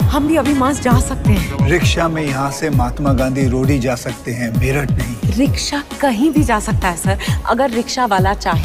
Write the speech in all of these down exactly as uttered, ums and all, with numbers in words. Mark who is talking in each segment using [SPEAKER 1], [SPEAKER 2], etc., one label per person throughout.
[SPEAKER 1] हम भी अभी मास जा सकते हैं।
[SPEAKER 2] रिक्शा में यहाँ से महात्मा गांधी रोड ही जा सकते हैं, मेरठ नहीं।
[SPEAKER 1] रिक्शा कहीं भी जा सकता है सर, अगर रिक्शा वाला चाहे।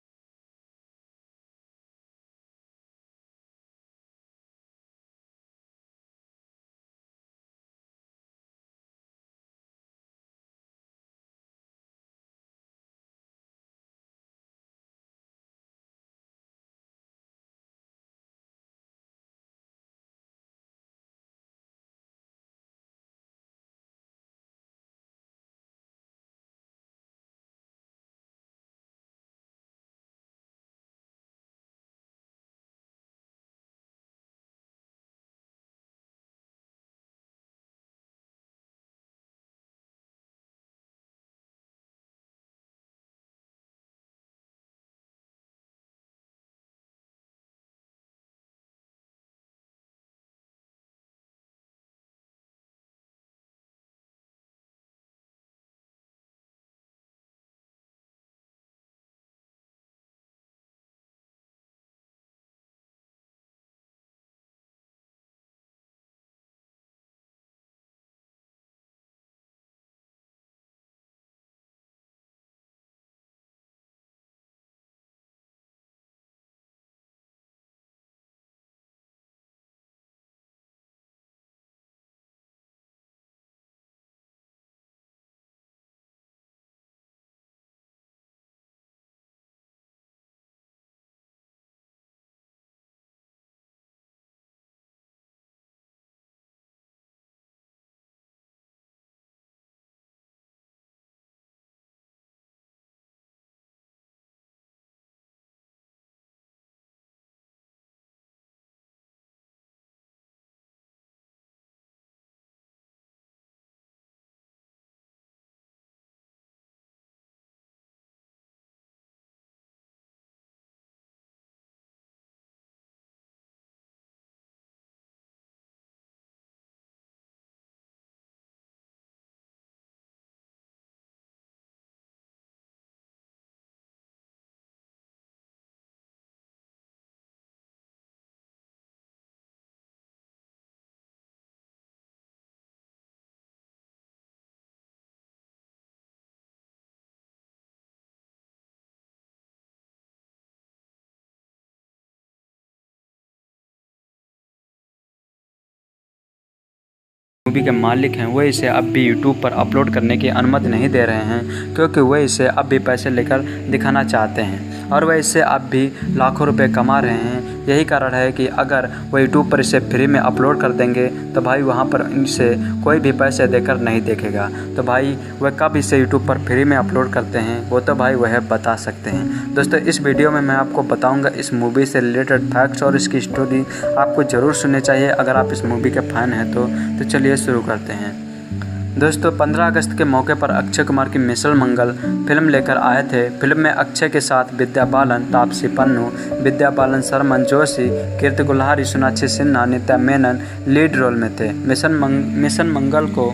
[SPEAKER 3] मूवी के मालिक हैं वो इसे अब भी यूट्यूब पर अपलोड करने की अनुमति नहीं दे रहे हैं, क्योंकि वह इसे अब भी पैसे लेकर दिखाना चाहते हैं और वह इससे अब भी लाखों रुपए कमा रहे हैं। यही कारण है कि अगर वह यूट्यूब पर इसे फ्री में अपलोड कर देंगे तो भाई वहाँ पर इनसे कोई भी पैसे देकर नहीं देखेगा। तो भाई वह कब इसे यूट्यूब पर फ्री में अपलोड करते हैं वो तो भाई वह बता सकते हैं। दोस्तों इस वीडियो में मैं आपको बताऊँगा इस मूवी से रिलेटेड फैक्ट्स और इसकी स्टोरी आपको ज़रूर सुननी चाहिए अगर आप इस मूवी के फ़ैन हैं तो। तो चलिए शुरू करते हैं। दोस्तों पंद्रह अगस्त के मौके पर अक्षय कुमार की मिशन मंगल फिल्म लेकर आए थे। फिल्म में अक्षय के साथ विद्या बालन, तापसी पन्नू, विद्या बालन, सरमन जोशी, कीर्ति गुल्हारी, सोनाक्षी सिन्हा, नित्या मेनन लीड रोल में थे। मिशन मंग, मिशन मंगल को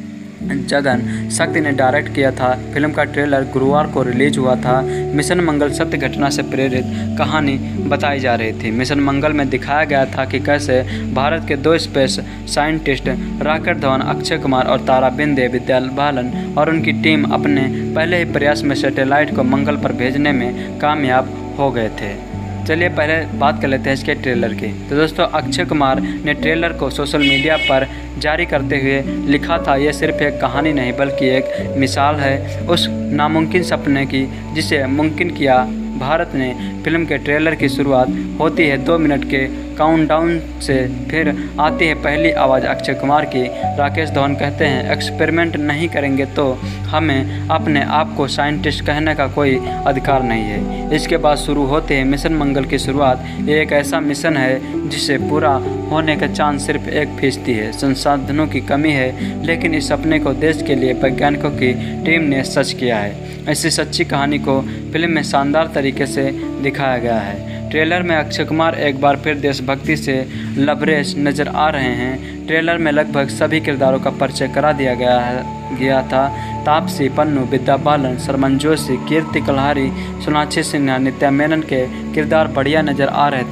[SPEAKER 3] जगन शक्ति ने डायरेक्ट किया था। फिल्म का ट्रेलर गुरुवार को रिलीज हुआ था। मिशन मंगल सत्य घटना से प्रेरित कहानी बताई जा रही थी। मिशन मंगल में दिखाया गया था कि कैसे भारत के दो स्पेस साइंटिस्ट रॉकेट धवन, अक्षय कुमार और तारा बिंदे, विद्या बालन और उनकी टीम अपने पहले ही प्रयास में सैटेलाइट को मंगल पर भेजने में कामयाब हो गए थे। चलिए पहले बात कर लेते हैं इसके ट्रेलर की। तो दोस्तों अक्षय कुमार ने ट्रेलर को सोशल मीडिया पर जारी करते हुए लिखा था, यह सिर्फ एक कहानी नहीं बल्कि एक मिसाल है उस नामुमकिन सपने की जिसे मुमकिन किया। भारत ने फिल्म के ट्रेलर की शुरुआत होती है दो मिनट के काउंटडाउन से, फिर आती है पहली आवाज़ अक्षय कुमार की। राकेश धवन कहते हैं, एक्सपेरिमेंट नहीं करेंगे तो हमें अपने आप को साइंटिस्ट कहने का कोई अधिकार नहीं है। इसके बाद शुरू होते हैं मिशन मंगल की शुरुआत। ये एक ऐसा मिशन है जिसे पूरा होने का चांस सिर्फ एक फीसदी है। संसाधनों की कमी है लेकिन इस सपने को देश के लिए वैज्ञानिकों की टीम ने सच किया है। ऐसी सच्ची कहानी को फिल्म में शानदार तरीके से दिखाया गया है। ट्रेलर में अक्षय कुमार एक बार फिर देशभक्ति से लबरेज नज़र आ रहे हैं। ट्रेलर में लगभग सभी किरदारों का परिचय करा दिया गया है गया था। तापसी पन्नू, विद्या बालन, सरमन जोशी, कीर्ति कुल्हारी, सोनाक्षी सिन्हा, नित्या मेनन के किरदार बढ़िया नज़र आ रहे थे।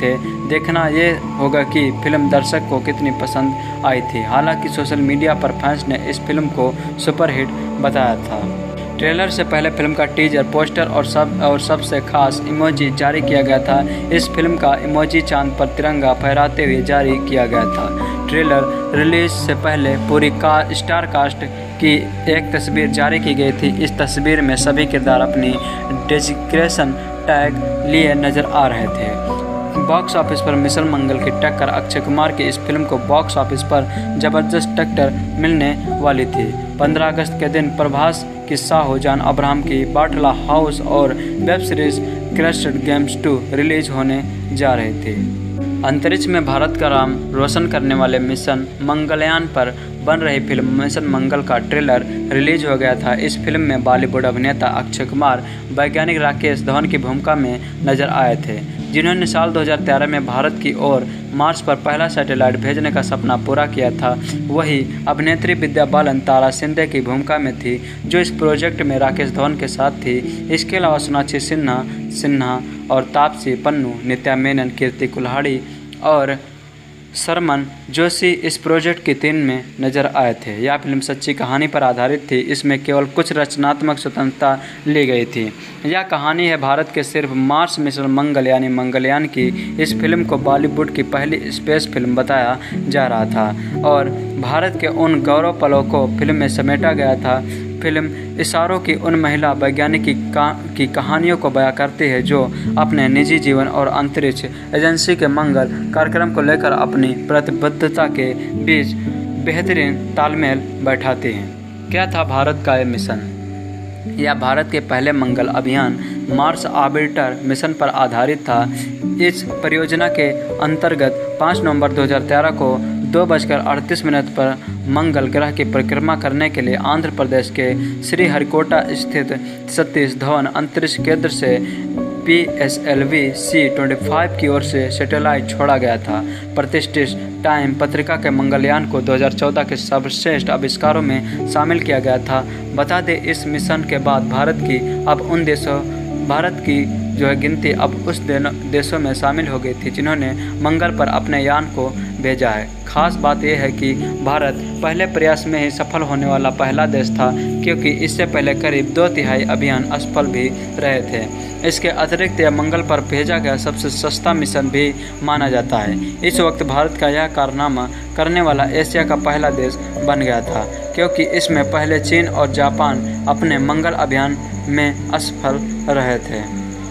[SPEAKER 3] देखना ये होगा कि फिल्म दर्शक को कितनी पसंद आई थी। हालांकि सोशल मीडिया पर फैंस ने इस फिल्म को सुपरहिट बताया था। ट्रेलर से पहले फिल्म का टीजर, पोस्टर और सब और सबसे खास इमोजी जारी किया गया था। इस फिल्म का इमोजी चांद पर तिरंगा फहराते हुए जारी किया गया था। ट्रेलर रिलीज से पहले पूरी का स्टार कास्ट की एक तस्वीर जारी की गई थी। इस तस्वीर में सभी किरदार अपनी डेजिग्नेशन टैग लिए नजर आ रहे थे। बॉक्स ऑफिस पर मिशन मंगल की टक्कर, अक्षय कुमार की इस फिल्म को बॉक्स ऑफिस पर जबरदस्त टक्कर मिलने वाली थी। पंद्रह अगस्त के दिन प्रभास की साहो जॉन अब्राहम की बाटला हाउस और web series क्रैशड games two release होने जा रही थी। अंतरिक्ष में भारत का नाम रोशन करने वाले मिशन मंगलयान पर बन रही फिल्म मिशन मंगल का ट्रेलर रिलीज हो गया था। इस फिल्म में बॉलीवुड अभिनेता अक्षय कुमार वैज्ञानिक राकेश धवन की भूमिका में नजर आए थे, जिन्होंने साल दो हज़ार तेरह में भारत की ओर मार्स पर पहला सैटेलाइट भेजने का सपना पूरा किया था। वही अभिनेत्री विद्या बालन तारा सिंधे की भूमिका में थी, जो इस प्रोजेक्ट में राकेश धवन के साथ थी। इसके अलावा सोनाक्षी सिन्हा सिन्हा और तापसी पन्नू, नित्या मेनन, कीर्ति कुल्हाड़ी और सरमन जोशी इस प्रोजेक्ट की टीम में नजर आए थे। यह फिल्म सच्ची कहानी पर आधारित थी। इसमें केवल कुछ रचनात्मक स्वतंत्रता ली गई थी। यह कहानी है भारत के सिर्फ मार्स मिशन मंगल यानी मंगलयान की। इस फिल्म को बॉलीवुड की पहली स्पेस फिल्म बताया जा रहा था और भारत के उन गौरव पलों को फिल्म में समेटा गया था। फिल्म इशारों की उन महिला वैज्ञानिक की, का, की कहानियों को बयां करती है जो अपने निजी जीवन और अंतरिक्ष एजेंसी के मंगल कार्यक्रम को लेकर अपनी प्रतिबद्धता के बीच बेहतरीन तालमेल बैठाती हैं। क्या था भारत का यह मिशन? यह भारत के पहले मंगल अभियान मार्स ऑर्बिटर मिशन पर आधारित था। इस परियोजना के अंतर्गत पाँच नवंबर दो हज़ार तेरह को दो बजकर अड़तीस मिनट पर मंगल ग्रह की परिक्रमा करने के लिए आंध्र प्रदेश के श्रीहरिकोटा स्थित सतीश धवन अंतरिक्ष केंद्र से P S L V C पच्चीस की ओर से सैटेलाइट छोड़ा गया था। प्रतिष्ठित टाइम पत्रिका के मंगलयान को दो हज़ार चौदह के सर्वश्रेष्ठ आविष्कारों में शामिल किया गया था। बता दें, इस मिशन के बाद भारत की अब उन देशों भारत की जो है गिनती अब उस देशों में शामिल हो गई थी जिन्होंने मंगल पर अपने यान को भेजा है। खास बात यह है कि भारत पहले प्रयास में ही सफल होने वाला पहला देश था, क्योंकि इससे पहले करीब दो तिहाई अभियान असफल भी रहे थे। इसके अतिरिक्त यह मंगल पर भेजा गया सबसे सस्ता मिशन भी माना जाता है। इस वक्त भारत का यह कारनामा करने वाला एशिया का पहला देश बन गया था, क्योंकि इसमें पहले चीन और जापान अपने मंगल अभियान में असफल रहे थे।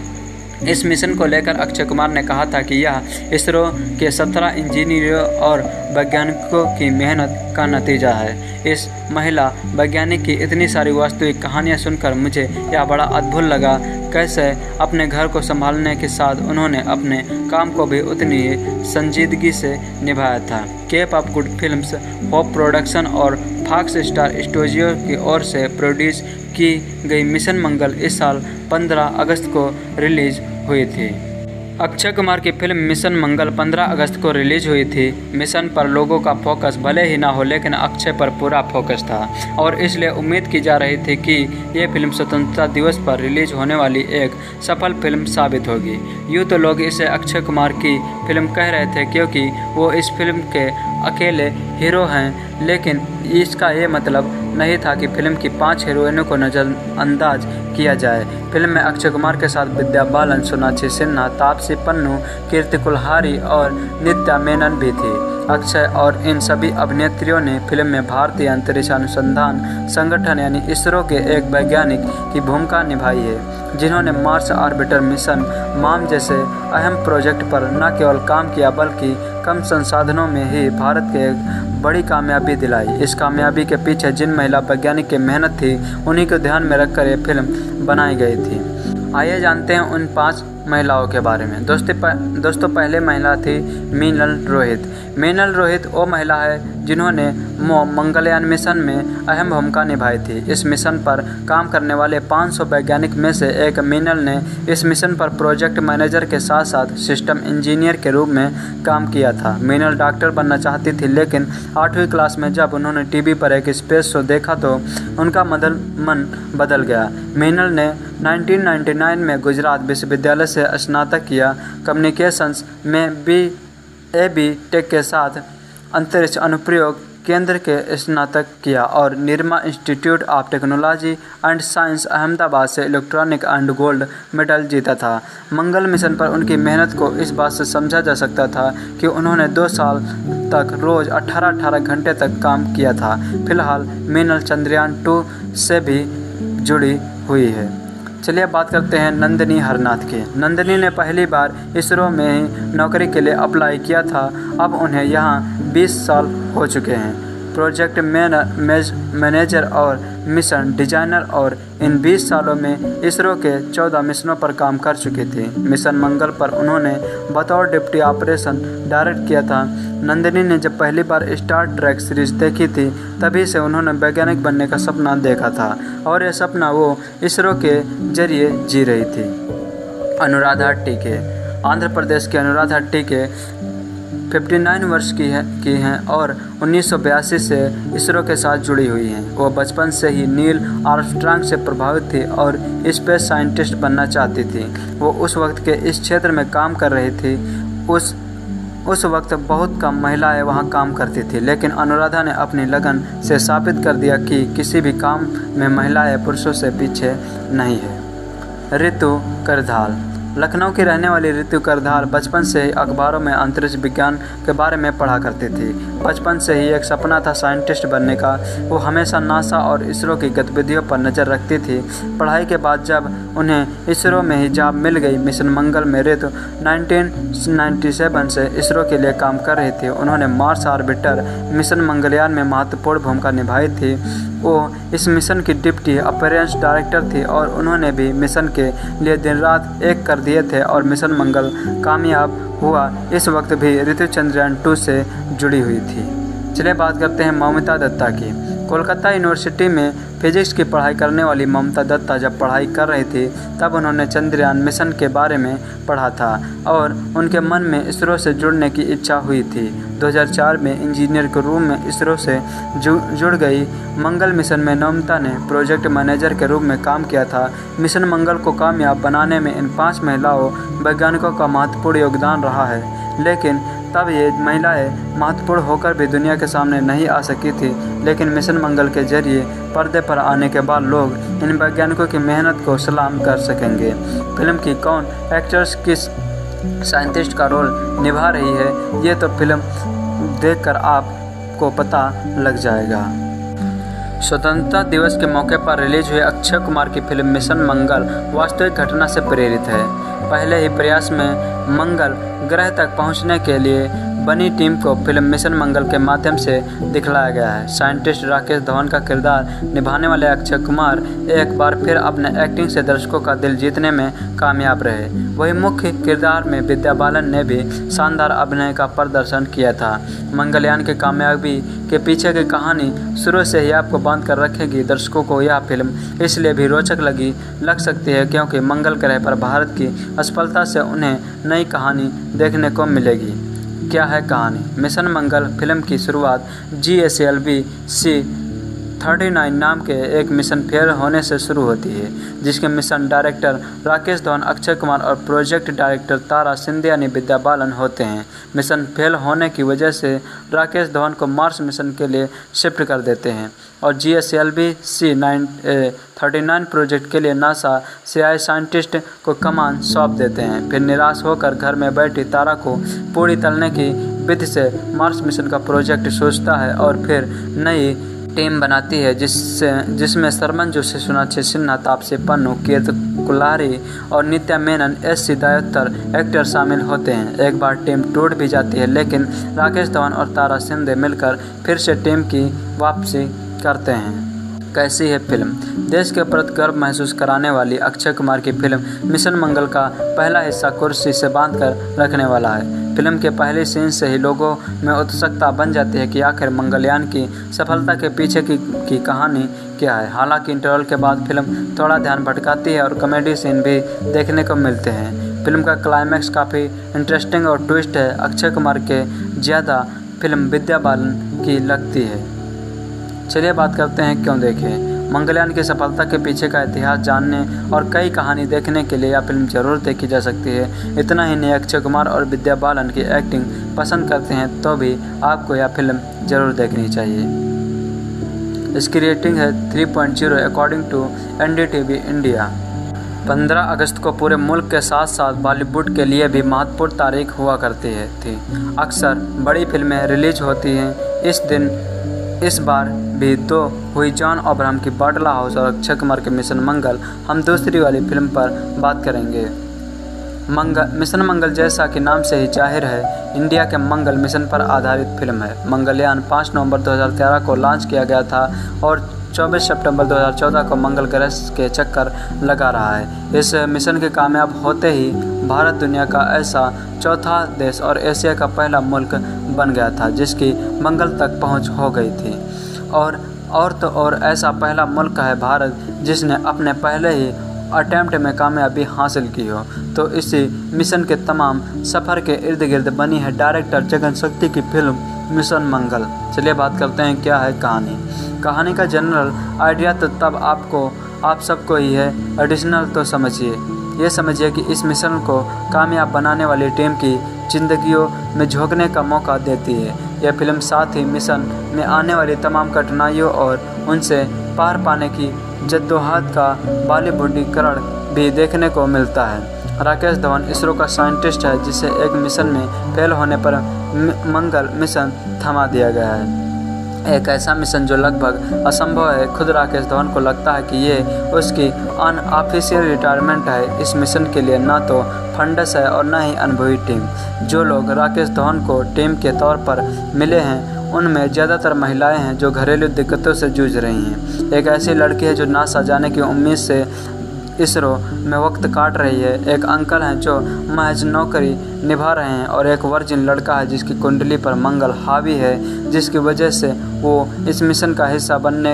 [SPEAKER 3] इस मिशन को लेकर अक्षय कुमार ने कहा था कि यह इसरो के सत्रह इंजीनियरों और वैज्ञानिकों की मेहनत का नतीजा है। इस महिला वैज्ञानिक की इतनी सारी वास्तविक कहानियां सुनकर मुझे यह बड़ा अद्भुत लगा। कैसे अपने घर को संभालने के साथ उन्होंने अपने काम को भी उतनी ही संजीदगी से निभाया था। Cape of Good Films, Hope production और फॉक्स स्टार स्टूडियो की ओर से प्रोड्यूस की गई मिशन मंगल इस साल पंद्रह अगस्त को रिलीज हुई थी। अक्षय कुमार की फिल्म मिशन मंगल पंद्रह अगस्त को रिलीज हुई थी। मिशन पर लोगों का फोकस भले ही ना हो, लेकिन अक्षय पर पूरा फोकस था और इसलिए उम्मीद की जा रही थी कि ये फिल्म स्वतंत्रता दिवस पर रिलीज होने वाली एक सफल फिल्म साबित होगी। यूँ तो लोग इसे अक्षय कुमार की फिल्म कह रहे थे क्योंकि वो इस फिल्म के अकेले हीरो हैं, लेकिन इसका ये मतलब नहीं था कि फिल्म की पांच हीरोइनों को नज़रअंदाज किया जाए। फिल्म में अक्षय कुमार के साथ विद्या बालन, सोनाक्षी सिन्हा, तापसी पन्नू, कीर्ति कुल्हाड़ी और नित्या मेनन भी थी। अक्षय और इन सभी अभिनेत्रियों ने फिल्म में भारतीय अंतरिक्ष अनुसंधान संगठन यानी इसरो के एक वैज्ञानिक की भूमिका निभाई है, जिन्होंने मार्स ऑर्बिटर मिशन माम जैसे अहम प्रोजेक्ट पर न केवल काम किया बल्कि कम संसाधनों में ही भारत के एक बड़ी कामयाबी दिलाई। इस कामयाबी के पीछे जिन महिला वैज्ञानिक की मेहनत थी उन्हीं को ध्यान में रखकर ये फिल्म बनाई गई थी। आइए जानते हैं उन पांच महिलाओं के बारे में। दोस्तों दोस्तों पहले महिला थी मीनल रोहित। मीनल रोहित वो महिला है जिन्होंने मंगलयान मिशन में अहम भूमिका निभाई थी। इस मिशन पर काम करने वाले पाँच सौ वैज्ञानिक में से एक मीनल ने इस मिशन पर प्रोजेक्ट मैनेजर के साथ साथ सिस्टम इंजीनियर के रूप में काम किया था। मीनल डॉक्टर बनना चाहती थी, लेकिन आठवीं क्लास में जब उन्होंने टीवी पर एक स्पेस शो देखा तो उनका मदल मन बदल गया। मीनल ने उन्नीस सौ निन्यानवे में गुजरात विश्वविद्यालय से से स्नातक किया। कम्युनिकेशंस में बी ए बी टेक के साथ अंतरिक्ष अनुप्रयोग केंद्र के स्नातक किया और Nirma Institute of Technology and Science Ahmedabad से इलेक्ट्रॉनिक एंड गोल्ड मेडल जीता था। मंगल मिशन पर उनकी मेहनत को इस बात से समझा जा सकता था कि उन्होंने दो साल तक रोज़ अठारह अठारह घंटे तक काम किया था। फिलहाल मीनल चंद्रयान टू से भी जुड़ी हुई है। चलिए बात करते हैं नंदिनी हरनाथ की। नंदिनी ने पहली बार इसरो में ही नौकरी के लिए अप्लाई किया था। अब उन्हें यहाँ बीस साल हो चुके हैं। प्रोजेक्ट मैनेजर और मिशन डिजाइनर और इन बीस सालों में इसरो के चौदह मिशनों पर काम कर चुकी थी। मिशन मंगल पर उन्होंने बतौर डिप्टी ऑपरेशन डायरेक्ट किया था। नंदिनी ने जब पहली बार स्टार ट्रैक सीरीज देखी थी तभी से उन्होंने वैज्ञानिक बनने का सपना देखा था और यह सपना वो इसरो के जरिए जी रही थी। अनुराधा टीके। आंध्र प्रदेश के अनुराधा टीके उनसठ वर्ष की है की हैं और उन्नीस सौ बयासी से इसरो के साथ जुड़ी हुई हैं। वो बचपन से ही नील आर्मस्ट्रांग से प्रभावित थी और स्पेस साइंटिस्ट बनना चाहती थी। वो उस वक्त के इस क्षेत्र में काम कर रही थी। उस उस वक्त बहुत कम महिलाएं वहां काम करती थी, लेकिन अनुराधा ने अपनी लगन से साबित कर दिया कि किसी भी काम में महिलाएं पुरुषों से पीछे नहीं है। ऋतु करधाल। लखनऊ की रहने वाली ऋतु करधाल बचपन से ही अखबारों में अंतरिक्ष विज्ञान के बारे में पढ़ा करती थी। बचपन से ही एक सपना था साइंटिस्ट बनने का। वो हमेशा नासा और इसरो की गतिविधियों पर नज़र रखती थी। पढ़ाई के बाद जब उन्हें इसरो में ही जॉब मिल गई मिशन मंगल में ऋतु उन्नीस सौ सत्तानवे से इसरो के लिए काम कर रही थी। उन्होंने मार्स ऑर्बिटर मिशन मंगलयान में महत्वपूर्ण भूमिका निभाई थी। वो इस मिशन की डिप्टी ऑपरेशंस डायरेक्टर थी और उन्होंने भी मिशन के लिए दिन रात एक कर दिए थे और मिशन मंगल कामयाब हुआ। इस वक्त भी ऋतु चंद्रयान टू से जुड़ी हुई थी। चलिए बात करते हैं ममता दत्ता की। कोलकाता यूनिवर्सिटी में फिजिक्स की पढ़ाई करने वाली ममता दत्ता जब पढ़ाई कर रही थी तब उन्होंने चंद्रयान मिशन के बारे में पढ़ा था और उनके मन में इसरो से जुड़ने की इच्छा हुई थी। दो हज़ार चार में इंजीनियर के रूप में इसरो से जुड़ गई। मंगल मिशन में ममता ने प्रोजेक्ट मैनेजर के रूप में काम किया था। मिशन मंगल को कामयाब बनाने में इन पांच महिलाओं वैज्ञानिकों का महत्वपूर्ण योगदान रहा है, लेकिन तब ये महिलाएं महत्वपूर्ण होकर भी दुनिया के सामने नहीं आ सकी थी। लेकिन मिशन मंगल के जरिए पर्दे पर आने के बाद लोग इन वैज्ञानिकों की मेहनत को सलाम कर सकेंगे। फिल्म की कौन एक्टर्स किस साइंटिस्ट का रोल निभा रही है ये तो फिल्म देखकर आपको पता लग जाएगा। स्वतंत्रता दिवस के मौके पर रिलीज हुई अक्षय कुमार की फिल्म मिशन मंगल वास्तविक घटना से प्रेरित है। पहले ही प्रयास में मंगल ग्रह तक पहुंचने के लिए बनी टीम को फिल्म मिशन मंगल के माध्यम से दिखलाया गया है। साइंटिस्ट राकेश धवन का किरदार निभाने वाले अक्षय कुमार एक बार फिर अपने एक्टिंग से दर्शकों का दिल जीतने में कामयाब रहे। वही मुख्य किरदार में विद्या बालन ने भी शानदार अभिनय का प्रदर्शन किया था। मंगलयान की कामयाबी के पीछे की कहानी शुरू से ही आपको बांध कर रखेगी। दर्शकों को यह फिल्म इसलिए भी रोचक लगी लग सकती है क्योंकि मंगल ग्रह पर भारत की असफलता से उन्हें नई कहानी देखने को मिलेगी। क्या है कहानी? मिशन मंगल फिल्म की शुरुआत G S L V C उनतालीस नाम के एक मिशन फेल होने से शुरू होती है, जिसके मिशन डायरेक्टर राकेश धवन, अक्षय कुमार और प्रोजेक्ट डायरेक्टर तारा सिंधे यानी विद्या बालन होते हैं। मिशन फेल होने की वजह से राकेश धवन को मार्स मिशन के लिए शिफ्ट कर देते हैं और G S L V C nine thirty nine project के लिए नासा से आए साइंटिस्ट को कमान सौंप देते हैं। फिर निराश होकर घर में बैठी तारा को पूरी तलने की विधि से मार्स मिशन का प्रोजेक्ट सोचता है और फिर नई टीम बनाती है जिससे जिसमें सरमन जोशी, सोनाक्षी सिन्हा, तापसी पन्नू, कीर्ति कुल्हारी और नित्या मेनन एस सिद्धार्थर एक्टर शामिल होते हैं। एक बार टीम टूट भी जाती है लेकिन राकेश धवन और तारा सिंधे मिलकर फिर से टीम की वापसी करते हैं। कैसी है फिल्म? देश के प्रति गर्व महसूस कराने वाली अक्षय कुमार की फिल्म मिशन मंगल का पहला हिस्सा कुर्सी से बांध कर रखने वाला है। फिल्म के पहले सीन से ही लोगों में उत्सुकता बन जाती है कि आखिर मंगलयान की सफलता के पीछे की, की कहानी क्या है। हालांकि इंटरवल के बाद फिल्म थोड़ा ध्यान भटकाती है और कॉमेडी सीन भी देखने को मिलते हैं। फिल्म का क्लाइमैक्स काफ़ी इंटरेस्टिंग और ट्विस्ट है। अक्षय कुमार के ज़्यादा फिल्म विद्या बालन की लगती है। चलिए बात करते हैं क्यों देखें। मंगलयान की सफलता के पीछे का इतिहास जानने और कई कहानी देखने के लिए यह फिल्म जरूर देखी जा सकती है। इतना ही नहीं, अक्षय कुमार और विद्या बालन की एक्टिंग पसंद करते हैं तो भी आपको यह फिल्म जरूर देखनी चाहिए। इसकी रेटिंग है three point zero according to N D T V India. पंद्रह अगस्त को पूरे मुल्क के साथ साथ बॉलीवुड के लिए भी महत्वपूर्ण तारीख हुआ करती है थी। अक्सर बड़ी फिल्में रिलीज होती हैं इस दिन। इस बार भी दो हुई जॉन अब्राहम की बाटला हाउस और अक्षय कुमार के मिशन मंगल। हम दूसरी वाली फिल्म पर बात करेंगे। मंगल मिशन मंगल जैसा कि नाम से ही जाहिर है, इंडिया के मंगल मिशन पर आधारित फिल्म है। मंगलयान पाँच नवंबर दो हज़ार तेरह को लॉन्च किया गया था और चौबीस सितंबर दो हज़ार चौदह को मंगल ग्रह के चक्कर लगा रहा है। इस मिशन के कामयाब होते ही भारत दुनिया का ऐसा चौथा देश और एशिया का पहला मुल्क बन गया था जिसकी मंगल तक पहुंच हो गई थी। और और तो और ऐसा पहला मुल्क है भारत जिसने अपने पहले ही अटैम्प्ट में कामयाबी हासिल की हो। तो इसी मिशन के तमाम सफ़र के इर्द गिर्द बनी है डायरेक्टर जगन शक्ति की फिल्म मिशन मंगल। चलिए बात करते हैं क्या है कहानी। कहानी का जनरल आइडिया तो तब आपको आप सबको ही है, एडिशनल तो समझिए। ये समझिए कि इस मिशन को कामयाब बनाने वाली टीम की जिंदगियों में झोंकने का मौका देती है। यह फिल्म साथ ही मिशन में आने वाली तमाम कठिनाइयों और उनसे पार पाने की जद्दोजहद का बॉलीवुडीकरण भी देखने को मिलता है। राकेश धवन इसरो का साइंटिस्ट है जिसे एक मिशन में फेल होने पर मंगल मिशन थमा दिया गया है। एक ऐसा मिशन जो लगभग असंभव है। खुद राकेश धवन को लगता है कि ये उसकी अनऑफिशियल रिटायरमेंट है। इस मिशन के लिए ना तो फंडस है और ना ही अनुभवी टीम। जो लोग राकेश धवन को टीम के तौर पर मिले हैं उनमें ज़्यादातर महिलाएं हैं जो घरेलू दिक्कतों से जूझ रही हैं। एक ऐसी लड़की है जो नासा जाने की उम्मीद से इसरो में वक्त काट रही है। एक अंकल हैं जो महज नौकरी निभा रहे हैं और एक वर्जिन लड़का है जिसकी कुंडली पर मंगल हावी है, जिसकी वजह से वो इस मिशन का हिस्सा बनने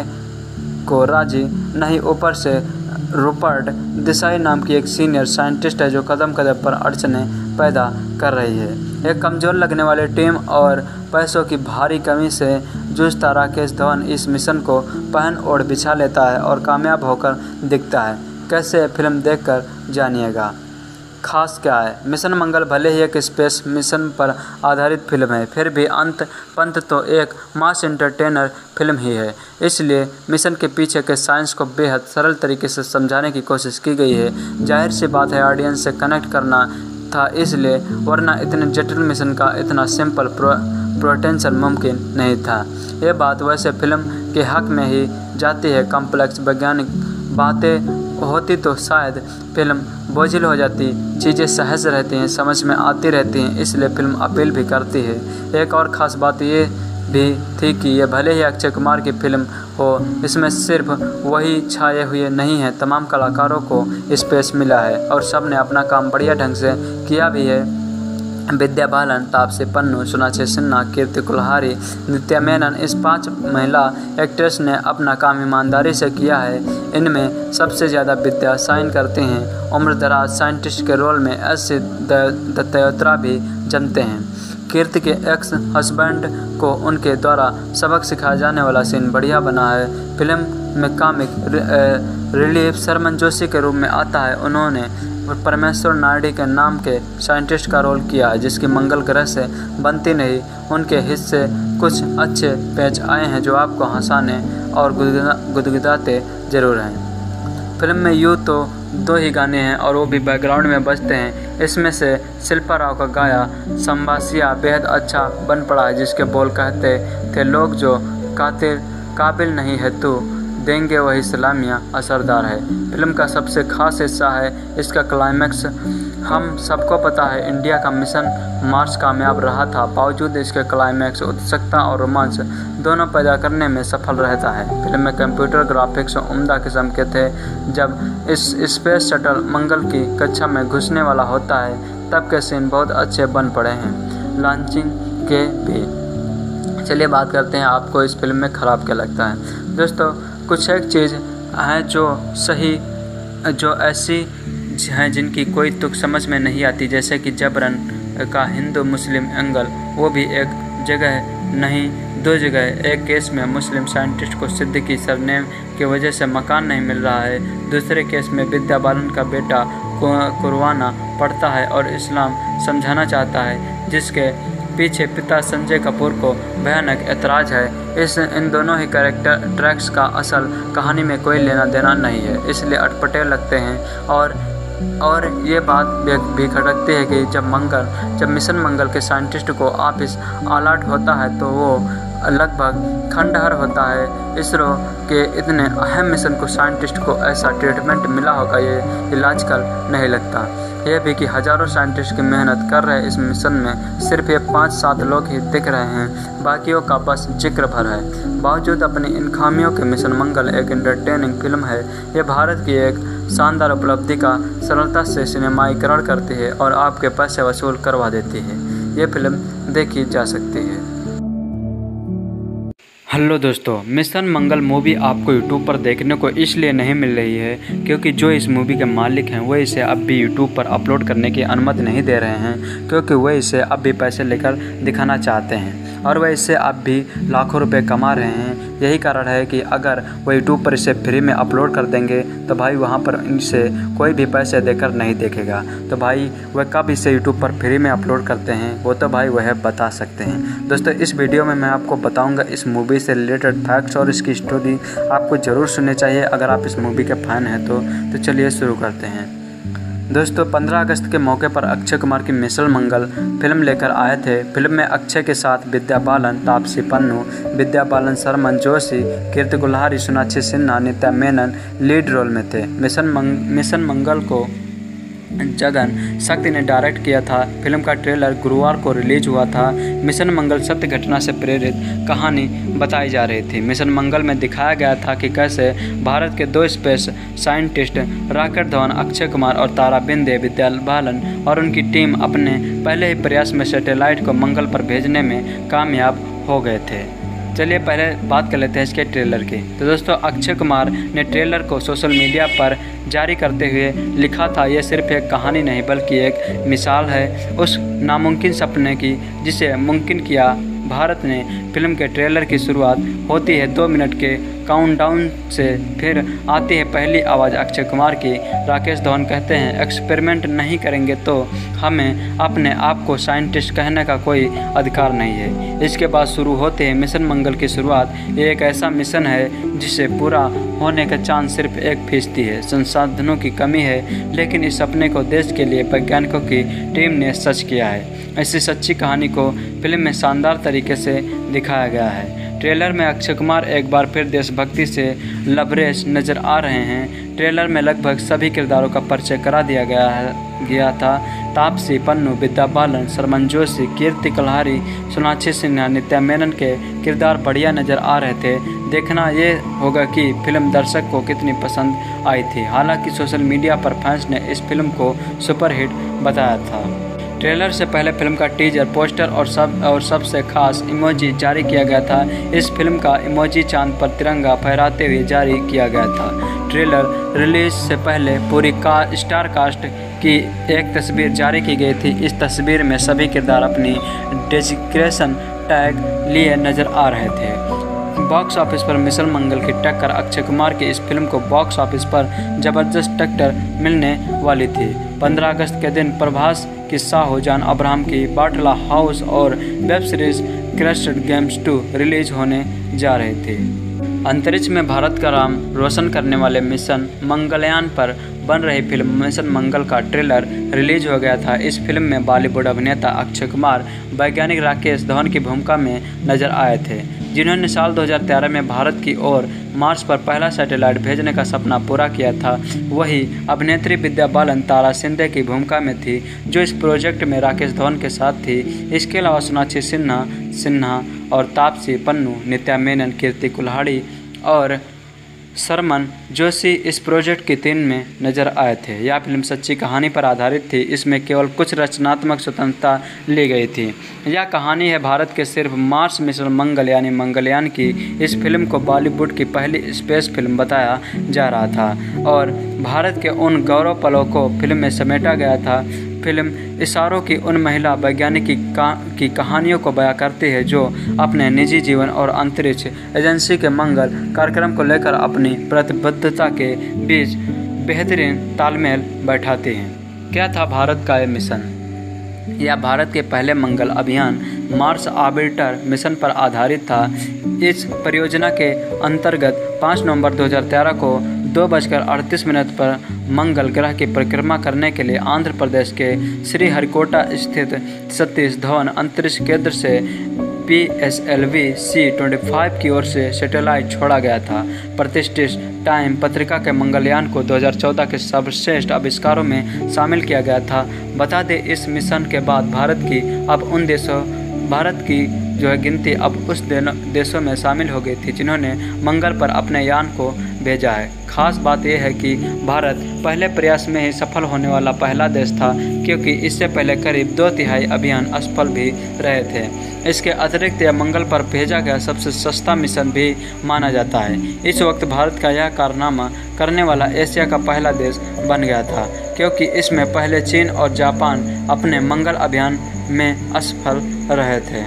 [SPEAKER 3] को राजी नहीं। ऊपर से रूपर्ट देसाई नाम की एक सीनियर साइंटिस्ट है जो कदम कदम पर अड़चनें पैदा कर रही है। एक कमज़ोर लगने वाली टीम और पैसों की भारी कमी से जूझता राकेश धवन इस मिशन को पहन ओढ़ बिछा लेता है और कामयाब होकर दिखता है। कैसे फिल्म देखकर जानिएगा। खास क्या है, मिशन मंगल भले ही एक स्पेस मिशन पर आधारित फिल्म है, फिर भी अंत पंत तो एक मास एंटरटेनर फिल्म ही है। इसलिए मिशन के पीछे के साइंस को बेहद सरल तरीके से समझाने की कोशिश की गई है। जाहिर सी बात है ऑडियंस से कनेक्ट करना था इसलिए, वरना इतने जटिल मिशन का इतना सिंपल प्रो प्रोटेंशन मुमकिन नहीं था। ये बात वैसे फिल्म के हक में ही जाती है। कॉम्प्लेक्स वैज्ञानिक बातें होती तो शायद फिल्म बोझिल हो जाती। चीज़ें सहज रहती हैं, समझ में आती रहती हैं, इसलिए फिल्म अपील भी करती है। एक और ख़ास बात ये भी थी कि ये भले ही अक्षय कुमार की फिल्म हो, इसमें सिर्फ वही छाए हुए नहीं हैं, तमाम कलाकारों को स्पेस मिला है और सब ने अपना काम बढ़िया ढंग से किया भी है। विद्या बालन, तापसी पन्नू, सोनाक्षी सिन्हा, कीर्ति कुल्हारी, नित्या मेनन, इस पांच महिला एक्ट्रेस ने अपना काम ईमानदारी से किया है। इनमें सबसे ज़्यादा विद्या साइन करती हैं। उम्रदराज साइंटिस्ट के रोल में एस दत्तोत्रा भी जमते हैं। कीर्ति के एक्स हस्बैंड को उनके द्वारा सबक सिखाया जाने वाला सीन बढ़िया बना है। फिल्म में कॉमिक रिलीफ सरमन जोशी के रूप में आता है। उन्होंने परमेश्वर नायडू के नाम के साइंटिस्ट का रोल किया है जिसकी मंगल ग्रह से बनती नहीं। उनके हिस्से कुछ अच्छे पेच आए हैं जो आपको हंसाने और गुदगुदाते ज़रूर हैं। फिल्म में यूँ तो दो ही गाने हैं और वो भी बैकग्राउंड में बजते हैं। इसमें से शिल्पा राव का गाया संबासिया बेहद अच्छा बन पड़ा है जिसके बोल कहते थे, लोग जो कातिल काबिल नहीं है तू देंगे वही सलामियाँ असरदार है। फिल्म का सबसे खास हिस्सा है इसका क्लाइमैक्स। हम सबको पता है इंडिया का मिशन मार्स कामयाब रहा था, बावजूद इसके क्लाइमैक्स उत्सुकता और रोमांच दोनों पैदा करने में सफल रहता है। फिल्म में कंप्यूटर ग्राफिक्स उम्दा किस्म के थे। जब इस स्पेस शटल मंगल की कक्षा में घुसने वाला होता है तब के सीन बहुत अच्छे बन पड़े हैं, लॉन्चिंग के भी। चलिए बात करते हैं आपको इस फिल्म में ख़राब क्या लगता है। दोस्तों कुछ एक चीज़ हैं जो सही जो ऐसी हैं जिनकी कोई तुक समझ में नहीं आती, जैसे कि जबरन का हिंदू मुस्लिम एंगल, वो भी एक जगह नहीं दो जगह, एक केस में मुस्लिम साइंटिस्ट को सिद्दीकी सरनेम की वजह से मकान नहीं मिल रहा है, दूसरे केस में विद्या बालन का बेटा कुरवाना पढ़ता है और इस्लाम समझाना चाहता है, जिसके पीछे पिता संजय कपूर को भयानक ऐतराज़ है। इस इन दोनों ही कैरेक्टर ट्रैक्स का असल कहानी में कोई लेना देना नहीं है, इसलिए अटपटे लगते हैं। और और ये बात भी खटकती है कि जब मंगल जब मिशन मंगल के साइंटिस्ट को ऑफिस अलर्ट होता है तो वो लगभग खंडहर होता है। इसरो के इतने अहम मिशन को साइंटिस्ट को ऐसा ट्रीटमेंट मिला होगा, ये इलाजिकल नहीं लगता। यह भी कि हज़ारों साइंटिस्ट की मेहनत कर रहे इस मिशन में सिर्फ ये पाँच सात लोग ही दिख रहे हैं, बाकियों का बस जिक्र भर है। बावजूद अपनी इन खामियों के मिशन मंगल एक एंटरटेनिंग फिल्म है। ये भारत की एक शानदार उपलब्धि का सरलता से सिनेमाईकरण करती है और आपके पैसे वसूल करवा देती है। ये फिल्म देखी जा सकती है। हेलो दोस्तों, मिशन मंगल मूवी आपको यूट्यूब पर देखने को इसलिए नहीं मिल रही है क्योंकि जो इस मूवी के मालिक हैं वो इसे अब भी यूट्यूब पर अपलोड करने की अनुमति नहीं दे रहे हैं, क्योंकि वह इसे अब भी पैसे लेकर दिखाना चाहते हैं और वह इससे अब भी लाखों रुपए कमा रहे हैं। यही कारण है कि अगर वह यूट्यूब पर इसे फ्री में अपलोड कर देंगे तो भाई वहाँ पर इसे कोई भी पैसे देकर नहीं देखेगा। तो भाई वह कब इसे यूट्यूब पर फ्री में अपलोड करते हैं वो तो भाई वह बता सकते हैं। दोस्तों, इस वीडियो में मैं आपको बताऊंगा इस मूवी से रिलेटेड फैक्ट्स और इसकी स्टोरी आपको ज़रूर सुननी चाहिए अगर आप इस मूवी के फ़ैन हैं तो। तो चलिए शुरू करते हैं। दोस्तों, पंद्रह अगस्त के मौके पर अक्षय कुमार की मिशन मंगल फिल्म लेकर आए थे। फिल्म में अक्षय के साथ विद्या बालन, तापसी पन्नू, विद्या बालन, सरमन जोशी, कीर्ति कुल्हारी, सोनाक्षी सिन्हा, नित्या मेनन लीड रोल में थे। मिशन मंग, मिशन मंगल को जगन शक्ति ने डायरेक्ट किया था। फिल्म का ट्रेलर गुरुवार को रिलीज हुआ था। मिशन मंगल सत्य घटना से प्रेरित कहानी बताई जा रही थी। मिशन मंगल में दिखाया गया था कि कैसे भारत के दो स्पेस साइंटिस्ट रॉकेट धवन अक्षय कुमार और तारा बिंदे विद्या बालन और उनकी टीम अपने पहले ही प्रयास में सैटेलाइट को मंगल पर भेजने में कामयाब हो गए थे। चलिए पहले बात कर लेते हैं इसके ट्रेलर की। तो दोस्तों, अक्षय कुमार ने ट्रेलर को सोशल मीडिया पर जारी करते हुए लिखा था, यह सिर्फ एक कहानी नहीं बल्कि एक मिसाल है उस नामुमकिन सपने की जिसे मुमकिन किया। भारत ने फिल्म के ट्रेलर की शुरुआत होती है दो मिनट के काउंटडाउन से, फिर आती है पहली आवाज़ अक्षय कुमार की। राकेश धवन कहते हैं, एक्सपेरिमेंट नहीं करेंगे तो हमें अपने आप को साइंटिस्ट कहने का कोई अधिकार नहीं है। इसके बाद शुरू होते हैं मिशन मंगल की शुरुआत। ये एक ऐसा मिशन है जिसे पूरा होने का चांस सिर्फ एक फीसदी है। संसाधनों की कमी है, लेकिन इस सपने को देश के लिए वैज्ञानिकों की टीम ने सच किया है। ऐसी सच्ची कहानी को फिल्म में शानदार तरीके से दिखाया गया है। ट्रेलर में अक्षय कुमार एक बार फिर देशभक्ति से लबरेज नज़र आ रहे हैं। ट्रेलर में लगभग सभी किरदारों का परिचय करा दिया गया है गया था। तापसी पन्नू, विद्या बालन, सरमन जोशी, कीर्ति कुल्हारी, सोनाक्षी सिन्हा, नित्या मेनन के किरदार बढ़िया नज़र आ रहे थे। देखना ये होगा कि फिल्म दर्शक को कितनी पसंद आई थी। हालांकि सोशल मीडिया पर फैंस ने इस फिल्म को सुपरहिट बताया था। ट्रेलर से पहले फिल्म का टीजर, पोस्टर और सब और सबसे खास इमोजी जारी किया गया था। इस फिल्म का इमोजी चांद पर तिरंगा फहराते हुए जारी किया गया था। ट्रेलर रिलीज से पहले पूरी का स्टार कास्ट की एक तस्वीर जारी की गई थी। इस तस्वीर में सभी किरदार अपनी डेजिग्नेशन टैग लिए नज़र आ रहे थे। बॉक्स ऑफिस पर मिशन मंगल की टक्कर अक्षय कुमार की इस फिल्म को बॉक्स ऑफिस पर जबरदस्त टक्कर मिलने वाली थी। पंद्रह अगस्त के दिन प्रभास की साहो जॉन अब्राहम की बाटला हाउस और web series crashed games two release होने जा रहे थे। अंतरिक्ष में भारत का नाम रोशन करने वाले मिशन मंगलयान पर बन रही फिल्म मिशन मंगल का ट्रेलर रिलीज हो गया था। इस फिल्म में बॉलीवुड अभिनेता अक्षय कुमार वैज्ञानिक राकेश धवन की भूमिका में नजर आए थे, जिन्होंने साल दो हज़ार तेरह में भारत की ओर मार्स पर पहला सैटेलाइट भेजने का सपना पूरा किया था। वही अभिनेत्री विद्या बालन तारा सिंधे की भूमिका में थी, जो इस प्रोजेक्ट में राकेश धवन के साथ थी। इसके अलावा सोनाक्षी सिन्हा सिन्हा और तापसी पन्नू, नित्या मेनन, कीर्ति कुल्हाड़ी और सरमन जोशी इस प्रोजेक्ट की टीम में नजर आए थे। यह फिल्म सच्ची कहानी पर आधारित थी। इसमें केवल कुछ रचनात्मक स्वतंत्रता ली गई थी। यह कहानी है भारत के सिर्फ मार्स मिशन मंगल यानी मंगलयान की। इस फिल्म को बॉलीवुड की पहली स्पेस फिल्म बताया जा रहा था और भारत के उन गौरव पलों को फिल्म में समेटा गया था। फिल्म इशारों की उन महिला वैज्ञानिक की, का, की कहानियों को बयां करती है जो अपने निजी जीवन और अंतरिक्ष एजेंसी के मंगल कार्यक्रम को लेकर अपनी प्रतिबद्धता के बीच बेहतरीन तालमेल बैठाती हैं। क्या था भारत का यह मिशन? यह भारत के पहले मंगल अभियान मार्स ऑर्बिटर मिशन पर आधारित था। इस परियोजना के अंतर्गत पाँच नवंबर दो हज़ार तेरह को दो बजकर अड़तीस मिनट पर मंगल ग्रह की परिक्रमा करने के लिए आंध्र प्रदेश के श्रीहरिकोटा स्थित सतीश धवन अंतरिक्ष केंद्र से P S L V C पच्चीस की ओर से सैटेलाइट छोड़ा गया था। प्रतिष्ठित टाइम पत्रिका के मंगलयान को दो हज़ार चौदह के सर्वश्रेष्ठ आविष्कारों में शामिल किया गया था। बता दें, इस मिशन के बाद भारत की अब उन देशों भारत की जो है गिनती अब उस देशों में शामिल हो गई थी जिन्होंने मंगल पर अपने यान को भेजा है। खास बात यह है कि भारत पहले प्रयास में ही सफल होने वाला पहला देश था, क्योंकि इससे पहले करीब दो तिहाई अभियान असफल भी रहे थे। इसके अतिरिक्त यह मंगल पर भेजा गया सबसे सस्ता मिशन भी माना जाता है। इस वक्त भारत का यह कारनामा करने वाला एशिया का पहला देश बन गया था, क्योंकि इसमें पहले चीन और जापान अपने मंगल अभियान में असफल रहे थे।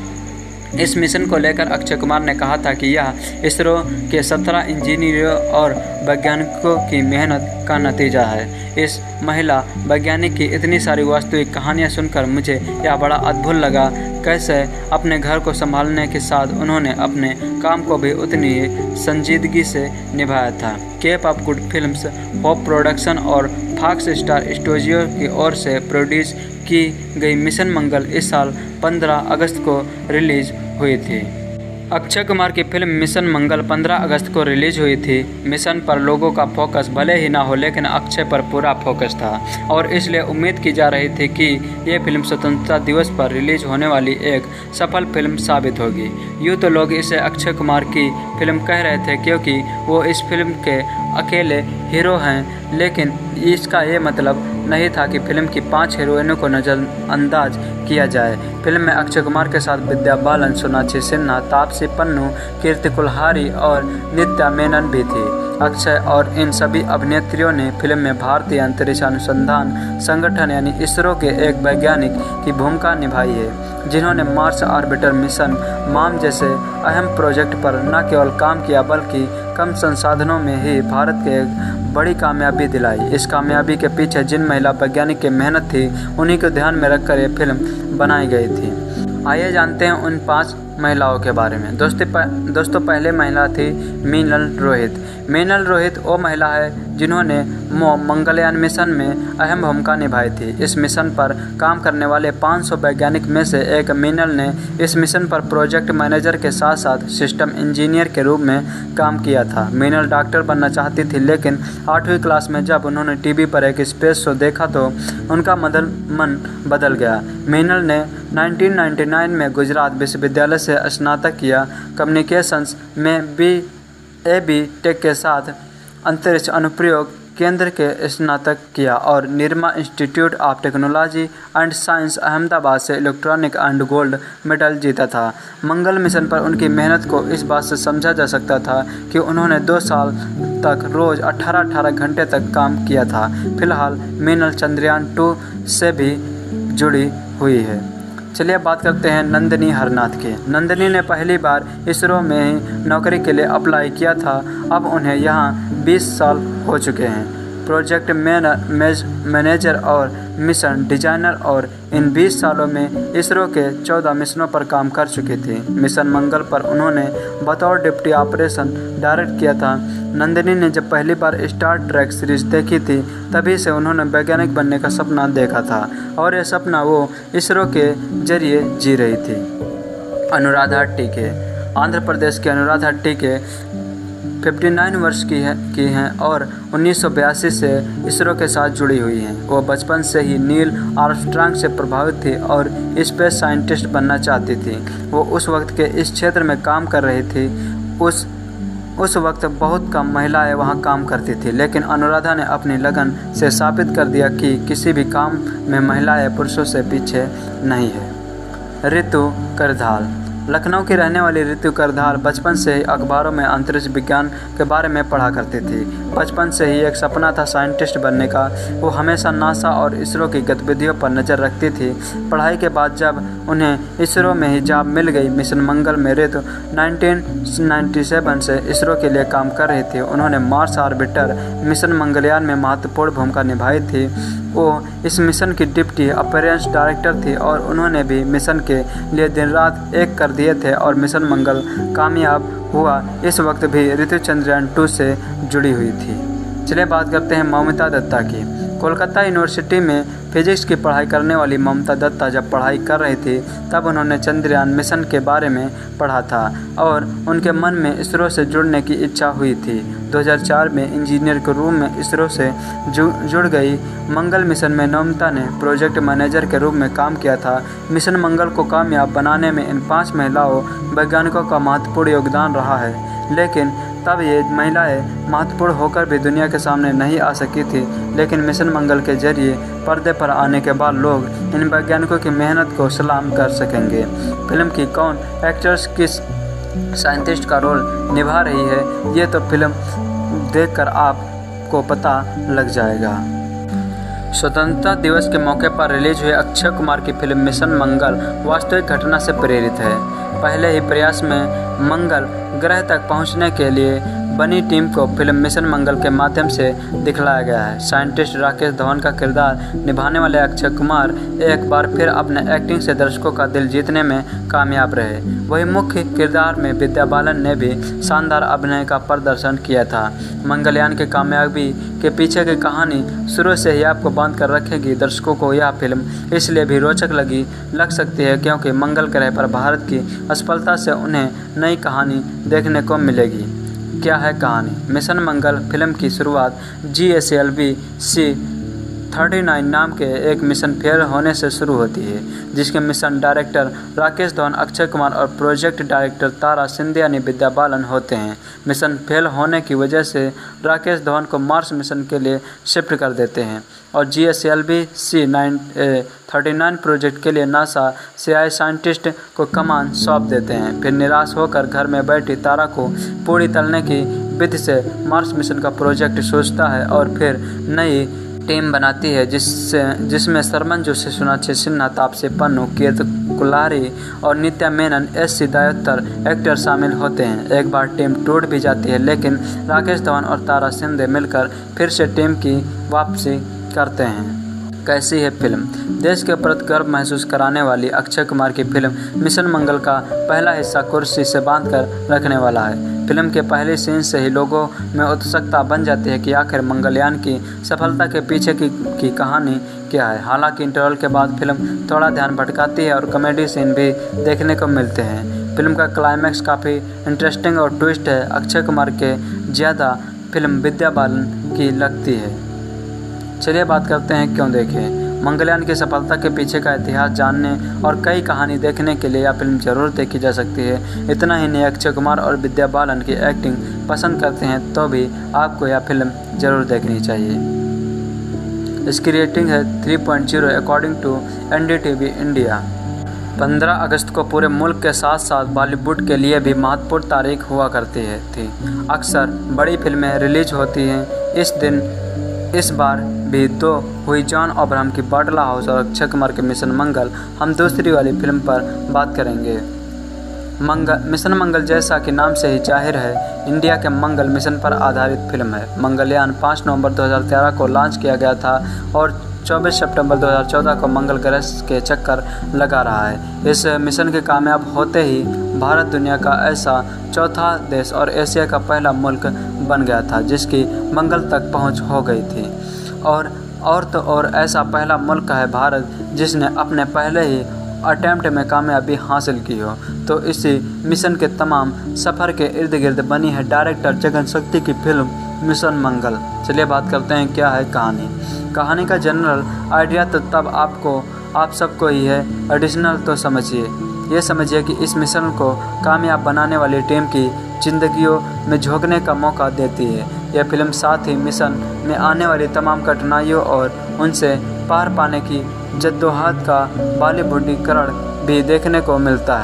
[SPEAKER 3] इस मिशन को लेकर अक्षय कुमार ने कहा था कि यह इसरो के सत्रह इंजीनियरों और वैज्ञानिकों की मेहनत का नतीजा है। इस महिला वैज्ञानिक की इतनी सारी वास्तविक कहानियां सुनकर मुझे यह बड़ा अद्भुत लगा। कैसे अपने घर को संभालने के साथ उन्होंने अपने काम को भी उतनी ही संजीदगी से निभाया था। Cape of Good Films, Hope production और फॉक्स स्टार स्टूडियो की ओर से प्रोड्यूस की गई मिशन मंगल इस साल पंद्रह अगस्त को रिलीज हुई थी। अक्षय कुमार की फिल्म मिशन मंगल पंद्रह अगस्त को रिलीज हुई थी। मिशन पर लोगों का फोकस भले ही ना हो, लेकिन अक्षय पर पूरा फोकस था और इसलिए उम्मीद की जा रही थी कि ये फिल्म स्वतंत्रता दिवस पर रिलीज होने वाली एक सफल फिल्म साबित होगी। यूँ तो लोग इसे अक्षय कुमार की फिल्म कह रहे थे क्योंकि वो इस फिल्म के अकेले हीरो हैं, लेकिन इसका ये मतलब नहीं था कि फिल्म की पांच हीरोइनों को नज़रअंदाज किया जाए। फिल्म में अक्षय कुमार के साथ विद्या बालन, सोनाक्षी सिन्हा, तापसी पन्नू, कीर्ति कुल्हारी और नित्या मेनन भी थी। अक्षय और इन सभी अभिनेत्रियों ने फिल्म में भारतीय अंतरिक्ष अनुसंधान संगठन यानी इसरो के एक वैज्ञानिक की भूमिका निभाई है, जिन्होंने मार्स ऑर्बिटर मिशन माम जैसे अहम प्रोजेक्ट पर न केवल काम किया बल्कि कम संसाधनों में ही भारत के एक बड़ी कामयाबी दिलाई। इस कामयाबी के पीछे जिन महिला वैज्ञानिक की मेहनत थी उन्हीं को ध्यान में रखकर ये फिल्म बनाई गई थी। आइए जानते हैं उन पांच महिलाओं के बारे में। दोस्तों दोस्तों पहले महिला थी मीनल रोहित। मीनल रोहित वो महिला है जिन्होंने मंगलयान मिशन में अहम भूमिका निभाई थी। इस मिशन पर काम करने वाले पाँच सौ वैज्ञानिक में से एक मीनल ने इस मिशन पर प्रोजेक्ट मैनेजर के साथ साथ सिस्टम इंजीनियर के रूप में काम किया था। मीनल डॉक्टर बनना चाहती थी, लेकिन आठवीं क्लास में जब उन्होंने टीवी पर एक स्पेस शो देखा तो उनका मदल मन बदल गया। मीनल ने उन्नीस सौ निन्यानवे में गुजरात विश्वविद्यालय से स्नातक किया। कम्युनिकेशंस में बी ए बी टेक के साथ अंतरिक्ष अनुप्रयोग केंद्र के स्नातक किया और Nirma Institute of Technology and Science Ahmedabad से इलेक्ट्रॉनिक एंड गोल्ड मेडल जीता था। मंगल मिशन पर उनकी मेहनत को इस बात से समझा जा सकता था कि उन्होंने दो साल तक रोज़ अठारह अठारह घंटे तक काम किया था। फिलहाल मीनल चंद्रयान टू से भी जुड़ी हुई है। चलिए अब बात करते हैं नंदिनी हरनाथ की। नंदिनी ने पहली बार इसरो में ही नौकरी के लिए अप्लाई किया था। अब उन्हें यहाँ बीस साल हो चुके हैं। प्रोजेक्ट मैनेजर और मिशन डिजाइनर और इन बीस सालों में इसरो के चौदह मिशनों पर काम कर चुकी थी। मिशन मंगल पर उन्होंने बतौर डिप्टी ऑपरेशन डायरेक्ट किया था। नंदिनी ने जब पहली बार स्टार ट्रैक सीरीज देखी थी तभी से उन्होंने वैज्ञानिक बनने का सपना देखा था और यह सपना वो इसरो के जरिए जी रही थी। अनुराधा टीके। आंध्र प्रदेश के अनुराधा टीके उनसठ वर्ष की है की हैं और उन्नीस सौ बयासी से इसरो के साथ जुड़ी हुई हैं। वो बचपन से ही नील आर्मस्ट्रांग से प्रभावित थी और स्पेस साइंटिस्ट बनना चाहती थी। वो उस वक्त के इस क्षेत्र में काम कर रही थी। उस उस वक्त बहुत कम महिलाएं वहां काम करती थी, लेकिन अनुराधा ने अपनी लगन से साबित कर दिया कि किसी भी काम में महिलाएं पुरुषों से पीछे नहीं है। ऋतु करधाल। लखनऊ की रहने वाली ऋतु करधार बचपन से ही अखबारों में अंतरिक्ष विज्ञान के बारे में पढ़ा करती थी। बचपन से ही एक सपना था साइंटिस्ट बनने का। वो हमेशा नासा और इसरो की गतिविधियों पर नज़र रखती थी। पढ़ाई के बाद जब उन्हें इसरो में ही जॉब मिल गई, मिशन मंगल में ऋतु नाइनटीन नाइंटी सेवन से इसरो के लिए काम कर रही थी। उन्होंने मार्स ऑर्बिटर मिशन मंगलयान में महत्वपूर्ण भूमिका निभाई थी। वो इस मिशन की डिप्टी ऑपरेशंस डायरेक्टर थी और उन्होंने भी मिशन के लिए दिन रात एक कर दिए थे और मिशन मंगल कामयाब हुआ। इस वक्त भी ऋतु चंद्रयान टू से जुड़ी हुई थी। चलिए बात करते हैं ममता दत्ता की। कोलकाता यूनिवर्सिटी में फिजिक्स की पढ़ाई करने वाली ममता दत्ता जब पढ़ाई कर रही थी तब उन्होंने चंद्रयान मिशन के बारे में पढ़ा था और उनके मन में इसरो से जुड़ने की इच्छा हुई थी। दो हज़ार चार में इंजीनियर के रूप में इसरो से जुड़ गई। मंगल मिशन में ममता ने प्रोजेक्ट मैनेजर के रूप में काम किया था। मिशन मंगल को कामयाब बनाने में इन पाँच महिलाओं वैज्ञानिकों का महत्वपूर्ण योगदान रहा है, लेकिन तब ये महिलाएं महत्वपूर्ण होकर भी दुनिया के सामने नहीं आ सकी थी। लेकिन मिशन मंगल के जरिए पर्दे पर आने के बाद लोग इन वैज्ञानिकों की मेहनत को सलाम कर सकेंगे। फिल्म की कौन एक्ट्रेस किस साइंटिस्ट का रोल निभा रही है, ये तो फिल्म देखकर आपको पता लग जाएगा। स्वतंत्रता दिवस के मौके पर रिलीज हुए अक्षय कुमार की फिल्म मिशन मंगल वास्तविक घटना से प्रेरित है। पहले ही प्रयास में मंगल ग्रह तक पहुंचने के लिए बनी टीम को फिल्म मिशन मंगल के माध्यम से दिखलाया गया है। साइंटिस्ट राकेश धवन का किरदार निभाने वाले अक्षय कुमार एक बार फिर अपने एक्टिंग से दर्शकों का दिल जीतने में कामयाब रहे। वही मुख्य किरदार में विद्या बालन ने भी शानदार अभिनय का प्रदर्शन किया था। मंगलयान की कामयाबी के पीछे की कहानी शुरू से ही आपको बांध कर रखेगी। दर्शकों को यह फिल्म इसलिए भी रोचक लगी लग सकती है क्योंकि मंगल ग्रह पर भारत की असफलता से उन्हें नई कहानी देखने को मिलेगी। क्या है कहानी? मिशन मंगल फिल्म की शुरुआत G S L V C thirty nine नाम के एक मिशन फेल होने से शुरू होती है, जिसके मिशन डायरेक्टर राकेश धवन, अक्षय कुमार और प्रोजेक्ट डायरेक्टर तारा सिंधे यानी विद्या बालन होते हैं। मिशन फेल होने की वजह से राकेश धवन को मार्स मिशन के लिए शिफ्ट कर देते हैं और G S L V C nine thirty nine project के लिए नासा से आए साइंटिस्ट को कमान सौंप देते हैं। फिर निराश होकर घर में बैठी तारा को पूरी तलने की विधि से मार्स मिशन का प्रोजेक्ट सोचता है और फिर नई टीम बनाती है जिससे जिसमें सरमन जोशी, सोनाक्षी सिन्हा, तापसी पन्नू, कीर्ति कुल्हारी और नित्या मेनन, एस सिद्धार्थर एक्टर शामिल होते हैं। एक बार टीम टूट भी जाती है, लेकिन राकेश धवन और तारा सिंधे मिलकर फिर से टीम की वापसी करते हैं। कैसी है फिल्म? देश के प्रति गर्व महसूस कराने वाली अक्षय कुमार की फिल्म मिशन मंगल का पहला हिस्सा कुर्सी से बांध कर रखने वाला है। फिल्म के पहले सीन से ही लोगों में उत्सुकता बन जाती है कि आखिर मंगलयान की सफलता के पीछे की, की कहानी क्या है। हालांकि इंटरवल के बाद फिल्म थोड़ा ध्यान भटकाती है और कॉमेडी सीन भी देखने को मिलते हैं। फिल्म का क्लाइमैक्स काफ़ी इंटरेस्टिंग और ट्विस्ट है। अक्षय कुमार के ज़्यादा फिल्म विद्या बालन की लगती है। चलिए बात करते हैं क्यों देखें। मंगलयान की सफलता के पीछे का इतिहास जानने और कई कहानी देखने के लिए यह फिल्म जरूर देखी जा सकती है। इतना ही नहीं, अक्षय कुमार और विद्या बालन की एक्टिंग पसंद करते हैं तो भी आपको यह फिल्म जरूर देखनी चाहिए। इसकी रेटिंग है three point zero according to N D T V India. पंद्रह अगस्त को पूरे मुल्क के साथ साथ बॉलीवुड के लिए भी महत्वपूर्ण तारीख हुआ करती है थी। अक्सर बड़ी फिल्में रिलीज होती हैं इस दिन। इस बार भी दो हुई जॉन अब्राहम की बाटला हाउस और अक्षय कुमार के मिशन मंगल। हम दूसरी वाली फिल्म पर बात करेंगे। मंगल मिशन मंगल जैसा कि नाम से ही जाहिर है, इंडिया के मंगल मिशन पर आधारित फिल्म है। मंगलयान पाँच नवंबर दो हज़ार तेरह को लॉन्च किया गया था और चौबीस सितंबर दो हज़ार चौदह को मंगल ग्रह के चक्कर लगा रहा है। इस मिशन के कामयाब होते ही भारत दुनिया का ऐसा चौथा देश और एशिया का पहला मुल्क बन गया था जिसकी मंगल तक पहुंच हो गई थी। और और तो और ऐसा पहला मुल्क है भारत जिसने अपने पहले ही अटैम्प्ट में कामयाबी हासिल की हो। तो इसी मिशन के तमाम सफ़र के इर्द गिर्द बनी है डायरेक्टर जगन शक्ति की फिल्म मिशन मंगल। चलिए बात करते हैं क्या है कहानी। कहानी का जनरल आइडिया तो तब आपको आप सबको ही है, एडिशनल तो समझिए। ये समझिए कि इस मिशन को कामयाब बनाने वाली टीम की जिंदगियों में झोंकने का मौका देती है। यह फिल्म साथ ही मिशन में आने वाली तमाम कठिनाइयों और उनसे पार पाने की जद्दोजहद का बॉलीवुडीकरण भी देखने को मिलता है।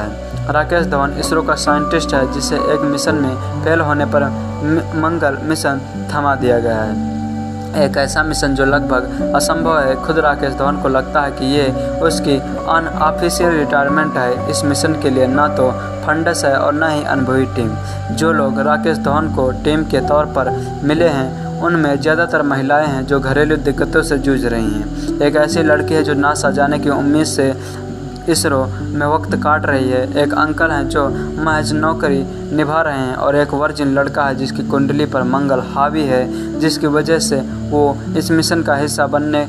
[SPEAKER 3] राकेश धवन इसरो का साइंटिस्ट है जिसे एक मिशन में फेल होने पर मंगल मिशन थमा दिया गया है। एक ऐसा मिशन जो लगभग असंभव है। खुद राकेश धवन को लगता है कि ये उसकी अनऑफिशियल रिटायरमेंट है। इस मिशन के लिए ना तो फंडस है और न ही अनुभवी टीम। जो लोग राकेश धवन को टीम के तौर पर मिले हैं उनमें ज़्यादातर महिलाएं हैं जो घरेलू दिक्कतों से जूझ रही हैं। एक ऐसी लड़की है जो नासा जाने की उम्मीद से इसरो में वक्त काट रही है। एक अंकल हैं जो महज नौकरी निभा रहे हैं और एक वर्जिन लड़का है जिसकी कुंडली पर मंगल हावी है, जिसकी वजह से वो इस मिशन का हिस्सा बनने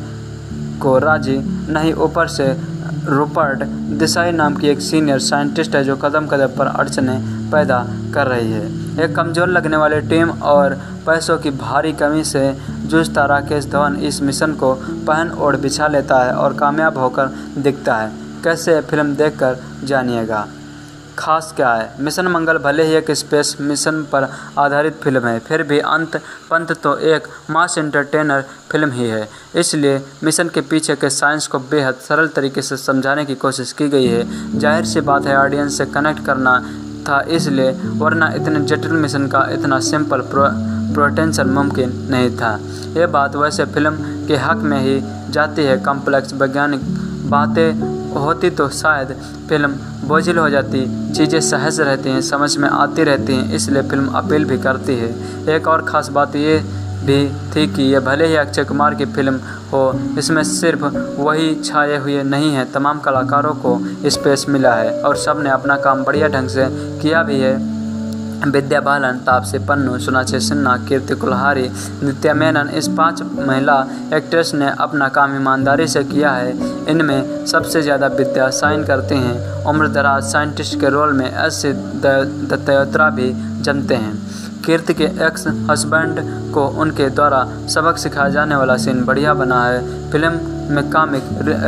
[SPEAKER 3] को राजी नहीं। ऊपर से रूपर्ट देसाई नाम की एक सीनियर साइंटिस्ट है जो कदम कदम पर अड़चनें पैदा कर रही है। एक कमज़ोर लगने वाली टीम और पैसों की भारी कमी से जूझता राकेश धवन इस मिशन को पहन ओढ़ बिछा लेता है और कामयाब होकर दिखता है। कैसे फिल्म देखकर जानिएगा। खास क्या है, मिशन मंगल भले ही एक स्पेस मिशन पर आधारित फिल्म है, फिर भी अंत पंत तो एक मास एंटरटेनर फिल्म ही है। इसलिए मिशन के पीछे के साइंस को बेहद सरल तरीके से समझाने की कोशिश की गई है। जाहिर सी बात है ऑडियंस से कनेक्ट करना था इसलिए, वरना इतने जटिल मिशन का इतना सिंपल प्रो प्रोटेंशन मुमकिन नहीं था। ये बात वैसे फिल्म के हक में ही जाती है। कॉम्प्लेक्स वैज्ञानिक बातें होती तो शायद फिल्म बोझिल हो जाती। चीज़ें सहज रहती हैं, समझ में आती रहती हैं, इसलिए फिल्म अपील भी करती है। एक और ख़ास बात ये भी थी कि यह भले ही अक्षय कुमार की फिल्म हो, इसमें सिर्फ वही छाए हुए नहीं हैं। तमाम कलाकारों को स्पेस मिला है और सब ने अपना काम बढ़िया ढंग से किया भी है। विद्या बालन, तापसी पन्नू, सोनाक्षी सिन्हा, कीर्ति कुल्हारी, नित्या मेनन, इस पांच महिला एक्ट्रेस ने अपना काम ईमानदारी से किया है। इनमें सबसे ज़्यादा विद्या साइन करती हैं। उम्रदराज साइंटिस्ट के रोल में एस दत्तोत्रा भी जमते हैं। कीर्ति के एक्स हस्बैंड को उनके द्वारा सबक सिखाया जाने वाला सीन बढ़िया बना है। फिल्म में कॉमिक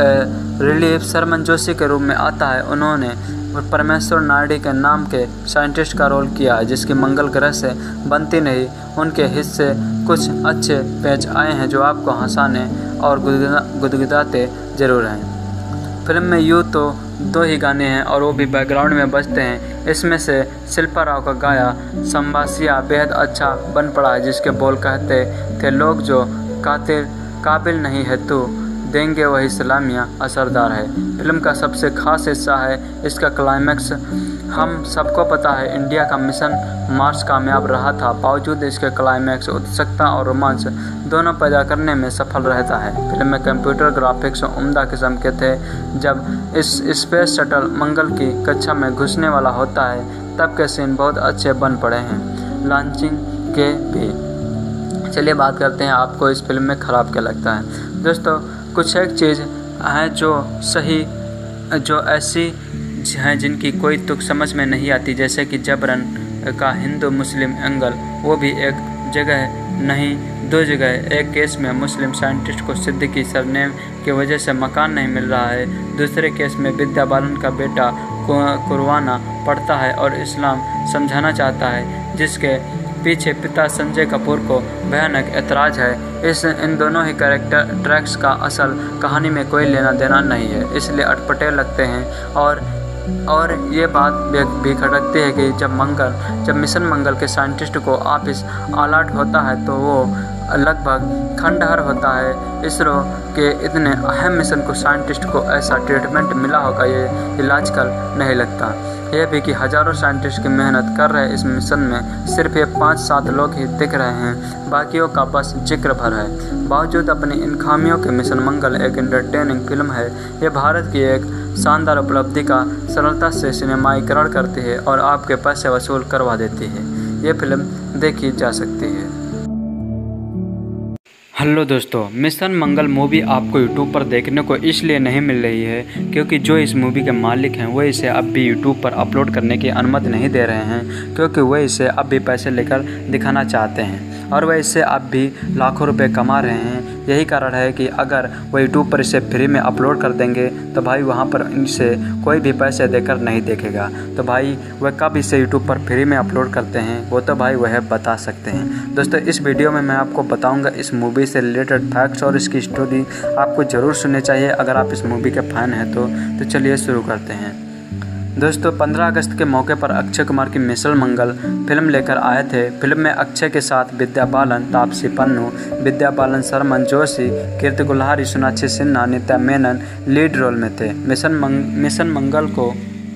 [SPEAKER 3] रिलीफ सरमन जोशी के रूप में आता है। उन्होंने परमेश्वर नायडू के नाम के साइंटिस्ट का रोल किया है जिसकी मंगल ग्रह से बनती नहीं। उनके हिस्से कुछ अच्छे पेच आए हैं जो आपको हंसाने और गुदगुदाते ज़रूर हैं। फिल्म में यूँ तो दो ही गाने हैं और वो भी बैकग्राउंड में बजते हैं। इसमें से शिल्पा राव का गाया संबासिया बेहद अच्छा बन पड़ा है, जिसके बोल कहते थे लोग जो कातिल काबिल नहीं है तू देंगे वही सलामियाँ असरदार है। फिल्म का सबसे खास हिस्सा है इसका क्लाइमैक्स। हम सबको पता है इंडिया का मिशन मार्स कामयाब रहा था, बावजूद इसके क्लाइमैक्स उत्सुकता और रोमांच दोनों पैदा करने में सफल रहता है। फिल्म में कंप्यूटर ग्राफिक्स उम्दा किस्म के थे। जब इस स्पेस शटल मंगल की कक्षा में घुसने वाला होता है तब के सीन बहुत अच्छे बन पड़े हैं, लॉन्चिंग के भी। चलिए बात करते हैं आपको इस फिल्म में ख़राब क्या लगता है। दोस्तों, कुछ एक चीज़ हैं जो सही जो ऐसी हैं जिनकी कोई तुक समझ में नहीं आती, जैसे कि जबरन का हिंदू मुस्लिम एंगल। वो भी एक जगह नहीं दो जगह। एक केस में मुस्लिम साइंटिस्ट को सिद्दीकी सरनेम की वजह से मकान नहीं मिल रहा है, दूसरे केस में विद्या बालन का बेटा कुरवाना पड़ता है और इस्लाम समझाना चाहता है, जिसके पीछे पिता संजय कपूर को भयानक ऐतराज़ है। इस इन दोनों ही कैरेक्टर ट्रैक्स का असल कहानी में कोई लेना देना नहीं है, इसलिए अटपटे लगते हैं। और और ये बात भी खटकती है कि जब मंगल जब मिशन मंगल के साइंटिस्ट को ऑफिस अलर्ट होता है तो वो लगभग खंडहर होता है। इसरो के इतने अहम मिशन को साइंटिस्ट को ऐसा ट्रीटमेंट मिला होगा ये इलाजकल नहीं लगता। यह भी कि हज़ारों साइंटिस्ट की मेहनत कर रहे इस मिशन में सिर्फ ये पाँच सात लोग ही दिख रहे हैं, बाकियों का बस जिक्र भर है। बावजूद अपनी इन खामियों के मिशन मंगल एक एंटरटेनिंग फिल्म है। ये भारत की एक शानदार उपलब्धि का सरलता से सिनेमाईकरण करती है और आपके पैसे वसूल करवा देती है। ये फिल्म देखी जा सकती है। हेलो दोस्तों, मिशन मंगल मूवी आपको यूट्यूब पर देखने को इसलिए नहीं मिल रही है क्योंकि जो इस मूवी के मालिक हैं वो इसे अब भी यूट्यूब पर अपलोड करने की अनुमति नहीं दे रहे हैं, क्योंकि वह इसे अब भी पैसे लेकर दिखाना चाहते हैं और वह इससे अब भी लाखों रुपए कमा रहे हैं। यही कारण है कि अगर वह यूट्यूब पर इसे फ्री में अपलोड कर देंगे तो भाई वहाँ पर इसे कोई भी पैसे देकर नहीं देखेगा। तो भाई वह कब इसे यूट्यूब पर फ्री में अपलोड करते हैं वो तो भाई वह बता सकते हैं। दोस्तों, इस वीडियो में मैं आपको बताऊंगा इस मूवी से रिलेटेड फैक्ट्स और इसकी स्टोरी आपको ज़रूर सुननी चाहिए अगर आप इस मूवी के फ़ैन हैं तो। तो चलिए शुरू करते हैं। दोस्तों पंद्रह अगस्त के मौके पर अक्षय कुमार की मिशन मंगल फिल्म लेकर आए थे। फिल्म में अक्षय के साथ विद्या बालन, तापसी पन्नू, विद्या बालन, शर्मन जोशी, कीर्ति कुल्हारी, सोनाक्षी सिन्हा, नित्या मेनन लीड रोल में थे। मिशन मंग, मिशन मंगल को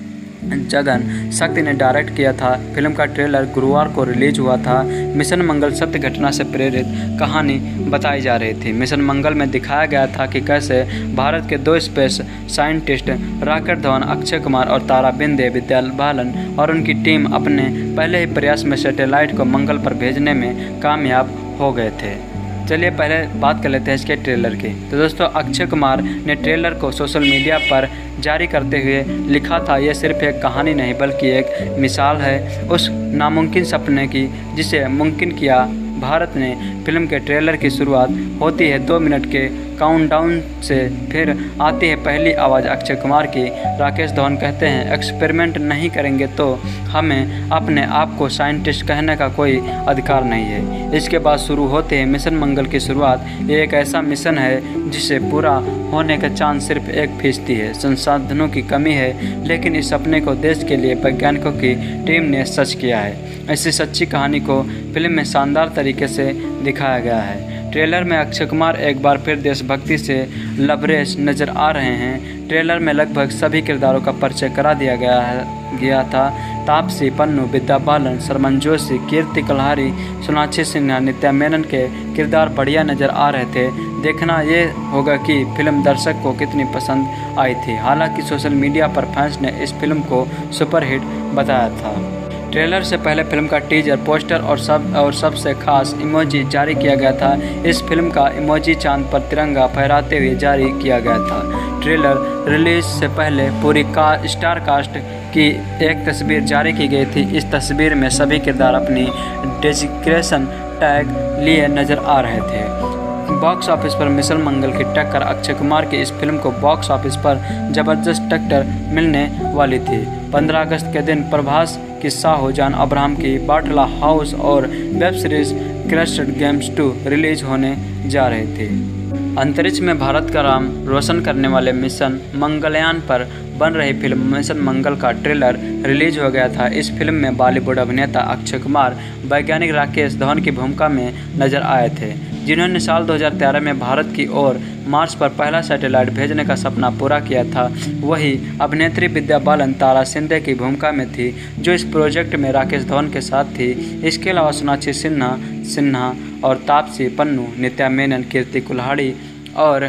[SPEAKER 3] जगन शक्ति ने डायरेक्ट किया था। फिल्म का ट्रेलर गुरुवार को रिलीज हुआ था। मिशन मंगल सत्य घटना से प्रेरित कहानी बताई जा रही थी। मिशन मंगल में दिखाया गया था कि कैसे भारत के दो स्पेस साइंटिस्ट राकेश धवन, अक्षय कुमार और तारा बिंदे, विद्या बालन और उनकी टीम अपने पहले ही प्रयास में सैटेलाइट को मंगल पर भेजने में कामयाब हो गए थे। चलिए पहले बात कर लेते हैं इसके ट्रेलर की। तो दोस्तों अक्षय कुमार ने ट्रेलर को सोशल मीडिया पर जारी करते हुए लिखा था, यह सिर्फ एक कहानी नहीं बल्कि एक मिसाल है उस नामुमकिन सपने की जिसे मुमकिन किया। भारत ने फिल्म के ट्रेलर की शुरुआत होती है दो मिनट के काउंटडाउन से, फिर आती है पहली आवाज़ अक्षय कुमार की। राकेश धवन कहते हैं, एक्सपेरिमेंट नहीं करेंगे तो हमें अपने आप को साइंटिस्ट कहने का कोई अधिकार नहीं है। इसके बाद शुरू होते हैं मिशन मंगल की शुरुआत। ये एक ऐसा मिशन है जिसे पूरा होने का चांस सिर्फ एक फीसदी है। संसाधनों की कमी है, लेकिन इस सपने को देश के लिए वैज्ञानिकों की टीम ने सच किया है। ऐसी सच्ची कहानी को फिल्म में शानदार तरीके से दिखाया गया है। ट्रेलर में अक्षय कुमार एक बार फिर देशभक्ति से लबरेज नज़र आ रहे हैं। ट्रेलर में लगभग सभी किरदारों का परिचय करा दिया गया है गया था। तापसी पन्नू, विद्या बालन, शर्मन जोशी, कीर्ति कुल्हारी, सोनाक्षी सिन्हा, नित्या मेनन के किरदार बढ़िया नज़र आ रहे थे। देखना ये होगा कि फिल्म दर्शक को कितनी पसंद आई थी। हालांकि सोशल मीडिया पर फैंस ने इस फिल्म को सुपरहिट बताया था। ट्रेलर से पहले फिल्म का टीजर, पोस्टर और सब और सबसे खास इमोजी जारी किया गया था। इस फिल्म का इमोजी चांद पर तिरंगा फहराते हुए जारी किया गया था। ट्रेलर रिलीज से पहले पूरी का स्टार कास्ट की एक तस्वीर जारी की गई थी। इस तस्वीर में सभी किरदार अपनी डेजिग्नेशन टैग लिए नज़र आ रहे थे। बॉक्स ऑफिस पर मिशन मंगल की टक्कर अक्षय कुमार की इस फिल्म को बॉक्स ऑफिस पर जबरदस्त टक्कर मिलने वाली थी। पंद्रह अगस्त के दिन प्रभास की साहो, जॉन अब्राहम की बाटला हाउस और web series क्रैशड games two release होने जा रही थी। अंतरिक्ष में भारत का नाम रोशन करने वाले मिशन मंगलयान पर बन रही फिल्म मिशन मंगल का ट्रेलर रिलीज हो गया था। इस फिल्म में बॉलीवुड अभिनेता अक्षय कुमार वैज्ञानिक राकेश धवन की भूमिका में नजर आए थे, जिन्होंने साल दो हज़ार तेरह में भारत की ओर मार्स पर पहला सैटेलाइट भेजने का सपना पूरा किया था। वही अभिनेत्री विद्या बालन तारा सिंधे की भूमिका में थी, जो इस प्रोजेक्ट में राकेश धवन के साथ थी। इसके अलावा सोनाक्षी सिन्हा सिन्हा और तापसी पन्नू, नित्या मेनन, कीर्ति कुल्हाड़ी और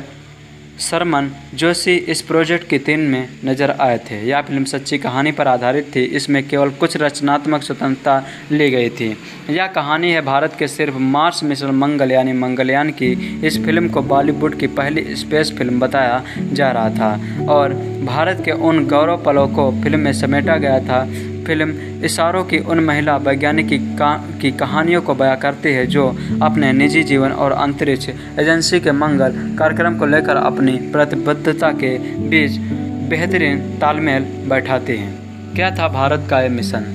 [SPEAKER 3] शर्मन जोशी इस प्रोजेक्ट की टीम में नजर आए थे। यह फिल्म सच्ची कहानी पर आधारित थी। इसमें केवल कुछ रचनात्मक स्वतंत्रता ली गई थी। यह कहानी है भारत के सिर्फ मार्स मिशन मंगल यानी मंगलयान की। इस फिल्म को बॉलीवुड की पहली स्पेस फिल्म बताया जा रहा था और भारत के उन गौरव पलों को फिल्म में समेटा गया था। फिल्म इशारों की उन महिला वैज्ञानिक की, का, की कहानियों को बयां करती है जो अपने निजी जीवन और अंतरिक्ष एजेंसी के मंगल कार्यक्रम को लेकर अपनी प्रतिबद्धता के बीच बेहतरीन तालमेल बैठाती हैं। क्या था भारत का यह मिशन?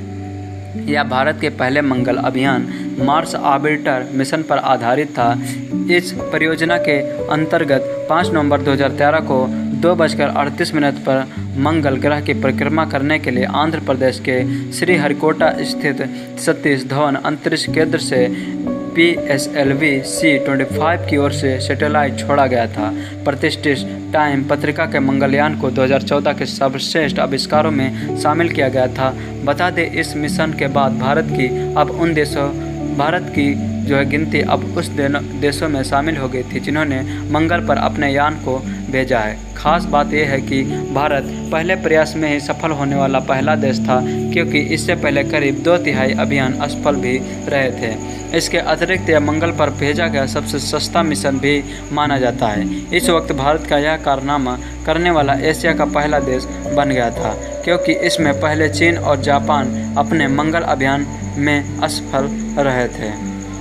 [SPEAKER 3] यह भारत के पहले मंगल अभियान मार्स ऑर्बिटर मिशन पर आधारित था। इस परियोजना के अंतर्गत पाँच नवंबर दो हज़ार तेरह को दो बजकर अड़तीस मिनट पर मंगल ग्रह की परिक्रमा करने के लिए आंध्र प्रदेश के श्रीहरिकोटा स्थित सतीश धवन अंतरिक्ष केंद्र से P S L V C पच्चीस की ओर से सैटेलाइट छोड़ा गया था। प्रतिष्ठित टाइम पत्रिका के मंगलयान को दो हज़ार चौदह के सर्वश्रेष्ठ आविष्कारों में शामिल किया गया था। बता दें, इस मिशन के बाद भारत की अब उन देशों भारत की जो है गिनती अब उस देशों में शामिल हो गई थी जिन्होंने मंगल पर अपने यान को भेजा है। खास बात यह है कि भारत पहले प्रयास में ही सफल होने वाला पहला देश था, क्योंकि इससे पहले करीब दो तिहाई अभियान असफल भी रहे थे। इसके अतिरिक्त यह मंगल पर भेजा गया सबसे सस्ता मिशन भी माना जाता है। इस वक्त भारत का यह कारनामा करने वाला एशिया का पहला देश बन गया था, क्योंकि इसमें पहले चीन और जापान अपने मंगल अभियान में असफल रहे थे।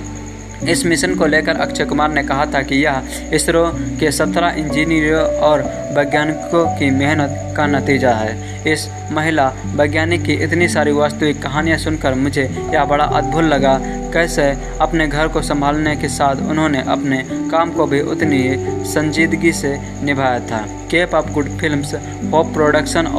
[SPEAKER 3] इस मिशन को लेकर अक्षय कुमार ने कहा था कि यह इसरो के सत्रह इंजीनियरों और वैज्ञानिकों की मेहनत का नतीजा है। इस महिला वैज्ञानिक की इतनी सारी वास्तविक कहानियां सुनकर मुझे यह बड़ा अद्भुत लगा। कैसे अपने घर को संभालने के साथ उन्होंने अपने काम को भी उतनी ही संजीदगी से निभाया था। Cape of Good Films, Hope production और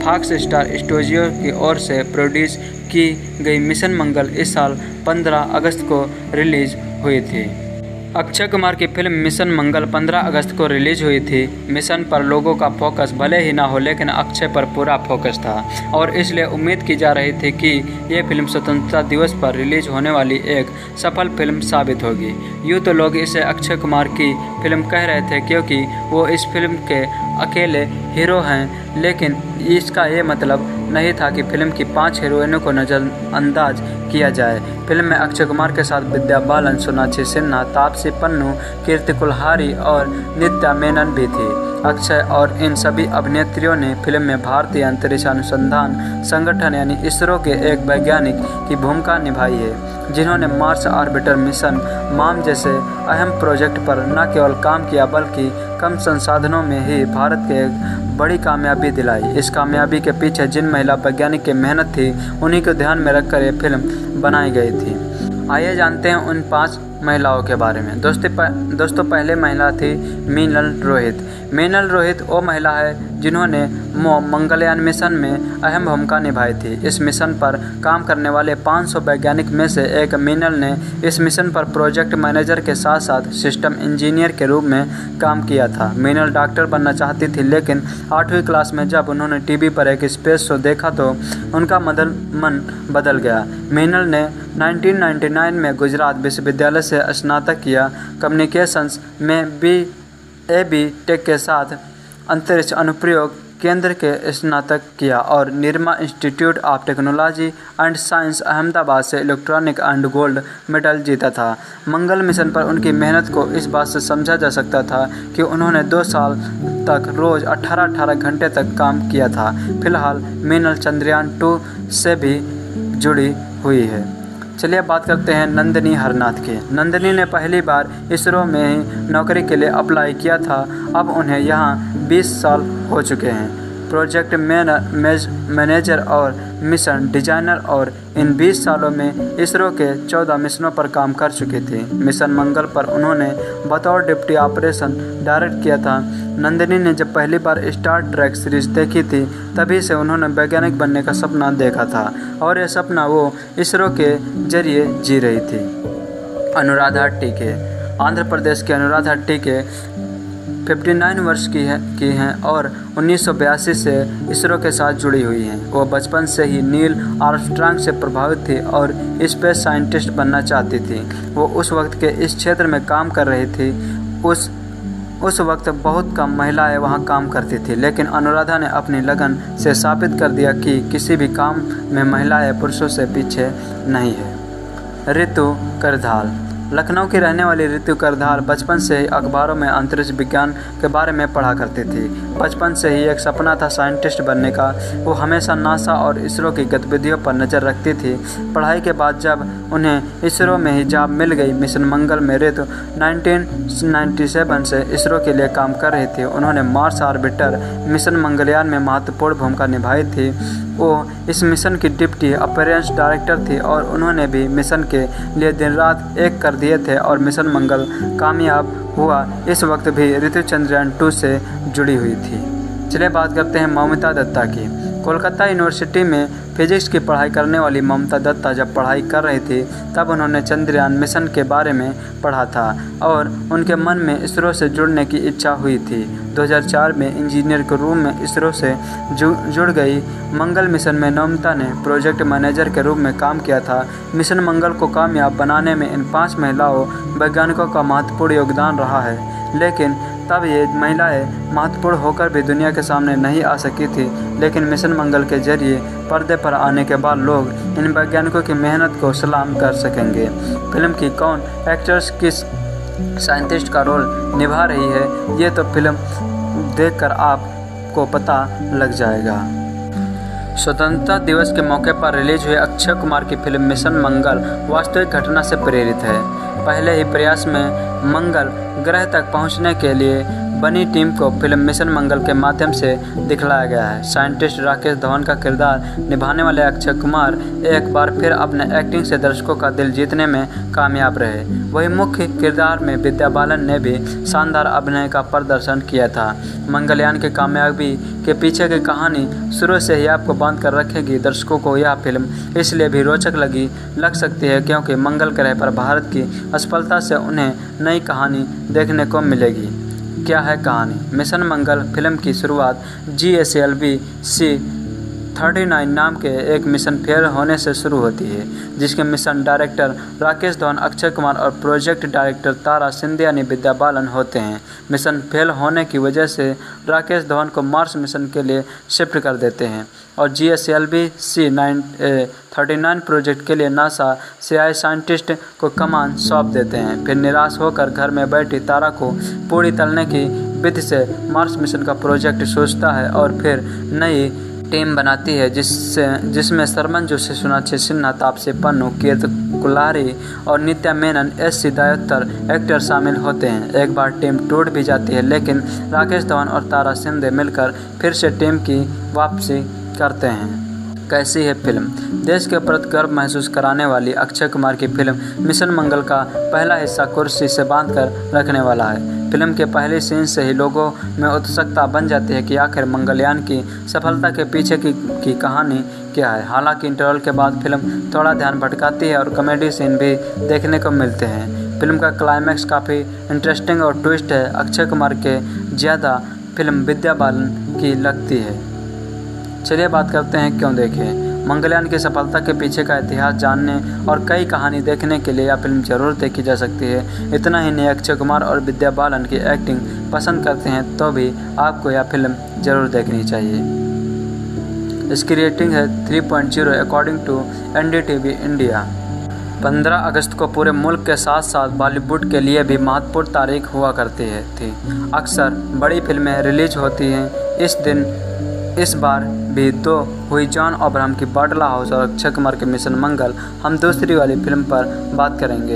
[SPEAKER 3] फॉक्स स्टार स्टूडियो की ओर से प्रोड्यूस की गई मिशन मंगल इस साल पंद्रह अगस्त को रिलीज हुई थी। अक्षय कुमार की फिल्म मिशन मंगल पंद्रह अगस्त को रिलीज हुई थी। मिशन पर लोगों का फोकस भले ही ना हो, लेकिन अक्षय पर पूरा फोकस था और इसलिए उम्मीद की जा रही थी कि ये फिल्म स्वतंत्रता दिवस पर रिलीज होने वाली एक सफल फिल्म साबित होगी। यूँ तो लोग इसे अक्षय कुमार की फिल्म कह रहे थे क्योंकि वो इस फिल्म के अकेले हीरो हैं, लेकिन इसका ये मतलब नहीं था कि फिल्म की पांच हीरोइनों को नज़रअंदाज किया जाए। फिल्म में अक्षय कुमार के साथ विद्या बालन, सोनाक्षी सिन्हा, तापसी पन्नू, कीर्ति कुल्हारी और नित्या मेनन भी थी। अक्षय और इन सभी अभिनेत्रियों ने फिल्म में भारतीय अंतरिक्ष अनुसंधान संगठन यानी इसरो के एक वैज्ञानिक की भूमिका निभाई है, जिन्होंने मार्स ऑर्बिटर मिशन माम जैसे अहम प्रोजेक्ट पर न केवल काम किया बल्कि कम संसाधनों में ही भारत के एक बड़ी कामयाबी दिलाई। इस कामयाबी के पीछे जिन महिला वैज्ञानिक की मेहनत थी, उन्हीं को ध्यान में रखकर ये फिल्म बनाई गई थी। आइए जानते हैं उन पांच महिलाओं के बारे में। दोस्तों दोस्तों पहले महिला थी मीनल रोहित। मीनल रोहित वो महिला है जिन्होंने मंगलयान मिशन में अहम भूमिका निभाई थी। इस मिशन पर काम करने वाले पाँच सौ वैज्ञानिक में से एक मीनल ने इस मिशन पर प्रोजेक्ट मैनेजर के साथ साथ सिस्टम इंजीनियर के रूप में काम किया था। मीनल डॉक्टर बनना चाहती थी, लेकिन आठवीं क्लास में जब उन्होंने टीवी पर एक स्पेस शो देखा तो उनका मदल मन बदल गया। मीनल ने उन्नीस सौ निन्यानवे में गुजरात विश्वविद्यालय से स्नातक किया। कम्युनिकेशंस में बी ए बी टेक के साथ अंतरिक्ष अनुप्रयोग केंद्र के स्नातक किया और Nirma Institute of Technology and Science Ahmedabad से इलेक्ट्रॉनिक एंड गोल्ड मेडल जीता था। मंगल मिशन पर उनकी मेहनत को इस बात से समझा जा सकता था कि उन्होंने दो साल तक रोज़ अठारह अठारह घंटे तक काम किया था। फिलहाल मीनल चंद्रयान टू से भी जुड़ी हुई है। चलिए बात करते हैं नंदिनी हरनाथ की। नंदिनी ने पहली बार इसरो में ही नौकरी के लिए अप्लाई किया था। अब उन्हें यहाँ बीस साल हो चुके हैं। प्रोजेक्ट मैनेजर और मिशन डिजाइनर और इन बीस सालों में इसरो के चौदह मिशनों पर काम कर चुकी थी। मिशन मंगल पर उन्होंने बतौर डिप्टी ऑपरेशन डायरेक्ट किया था। नंदिनी ने जब पहली बार स्टार ट्रैक सीरीज देखी थी, तभी से उन्होंने वैज्ञानिक बनने का सपना देखा था और यह सपना वो इसरो के जरिए जी रही थी। अनुराधा टीके। आंध्र प्रदेश के अनुराधा टीके उनसठ वर्ष की है की हैं और उन्नीस सौ बयासी से इसरो के साथ जुड़ी हुई हैं। वो बचपन से ही नील आर्मस्ट्रांग से प्रभावित थी और स्पेस साइंटिस्ट बनना चाहती थी। वो उस वक्त के इस क्षेत्र में काम कर रही थी। उस उस वक्त बहुत कम महिलाएं वहां काम करती थी, लेकिन अनुराधा ने अपनी लगन से साबित कर दिया कि किसी भी काम में महिलाएं पुरुषों से पीछे नहीं है। ऋतु करधाल। लखनऊ की रहने वाली ऋतु करधाल बचपन से ही अखबारों में अंतरिक्ष विज्ञान के बारे में पढ़ा करती थी। बचपन से ही एक सपना था साइंटिस्ट बनने का। वो हमेशा नासा और इसरो की गतिविधियों पर नज़र रखती थी। पढ़ाई के बाद जब उन्हें इसरो में ही जॉब मिल गई मिशन मंगल में ऋतु उन्नीस सौ सत्तानवे से इसरो के लिए काम कर रही थी। उन्होंने मार्स ऑर्बिटर मिशन मंगलयान में महत्वपूर्ण भूमिका निभाई थी। वो इस मिशन की डिप्टी ऑपरेशंस डायरेक्टर थी और उन्होंने भी मिशन के लिए दिन रात एक कर दिए थे और मिशन मंगल कामयाब हुआ। इस वक्त भी ऋतु चंद्रयान टू से जुड़ी हुई थी। चलिए बात करते हैं ममता दत्ता की। कोलकाता यूनिवर्सिटी में फिजिक्स की पढ़ाई करने वाली ममता दत्ता जब पढ़ाई कर रही थी, तब उन्होंने चंद्रयान मिशन के बारे में पढ़ा था और उनके मन में इसरो से जुड़ने की इच्छा हुई थी। दो हज़ार चार में इंजीनियर के रूप में इसरो से जुड़ गई। मंगल मिशन में ममता ने प्रोजेक्ट मैनेजर के रूप में काम किया था। मिशन मंगल को कामयाब बनाने में इन पाँच महिलाओं वैज्ञानिकों का महत्वपूर्ण योगदान रहा है, लेकिन तब ये महिलाएं महत्वपूर्ण होकर भी दुनिया के सामने नहीं आ सकी थी। लेकिन मिशन मंगल के जरिए पर्दे पर आने के बाद लोग इन वैज्ञानिकों की मेहनत को सलाम कर सकेंगे। फिल्म की कौन एक्टर्स किस साइंटिस्ट का रोल निभा रही है, ये तो फिल्म देखकर आपको पता लग जाएगा। स्वतंत्रता दिवस के मौके पर रिलीज हुए अक्षय कुमार की फिल्म मिशन मंगल वास्तविक घटना से प्रेरित है। पहले ही प्रयास में मंगल ग्रह तक पहुंचने के लिए बनी टीम को फिल्म मिशन मंगल के माध्यम से दिखलाया गया है। साइंटिस्ट राकेश धवन का किरदार निभाने वाले अक्षय कुमार एक बार फिर अपने एक्टिंग से दर्शकों का दिल जीतने में कामयाब रहे। वही मुख्य किरदार में विद्या बालन ने भी शानदार अभिनय का प्रदर्शन किया था। मंगलयान की कामयाबी के पीछे की कहानी शुरू से ही आपको बांध कर रखेगी। दर्शकों को यह फिल्म इसलिए भी रोचक लगी लग सकती है क्योंकि मंगल ग्रह पर भारत की असफलता से उन्हें नई कहानी देखने को मिलेगी। क्या है कहानी? मिशन मंगल फिल्म की शुरुआत G S L V C thirty nine नाम के एक मिशन फेल होने से शुरू होती है, जिसके मिशन डायरेक्टर राकेश धवन, अक्षय कुमार और प्रोजेक्ट डायरेक्टर तारा सिंधे यानी विद्या बालन होते हैं। मिशन फेल होने की वजह से राकेश धवन को मार्स मिशन के लिए शिफ्ट कर देते हैं और G S L V C nine thirty nine project के लिए नासा से आए साइंटिस्ट को कमान सौंप देते हैं। फिर निराश होकर घर में बैठी तारा को पूरी तलने की विधि से मार्स मिशन का प्रोजेक्ट सोचता है और फिर नई टीम बनाती है जिससे जिसमें सरमन जोशी, सोनाक्षी सिन्हा, तापसी पन्नू, कीर्ति कुलारी और नित्या मेनन एस सिद्धार्थर एक्टर शामिल होते हैं। एक बार टीम टूट भी जाती है लेकिन राकेश धवन और तारा सिंधे मिलकर फिर से टीम की वापसी करते हैं। कैसी है फिल्म? देश के प्रति गर्व महसूस कराने वाली अक्षय कुमार की फिल्म मिशन मंगल का पहला हिस्सा कुर्सी से बांधकर रखने वाला है। फिल्म के पहले सीन से ही लोगों में उत्सुकता बन जाती है कि आखिर मंगलयान की सफलता के पीछे की, की कहानी क्या है। हालांकि इंटरवल के बाद फिल्म थोड़ा ध्यान भटकाती है और कॉमेडी सीन भी देखने को मिलते हैं। फिल्म का क्लाइमैक्स काफ़ी इंटरेस्टिंग और ट्विस्ट है। अक्षय कुमार के ज़्यादा फिल्म विद्या बालन की लगती है। चलिए बात करते हैं क्यों देखें। मंगलयान की सफलता के पीछे का इतिहास जानने और कई कहानी देखने के लिए यह फिल्म जरूर देखी जा सकती है। इतना ही नहीं, अक्षय कुमार और विद्या बालन की एक्टिंग पसंद करते हैं तो भी आपको यह फिल्म जरूर देखनी चाहिए। इसकी रेटिंग है three point zero according to N D T V India. पंद्रह अगस्त को पूरे मुल्क के साथ साथ बॉलीवुड के लिए भी महत्वपूर्ण तारीख हुआ करती है थी। अक्सर बड़ी फिल्में रिलीज होती हैं इस दिन। इस बार भी दो हुई जॉन अब्राहम की बाटला हाउस और अक्षय कुमार के मिशन मंगल। हम दूसरी वाली फिल्म पर बात करेंगे।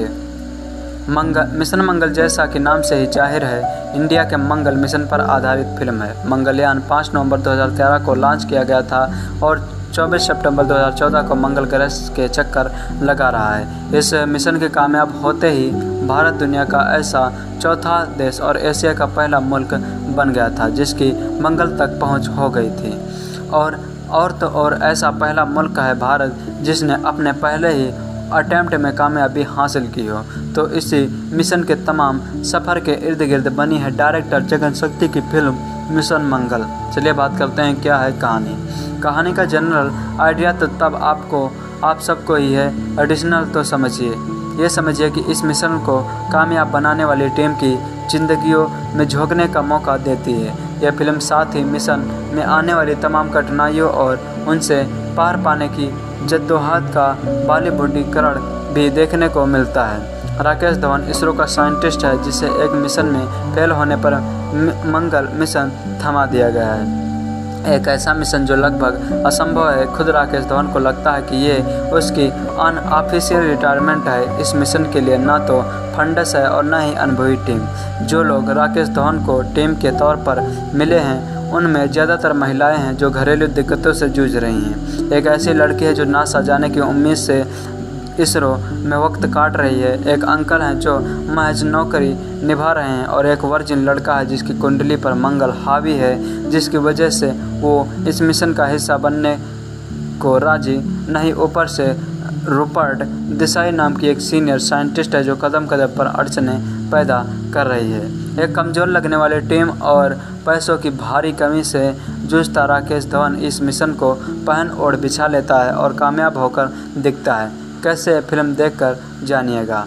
[SPEAKER 3] मंगल मिशन मंगल जैसा कि नाम से ही जाहिर है इंडिया के मंगल मिशन पर आधारित फिल्म है। मंगलयान पाँच नवंबर दो हज़ार तेरह को लॉन्च किया गया था और चौबीस सितंबर दो हज़ार चौदह को मंगल ग्रह के चक्कर लगा रहा है। इस मिशन के कामयाब होते ही भारत दुनिया का ऐसा चौथा देश और एशिया का पहला मुल्क बन गया था जिसकी मंगल तक पहुंच हो गई थी। और और तो और ऐसा पहला मुल्क है भारत जिसने अपने पहले ही अटैम्प्ट में कामयाबी हासिल की हो। तो इसी मिशन के तमाम सफ़र के इर्द गिर्द बनी है डायरेक्टर जगन शक्ति की फिल्म मिशन मंगल। चलिए बात करते हैं क्या है कहानी। कहानी का जनरल आइडिया तो तब आपको आप सबको ही है, एडिशनल तो समझिए ये समझिए कि इस मिशन को कामयाब बनाने वाली टीम की जिंदगियों में झोंकने का मौका देती है। यह फिल्म साथ ही मिशन में आने वाली तमाम कठिनाइयों और उनसे पार पाने की जद्दोजहद का बॉलीवुडीकरण भी देखने को मिलता है। राकेश धवन इसरो का साइंटिस्ट है जिसे एक मिशन में फेल होने पर मंगल मिशन थमा दिया गया है। एक ऐसा मिशन जो लगभग असंभव है। खुद राकेश धवन को लगता है कि ये उसकी अनऑफिशियल रिटायरमेंट है। इस मिशन के लिए ना तो फंडस है और ना ही अनुभवी टीम। जो लोग राकेश धवन को टीम के तौर पर मिले हैं उनमें ज़्यादातर महिलाएं हैं जो घरेलू दिक्कतों से जूझ रही हैं। एक ऐसी लड़की है जो नासा जाने की उम्मीद से इसरो में वक्त काट रही है। एक अंकल हैं जो महज नौकरी निभा रहे हैं और एक वर्जिन लड़का है जिसकी कुंडली पर मंगल हावी है, जिसकी वजह से वो इस मिशन का हिस्सा बनने को राजी नहीं। ऊपर से रूपर्ट देसाई नाम की एक सीनियर साइंटिस्ट है जो कदम कदम पर अड़चनें पैदा कर रही है। एक कमज़ोर लगने वाली टीम और पैसों की भारी कमी से जूझता राकेश धवन इस मिशन को पहन ओढ़ बिछा लेता है और कामयाब होकर दिखता है। कैसे फिल्म देखकर जानिएगा।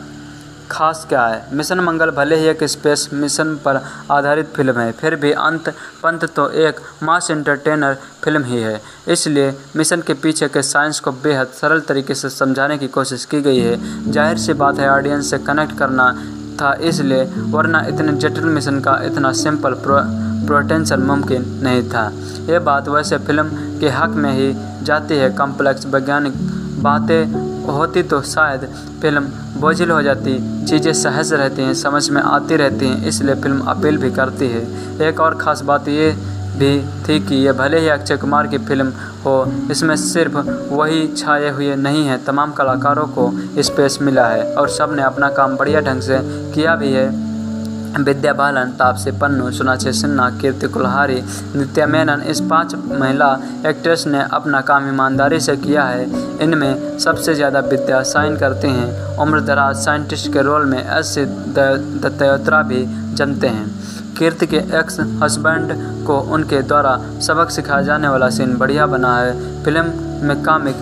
[SPEAKER 3] खास क्या है? मिशन मंगल भले ही एक स्पेस मिशन पर आधारित फिल्म है, फिर भी अंत पंत तो एक मास एंटरटेनर फिल्म ही है। इसलिए मिशन के पीछे के साइंस को बेहद सरल तरीके से समझाने की कोशिश की गई है। जाहिर सी बात है ऑडियंस से कनेक्ट करना था इसलिए, वरना इतने जटिल मिशन का इतना सिंपल प्रो प्रोटेंशन मुमकिन नहीं था। ये बात वैसे फिल्म के हक में ही जाती है। कॉम्प्लेक्स वैज्ञानिक बातें होती तो शायद फिल्म बोझिल हो जाती। चीज़ें सहज रहती हैं, समझ में आती रहती हैं, इसलिए फिल्म अपील भी करती है। एक और ख़ास बात ये भी थी कि ये भले ही अक्षय कुमार की फिल्म हो, इसमें सिर्फ वही छाए हुए नहीं हैं, तमाम कलाकारों को स्पेस मिला है और सब ने अपना काम बढ़िया ढंग से किया भी है। विद्या बालन, तापसी पन्नू, सोनाक्षी सिन्हा, कीर्ति कुल्हारी, नित्या मेनन, इस पांच महिला एक्ट्रेस ने अपना काम ईमानदारी से किया है। इनमें सबसे ज़्यादा विद्या साइन करती हैं। उम्रदराज साइंटिस्ट के रोल में एस दत्तोत्रा भी जमते हैं। कीर्ति के एक्स हस्बैंड को उनके द्वारा सबक सिखाया जाने वाला सीन बढ़िया बना है। फिल्म में कॉमिक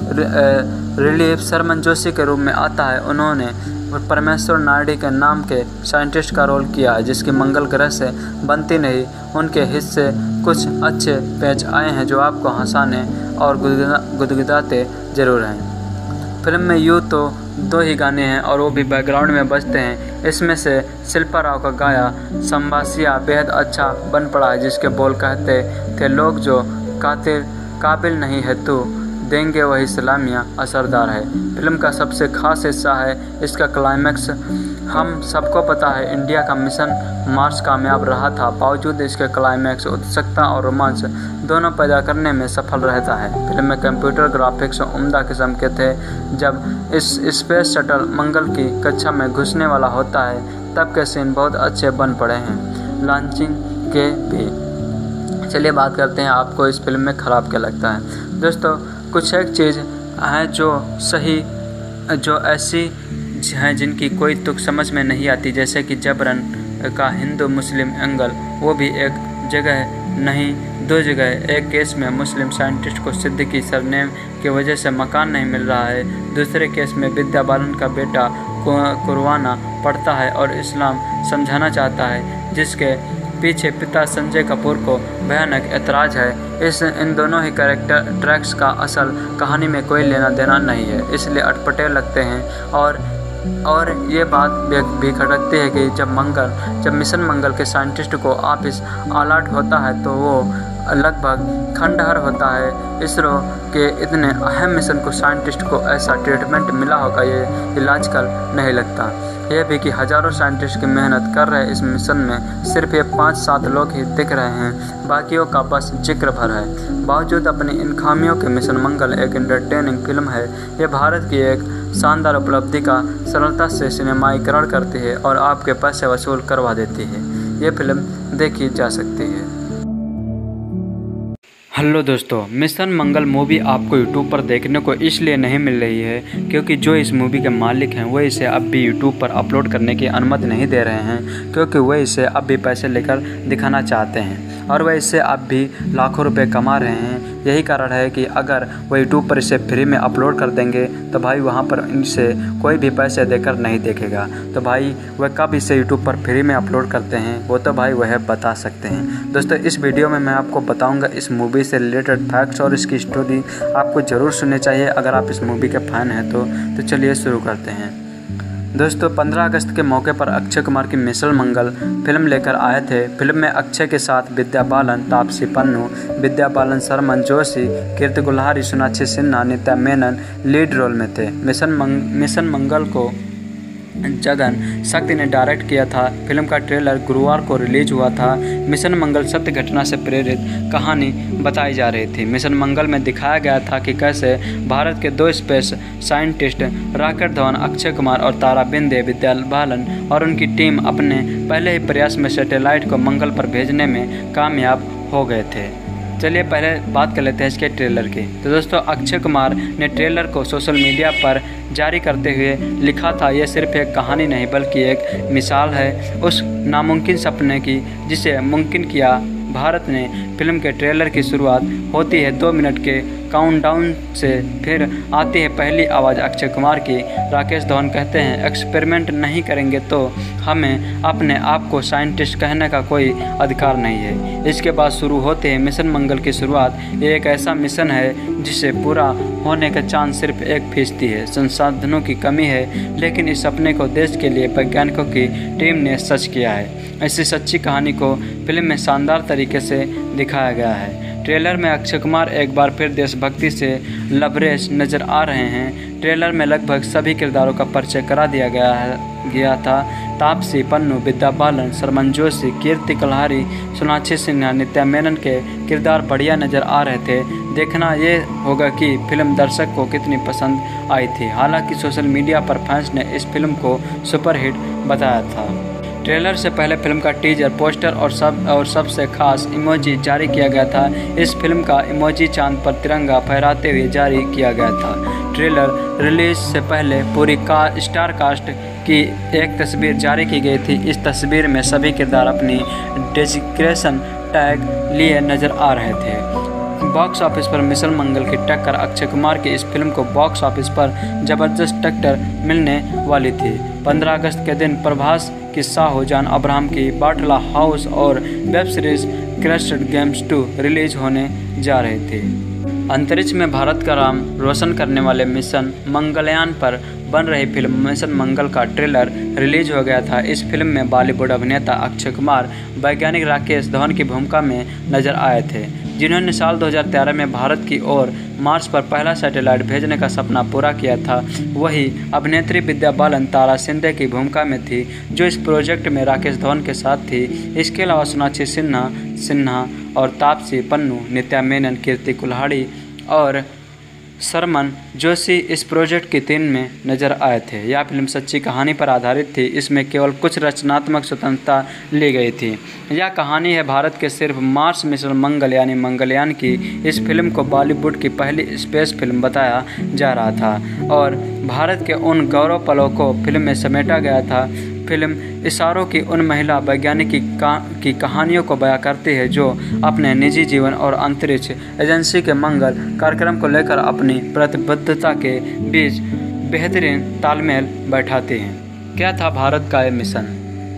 [SPEAKER 3] रिलीफ सरमन जोशी के रूप में आता है। उन्होंने परमेश्वर नायडू के नाम के साइंटिस्ट का रोल किया है, जिसकी मंगल ग्रह से बनती नहीं। उनके हिस्से कुछ अच्छे पेच आए हैं जो आपको हंसाने और गुदगुदाते जरूर हैं। फिल्म में यूँ तो दो ही गाने हैं और वो भी बैकग्राउंड में बजते हैं। इसमें से शिल्पा राव का गाया संभासिया बेहद अच्छा बन पड़ा है, जिसके बोल कहते थे, लोग जो कातिल काबिल नहीं है तू देंगे वही सलामियाँ असरदार है। फिल्म का सबसे खास हिस्सा है इसका क्लाइमैक्स। हम सबको पता है इंडिया का मिशन मार्स कामयाब रहा था, बावजूद इसके क्लाइमैक्स उत्सुकता और रोमांच दोनों पैदा करने में सफल रहता है। फिल्म में कंप्यूटर ग्राफिक्स उम्दा किस्म के थे। जब इस स्पेस शटल मंगल की कक्षा में घुसने वाला होता है तब के सीन बहुत अच्छे बन पड़े हैं, लॉन्चिंग के भी। चलिए बात करते हैं आपको इस फिल्म में ख़राब क्या लगता है। दोस्तों, कुछ एक चीज़ है जो सही जो ऐसी हैं जिनकी कोई तुक समझ में नहीं आती, जैसे कि जबरन का हिंदू मुस्लिम एंगल, वो भी एक जगह नहीं दो जगह। एक केस में मुस्लिम साइंटिस्ट को सिद्दीकी सरनेम की वजह से मकान नहीं मिल रहा है, दूसरे केस में विद्या बालन का बेटा कुर्बाना पड़ता है और इस्लाम समझाना चाहता है, जिसके पीछे पिता संजय कपूर को भयानक ऐतराज़ है। इस इन दोनों ही कैरेक्टर ट्रैक्स का असल कहानी में कोई लेना देना नहीं है, इसलिए अटपटे लगते हैं। और और ये बात भी खटकती है कि जब मंगल जब मिशन मंगल के साइंटिस्ट को ऑफिस अलर्ट होता है तो वो लगभग खंडहर होता है। इसरो के इतने अहम मिशन को साइंटिस्ट को ऐसा ट्रीटमेंट मिला होगा, ये इलाजकल नहीं लगता। यह भी कि हज़ारों साइंटिस्ट की मेहनत कर रहे इस मिशन में सिर्फ ये पाँच सात लोग ही दिख रहे हैं, बाकियों का बस जिक्र भर है। बावजूद अपनी इन खामियों के मिशन मंगल एक एंटरटेनिंग फिल्म है। ये भारत की एक शानदार उपलब्धि का सरलता से सिनेमाईकरण करती है और आपके पैसे वसूल करवा देती है। ये फिल्म देखी जा सकती है। हेलो दोस्तों, मिशन मंगल मूवी आपको यूट्यूब पर देखने को इसलिए नहीं मिल रही है क्योंकि जो इस मूवी के मालिक हैं वो इसे अब भी यूट्यूब पर अपलोड करने की अनुमति नहीं दे रहे हैं, क्योंकि वह इसे अब भी पैसे लेकर दिखाना चाहते हैं और वह इससे अब भी लाखों रुपए कमा रहे हैं। यही कारण है कि अगर वह यूट्यूब पर इसे फ्री में अपलोड कर देंगे तो भाई वहाँ पर इनसे कोई भी पैसे देकर नहीं देखेगा। तो भाई वह कब इसे यूट्यूब पर फ्री में अपलोड करते हैं वो तो भाई वह बता सकते हैं। दोस्तों, इस वीडियो में मैं आपको बताऊंगा इस मूवी से रिलेटेड फैक्ट्स और इसकी स्टोरी आपको ज़रूर सुननी चाहिए अगर आप इस मूवी के फ़ैन हैं तो। तो चलिए शुरू करते हैं। दोस्तों, पंद्रह अगस्त के मौके पर अक्षय कुमार की मिशन मंगल फिल्म लेकर आए थे। फिल्म में अक्षय के साथ विद्या बालन, तापसी पन्नू, विद्या बालन, सरमन जोशी, कीर्ति कुल्हारी, सोनाक्षी सिन्हा, नित्या मेनन लीड रोल में थे। मिशन मंग, मिशन मंगल को जगन शक्ति ने डायरेक्ट किया था। फिल्म का ट्रेलर गुरुवार को रिलीज हुआ था। मिशन मंगल सत्य घटना से प्रेरित कहानी बताई जा रही थी। मिशन मंगल में दिखाया गया था कि कैसे भारत के दो स्पेस साइंटिस्ट रॉकेट धवन अक्षय कुमार और ताराबिंद विद्या बालन और उनकी टीम अपने पहले ही प्रयास में सैटेलाइट को मंगल पर भेजने में कामयाब हो गए थे। चलिए पहले बात कर लेते हैं इसके ट्रेलर की। तो दोस्तों, अक्षय कुमार ने ट्रेलर को सोशल मीडिया पर जारी करते हुए लिखा था, यह सिर्फ एक कहानी नहीं बल्कि एक मिसाल है उस नामुमकिन सपने की जिसे मुमकिन किया। भारत ने फिल्म के ट्रेलर की शुरुआत होती है दो मिनट के काउंटडाउन से, फिर आती है पहली आवाज़ अक्षय कुमार की। राकेश धवन कहते हैं, एक्सपेरिमेंट नहीं करेंगे तो हमें अपने आप को साइंटिस्ट कहने का कोई अधिकार नहीं है। इसके बाद शुरू होते हैं मिशन मंगल की शुरुआत। ये एक ऐसा मिशन है जिसे पूरा होने का चांस सिर्फ एक फीसदी है। संसाधनों की कमी है, लेकिन इस सपने को देश के लिए वैज्ञानिकों की टीम ने सच किया है। ऐसी सच्ची कहानी को फिल्म में शानदार तरीके से दिखाया गया है। ट्रेलर में अक्षय कुमार एक बार फिर देशभक्ति से लबरेज नजर आ रहे हैं। ट्रेलर में लगभग सभी किरदारों का परिचय करा दिया गया है गया था। तापसी पन्नू, विद्या बालन, सरमन जोशी, कीर्ति कल्हारी, सोनाक्षी सिन्हा, नित्या मेनन के किरदार बढ़िया नजर आ रहे थे। देखना ये होगा कि फिल्म दर्शक को कितनी पसंद आई थी। हालांकि सोशल मीडिया पर फैंस ने इस फिल्म को सुपरहिट बताया था। ट्रेलर से पहले फिल्म का टीजर, पोस्टर और सब और सबसे खास इमोजी जारी किया गया था। इस फिल्म का इमोजी चांद पर तिरंगा फहराते हुए जारी किया गया था। ट्रेलर रिलीज से पहले पूरी का स्टार कास्ट की एक तस्वीर जारी की गई थी। इस तस्वीर में सभी किरदार अपनी डेजिग्नेशन टैग लिए नजर आ रहे थे। बॉक्स ऑफिस पर मिशन मंगल की टक्कर, अक्षय कुमार की इस फिल्म को बॉक्स ऑफिस पर जबरदस्त टक्कर मिलने वाली थी। पंद्रह अगस्त के दिन प्रभास की साहो, जॉन अब्राहम की बाटला हाउस और web series क्रैशड games two release होने जा रही थी। अंतरिक्ष में भारत का नाम रोशन करने वाले मिशन मंगलयान पर बन रही फिल्म मिशन मंगल का ट्रेलर रिलीज हो गया था। इस फिल्म में बॉलीवुड अभिनेता अक्षय कुमार वैज्ञानिक राकेश धवन की भूमिका में नजर आए थे, जिन्होंने साल दो हज़ार तेरह में भारत की ओर मार्स पर पहला सैटेलाइट भेजने का सपना पूरा किया था। वही अभिनेत्री विद्या बालन तारा सिंधे की भूमिका में थी, जो इस प्रोजेक्ट में राकेश धवन के साथ थी। इसके अलावा सोनाक्षी सिन्हा सिन्हा और तापसी पन्नू, नित्या मेनन, कीर्ति कुल्हाड़ी और सरमन जोशी इस प्रोजेक्ट की टीम में नजर आए थे। यह फिल्म सच्ची कहानी पर आधारित थी। इसमें केवल कुछ रचनात्मक स्वतंत्रता ली गई थी। यह कहानी है भारत के सिर्फ मार्स मिशन मंगल यानी मंगलयान की। इस फिल्म को बॉलीवुड की पहली स्पेस फिल्म बताया जा रहा था और भारत के उन गौरव पलों को फिल्म में समेटा गया था। फिल्म इशारों की उन महिला वैज्ञानिक की, का, की कहानियों को बयां करती है जो अपने निजी जीवन और अंतरिक्ष एजेंसी के मंगल कार्यक्रम को लेकर अपनी प्रतिबद्धता के बीच बेहतरीन तालमेल बैठाती हैं। क्या था भारत का यह मिशन?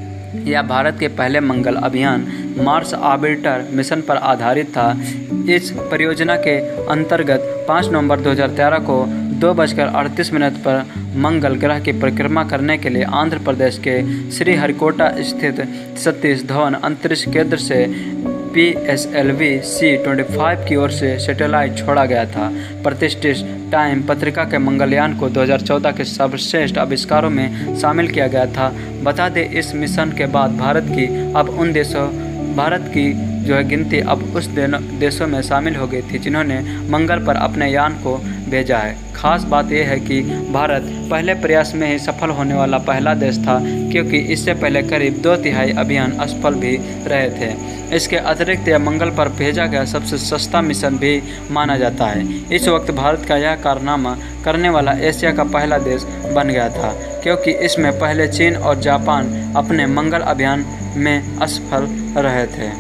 [SPEAKER 3] यह भारत के पहले मंगल अभियान मार्स ऑर्बिटर मिशन पर आधारित था। इस परियोजना के अंतर्गत पाँच नवंबर दो हज़ार तेरह को दो बजकर अड़तीस मिनट पर मंगल ग्रह की परिक्रमा करने के लिए आंध्र प्रदेश के श्रीहरिकोटा स्थित सतीश धवन अंतरिक्ष केंद्र से P S L V C पच्चीस की ओर से सैटेलाइट छोड़ा गया था। प्रतिष्ठित टाइम पत्रिका के मंगलयान को दो हज़ार चौदह के सर्वश्रेष्ठ आविष्कारों में शामिल किया गया था। बता दें, इस मिशन के बाद भारत की अब उन देशों भारत की जो है गिनती अब उस देशों में शामिल हो गई थी जिन्होंने मंगल पर अपने यान को भेजा है। खास बात यह है कि भारत पहले प्रयास में ही सफल होने वाला पहला देश था, क्योंकि इससे पहले करीब दो तिहाई अभियान असफल भी रहे थे। इसके अतिरिक्त यह मंगल पर भेजा गया सबसे सस्ता मिशन भी माना जाता है। इस वक्त भारत का यह कारनामा करने वाला एशिया का पहला देश बन गया था, क्योंकि इसमें पहले चीन और जापान अपने मंगल अभियान में असफल रहे थे।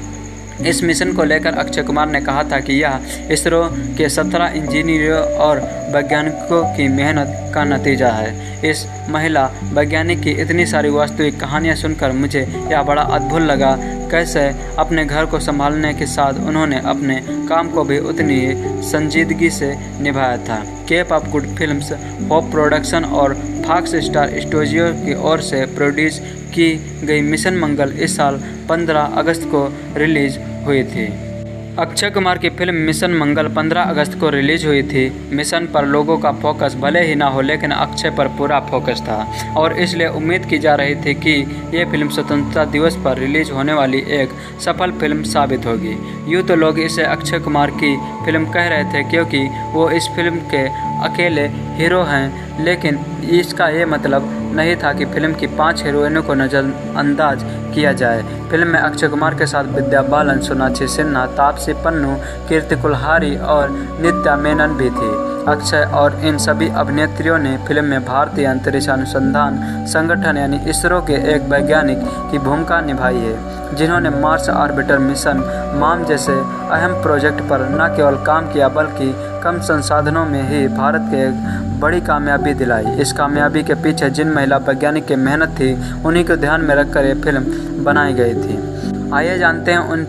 [SPEAKER 3] इस मिशन को लेकर अक्षय कुमार ने कहा था कि यह इसरो के सत्रह इंजीनियरों और वैज्ञानिकों की मेहनत का नतीजा है। इस महिला वैज्ञानिक की इतनी सारी वास्तविक कहानियां सुनकर मुझे यह बड़ा अद्भुत लगा। कैसे अपने घर को संभालने के साथ उन्होंने अपने काम को भी उतनी ही संजीदगी से निभाया था। Cape of Good Films, Hope production और फॉक्स स्टार स्टूडियो की ओर से प्रोड्यूस की गई मिशन मंगल इस साल पंद्रह अगस्त को रिलीज हुई थी। अक्षय कुमार की फिल्म मिशन मंगल पंद्रह अगस्त को रिलीज हुई थी। मिशन पर लोगों का फोकस भले ही ना हो, लेकिन अक्षय पर पूरा फोकस था और इसलिए उम्मीद की जा रही थी कि ये फिल्म स्वतंत्रता दिवस पर रिलीज होने वाली एक सफल फिल्म साबित होगी। यूँ तो लोग इसे अक्षय कुमार की फिल्म कह रहे थे क्योंकि वो इस फिल्म के अकेले हीरो हैं, लेकिन इसका ये मतलब नहीं था कि फिल्म की पांच हीरोइनों को नज़रअंदाज किया जाए। फिल्म में अक्षय कुमार के साथ विद्या बालन, सोनाक्षी सिन्हा, तापसी पन्नू, कीर्ति कुल्हारी और नित्या मेनन भी थी। अक्षय और इन सभी अभिनेत्रियों ने फिल्म में भारतीय अंतरिक्ष अनुसंधान संगठन यानी इसरो के एक वैज्ञानिक की भूमिका निभाई है, जिन्होंने मार्स ऑर्बिटर मिशन माम जैसे अहम प्रोजेक्ट पर न केवल काम किया बल्कि कम संसाधनों में ही भारत के एक बड़ी कामयाबी दिलाई। इस कामयाबी के पीछे जिन महिला वैज्ञानिक की मेहनत थी, उन्हीं को ध्यान में रखकर ये फिल्म बनाई गई थी। आइए जानते हैं उन पाँच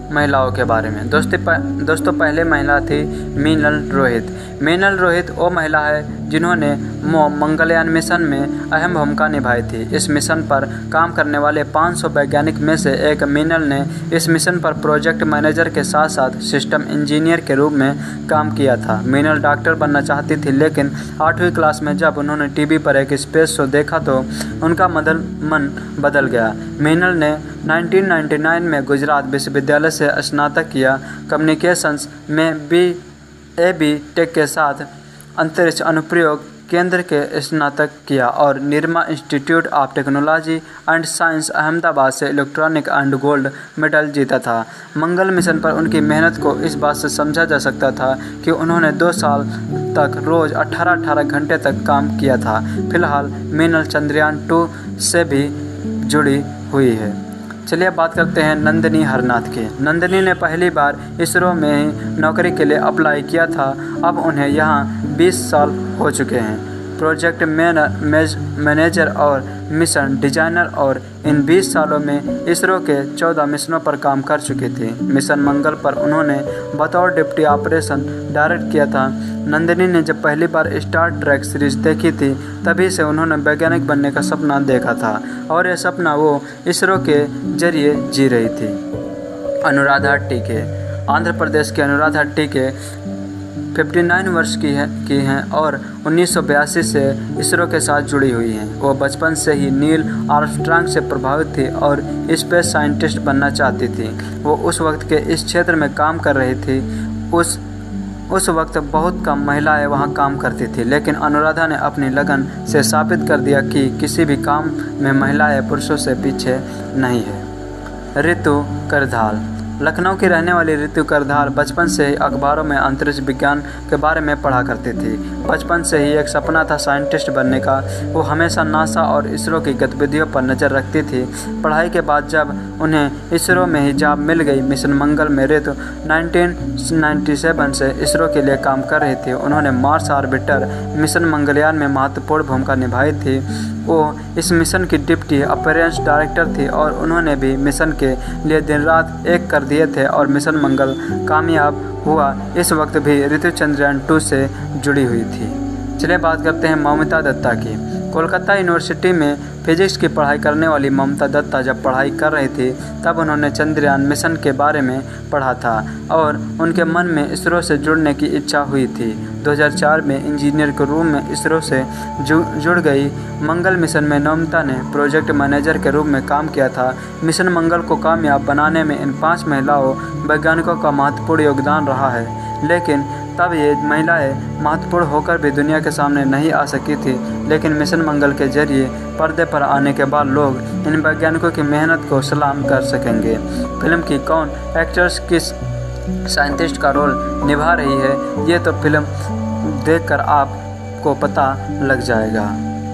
[SPEAKER 3] महिलाओं के बारे में। दोस्तों प, दोस्तों पहले महिला थी मीनल रोहित। मीनल रोहित वो महिला है जिन्होंने मंगलयान मिशन में अहम भूमिका निभाई थी। इस मिशन पर काम करने वाले पाँच सौ वैज्ञानिक में से एक मीनल ने इस मिशन पर प्रोजेक्ट मैनेजर के साथ साथ सिस्टम इंजीनियर के रूप में काम किया था। मीनल डॉक्टर बनना चाहती थी, लेकिन आठवीं क्लास में जब उन्होंने टीवी पर एक स्पेस शो देखा तो उनका मदल मन बदल गया। मीनल ने उन्नीस सौ निन्यानवे में गुजरात विश्वविद्यालय से स्नातक किया। कम्युनिकेशंस में बी ए बी टेक के साथ अंतरिक्ष अनुप्रयोग केंद्र के स्नातक किया और Nirma Institute of Technology and Science Ahmedabad से इलेक्ट्रॉनिक एंड गोल्ड मेडल जीता था। मंगल मिशन पर उनकी मेहनत को इस बात से समझा जा सकता था कि उन्होंने दो साल तक रोज़ अठारह अठारह घंटे तक काम किया था। फिलहाल मीनल चंद्रयान टू से भी जुड़ी हुई है। चलिए बात करते हैं नंदिनी हरनाथ की। नंदिनी ने पहली बार इसरो में ही नौकरी के लिए अप्लाई किया था। अब उन्हें यहाँ बीस साल हो चुके हैं। प्रोजेक्ट मैनेजर और मिशन डिजाइनर और इन बीस सालों में इसरो के चौदह मिशनों पर काम कर चुकी थी। मिशन मंगल पर उन्होंने बतौर डिप्टी ऑपरेशन डायरेक्ट किया था। नंदिनी ने जब पहली बार स्टार ट्रैक सीरीज देखी थी तभी से उन्होंने वैज्ञानिक बनने का सपना देखा था और यह सपना वो इसरो के जरिए जी रही थी। अनुराधा टीके। आंध्र प्रदेश के अनुराधा टीके उनसठ वर्ष की है की हैं और उन्नीस सौ बयासी से इसरो के साथ जुड़ी हुई हैं। वो बचपन से ही नील आर्मस्ट्रांग से प्रभावित थी और स्पेस साइंटिस्ट बनना चाहती थी। वो उस वक्त के इस क्षेत्र में काम कर रही थी। उस उस वक्त बहुत कम महिलाएं वहां काम करती थी, लेकिन अनुराधा ने अपनी लगन से साबित कर दिया कि किसी भी काम में महिलाएं पुरुषों से पीछे नहीं है। ऋतु करधाल। लखनऊ की रहने वाली ऋतु करधाल बचपन से ही अखबारों में अंतरिक्ष विज्ञान के बारे में पढ़ा करती थी। बचपन से ही एक सपना था साइंटिस्ट बनने का। वो हमेशा नासा और इसरो की गतिविधियों पर नज़र रखती थी। पढ़ाई के बाद जब उन्हें इसरो में ही जॉब मिल गई मिशन मंगल में ऋतु उन्नीस सौ सत्तानवे से इसरो के लिए काम कर रही थी। उन्होंने मार्स ऑर्बिटर मिशन मंगलयान में महत्वपूर्ण भूमिका निभाई थी। वो इस मिशन की डिप्टी ऑपरेशंस डायरेक्टर थी और उन्होंने भी मिशन के लिए दिन रात एक कर दिए थे और मिशन मंगल कामयाब हुआ। इस वक्त भी ऋतु चंद्रयान टू से जुड़ी हुई थी। चलिए बात करते हैं ममता दत्ता की। कोलकाता यूनिवर्सिटी में फिजिक्स की पढ़ाई करने वाली ममता दत्ता जब पढ़ाई कर रही थी तब उन्होंने चंद्रयान मिशन के बारे में पढ़ा था और उनके मन में इसरो से जुड़ने की इच्छा हुई थी। दो हज़ार चार में इंजीनियर के रूप में इसरो से जुड़ गई। मंगल मिशन में ममता ने प्रोजेक्ट मैनेजर के रूप में काम किया था। मिशन मंगल को कामयाब बनाने में इन पांच महिलाओं वैज्ञानिकों का महत्वपूर्ण योगदान रहा है, लेकिन तब ये महिलाएं महत्वपूर्ण होकर भी दुनिया के सामने नहीं आ सकी थी। लेकिन मिशन मंगल के जरिए पर्दे पर आने के बाद लोग इन वैज्ञानिकों की मेहनत को सलाम कर सकेंगे। फिल्म की कौन एक्टर्स किस साइंटिस्ट का रोल निभा रही है ये तो फिल्म देखकर आपको पता लग जाएगा।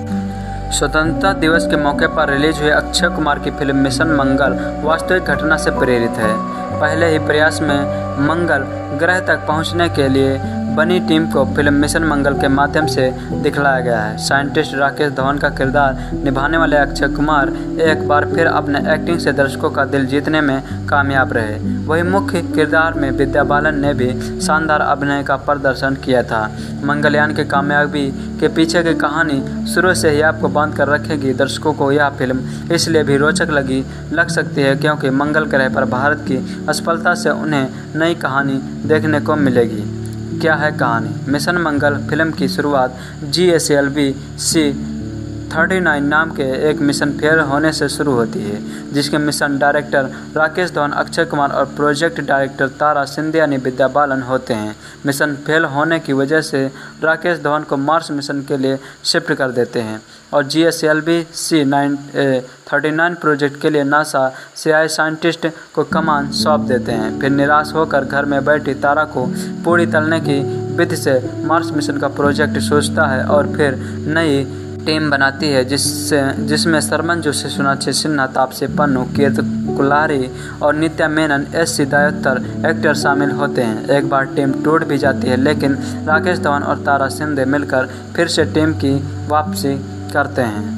[SPEAKER 3] स्वतंत्रता दिवस के मौके पर रिलीज हुई अक्षय कुमार की फिल्म मिशन मंगल वास्तविक घटना से प्रेरित है। पहले ही प्रयास में मंगल ग्रह तक पहुंचने के लिए बनी टीम को फिल्म मिशन मंगल के माध्यम से दिखलाया गया है। साइंटिस्ट राकेश धवन का किरदार निभाने वाले अक्षय कुमार एक बार फिर अपने एक्टिंग से दर्शकों का दिल जीतने में कामयाब रहे। वही मुख्य किरदार में विद्या बालन ने भी शानदार अभिनय का प्रदर्शन किया था। मंगलयान की कामयाबी के पीछे की कहानी शुरू से ही आपको बांध कर रखेगी। दर्शकों को यह फिल्म इसलिए भी रोचक लगी लग सकती है क्योंकि मंगल ग्रह पर भारत की असफलता से उन्हें नई कहानी देखने को मिलेगी। क्या है कहानी? मिशन मंगल फिल्म की शुरुआत G S L V C उनतालीस नाम के एक मिशन फेल होने से शुरू होती है, जिसके मिशन डायरेक्टर राकेश धवन, अक्षय कुमार और प्रोजेक्ट डायरेक्टर तारा सिंधे यानी विद्या बालन होते हैं। मिशन फेल होने की वजह से राकेश धवन को मार्स मिशन के लिए शिफ्ट कर देते हैं और G S L V C nine thirty nine project के लिए नासा से आए साइंटिस्ट को कमान सौंप देते हैं। फिर निराश होकर घर में बैठी तारा को पूरी तलने की विधि से मार्स मिशन का प्रोजेक्ट सोचता है और फिर नई टीम बनाती है जिससे जिसमें सरमन जोशी, सोनाक्षी सिन्हा, तापसी पन्नू, कीर्ति कुलारी और नित्या मेनन एस सिद्धार्थर एक्टर शामिल होते हैं। एक बार टीम टूट भी जाती है, लेकिन राकेश धवन और तारा सिंधे मिलकर फिर से टीम की वापसी करते हैं।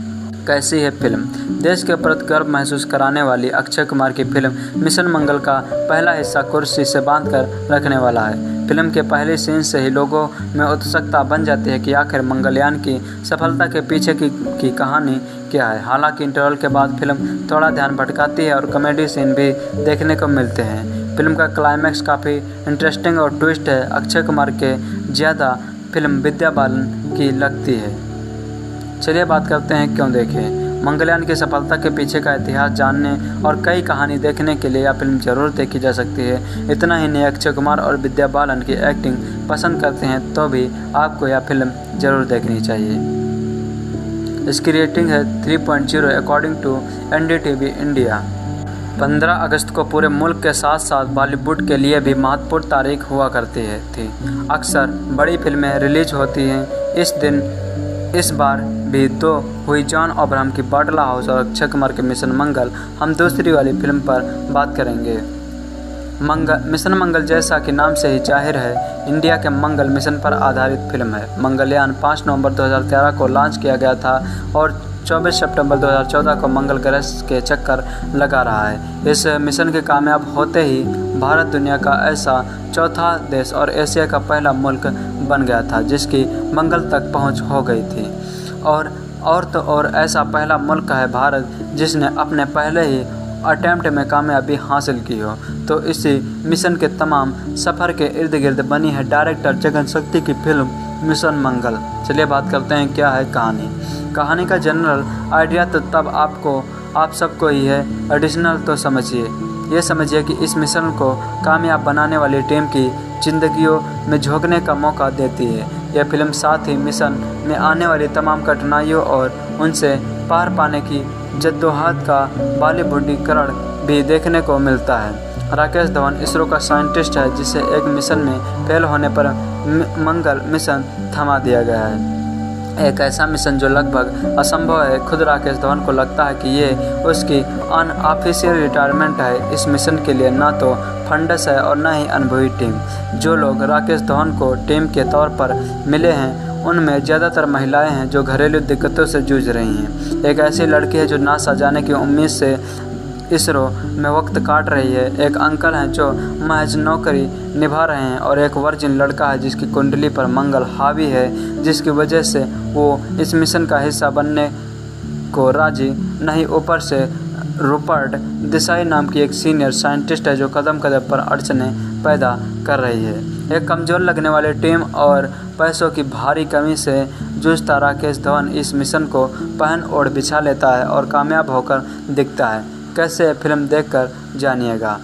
[SPEAKER 3] कैसी है फिल्म। देश के प्रति गर्व महसूस कराने वाली अक्षय कुमार की फिल्म मिशन मंगल का पहला हिस्सा कुर्सी से बांधकर रखने वाला है। फिल्म के पहले सीन से ही लोगों में उत्सुकता बन जाती है कि आखिर मंगलयान की सफलता के पीछे की, की कहानी क्या है। हालांकि इंटरवल के बाद फिल्म थोड़ा ध्यान भटकाती है और कॉमेडी सीन भी देखने को मिलते हैं। फिल्म का क्लाइमैक्स काफ़ी इंटरेस्टिंग और ट्विस्ट है। अक्षय कुमार के ज़्यादा फिल्म विद्या बालन की लगती है। चलिए बात करते हैं क्यों देखें। मंगलयान की सफलता के पीछे का इतिहास जानने और कई कहानी देखने के लिए यह फिल्म जरूर देखी जा सकती है। इतना ही नहीं, अक्षय कुमार और विद्या बालन की एक्टिंग पसंद करते हैं तो भी आपको यह फिल्म जरूर देखनी चाहिए। इसकी रेटिंग है three point zero according to N D T V India. पंद्रह अगस्त को पूरे मुल्क के साथ साथ बॉलीवुड के लिए भी महत्वपूर्ण तारीख हुआ करती है थी। अक्सर बड़ी फिल्में रिलीज होती हैं इस दिन। इस बार भी दो हुई जॉन अब्राहम की बाटला हाउस और अक्षय कुमार के मिशन मंगल। हम दूसरी वाली फिल्म पर बात करेंगे। मंगल मिशन मंगल जैसा कि नाम से ही जाहिर है इंडिया के मंगल मिशन पर आधारित फिल्म है। मंगलयान पाँच नवंबर दो हज़ार तेरह को लॉन्च किया गया था और चौबीस सितंबर दो हज़ार चौदह को मंगल ग्रह के चक्कर लगा रहा है। इस मिशन के कामयाब होते ही भारत दुनिया का ऐसा चौथा देश और एशिया का पहला मुल्क बन गया था जिसकी मंगल तक पहुंच हो गई थी। और और तो और ऐसा पहला मुल्क है भारत जिसने अपने पहले ही अटेम्प्ट में कामयाबी हासिल की हो। तो इसी मिशन के तमाम सफ़र के इर्द गिर्द बनी है डायरेक्टर जगन शक्ति की फिल्म मिशन मंगल। चलिए बात करते हैं क्या है कहानी। कहानी का जनरल आइडिया तो तब आपको आप सबको ही है, एडिशनल तो समझिए। ये समझिए कि इस मिशन को कामयाब बनाने वाली टीम की जिंदगियों में झोंकने का मौका देती है। यह फिल्म साथ ही मिशन में आने वाली तमाम कठिनाइयों और उनसे पार पाने की जद्दोजहद का बॉलीवुडीकरण भी देखने को मिलता है। राकेश धवन इसरो का साइंटिस्ट है जिसे एक मिशन में फेल होने पर मंगल मिशन थमा दिया गया है। एक ऐसा मिशन जो लगभग असंभव है। खुद राकेश धवन को लगता है कि ये उसकी अनऑफिशियल रिटायरमेंट है। इस मिशन के लिए ना तो फंडस है और न ही अनुभवी टीम। जो लोग राकेश धवन को टीम के तौर पर मिले हैं उनमें ज़्यादातर महिलाएं हैं जो घरेलू दिक्कतों से जूझ रही हैं। एक ऐसी लड़की है जो नासा जाने की उम्मीद से इसरो में वक्त काट रही है। एक अंकल हैं जो महज नौकरी निभा रहे हैं और एक वर्जिन लड़का है जिसकी कुंडली पर मंगल हावी है, जिसकी वजह से वो इस मिशन का हिस्सा बनने को राजी नहीं। ऊपर से रूपर्ट देसाई नाम की एक सीनियर साइंटिस्ट है जो कदम कदम पर अड़चनें पैदा कर रही है। एक कमज़ोर लगने वाली टीम और पैसों की भारी कमी से जूझता राकेश धवन इस मिशन को पहन ओढ़ बिछा लेता है और कामयाब होकर दिखता है। कैसे फिल्म देखकर जानिएगा।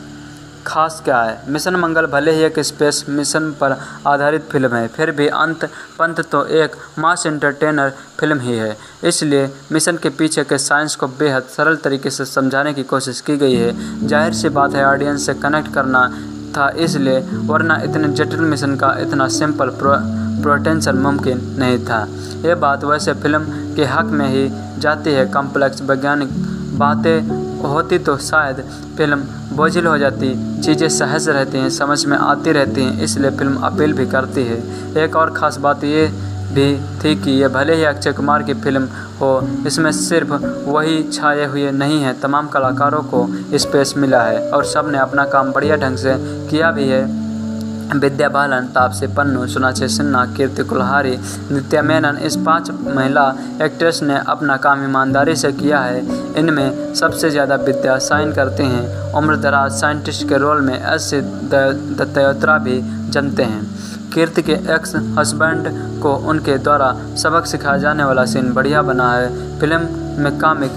[SPEAKER 3] खास क्या है, मिशन मंगल भले ही एक स्पेस मिशन पर आधारित फिल्म है, फिर भी अंत पंत तो एक मास एंटरटेनर फिल्म ही है। इसलिए मिशन के पीछे के साइंस को बेहद सरल तरीके से समझाने की कोशिश की गई है। जाहिर सी बात है ऑडियंस से कनेक्ट करना था इसलिए, वरना इतने जटिल मिशन का इतना सिंपल प्रो पोटेंशियल मुमकिन नहीं था। ये बात वैसे फिल्म के हक में ही जाती है। कॉम्प्लेक्स वैज्ञानिक बातें होती तो शायद फिल्म बोझिल हो जाती। चीज़ें सहज रहती हैं, समझ में आती रहती हैं, इसलिए फिल्म अपील भी करती है। एक और ख़ास बात ये भी थी कि ये भले ही अक्षय कुमार की फिल्म हो, इसमें सिर्फ वही छाए हुए नहीं हैं, तमाम कलाकारों को स्पेस मिला है और सब ने अपना काम बढ़िया ढंग से किया भी है। विद्या बालन, तापसी पन्नू, सोनाक्षी सिन्हा, कीर्ति कुल्हारी, नित्या मेनन, इस पांच महिला एक्ट्रेस ने अपना काम ईमानदारी से किया है। इनमें सबसे ज़्यादा विद्या साइन करती हैं। उम्रदराज साइंटिस्ट के रोल में एस दत्तोत्रा भी जमते हैं। कीर्ति के एक्स हस्बैंड को उनके द्वारा सबक सिखाया जाने वाला सीन बढ़िया बना है। फिल्म में कॉमिक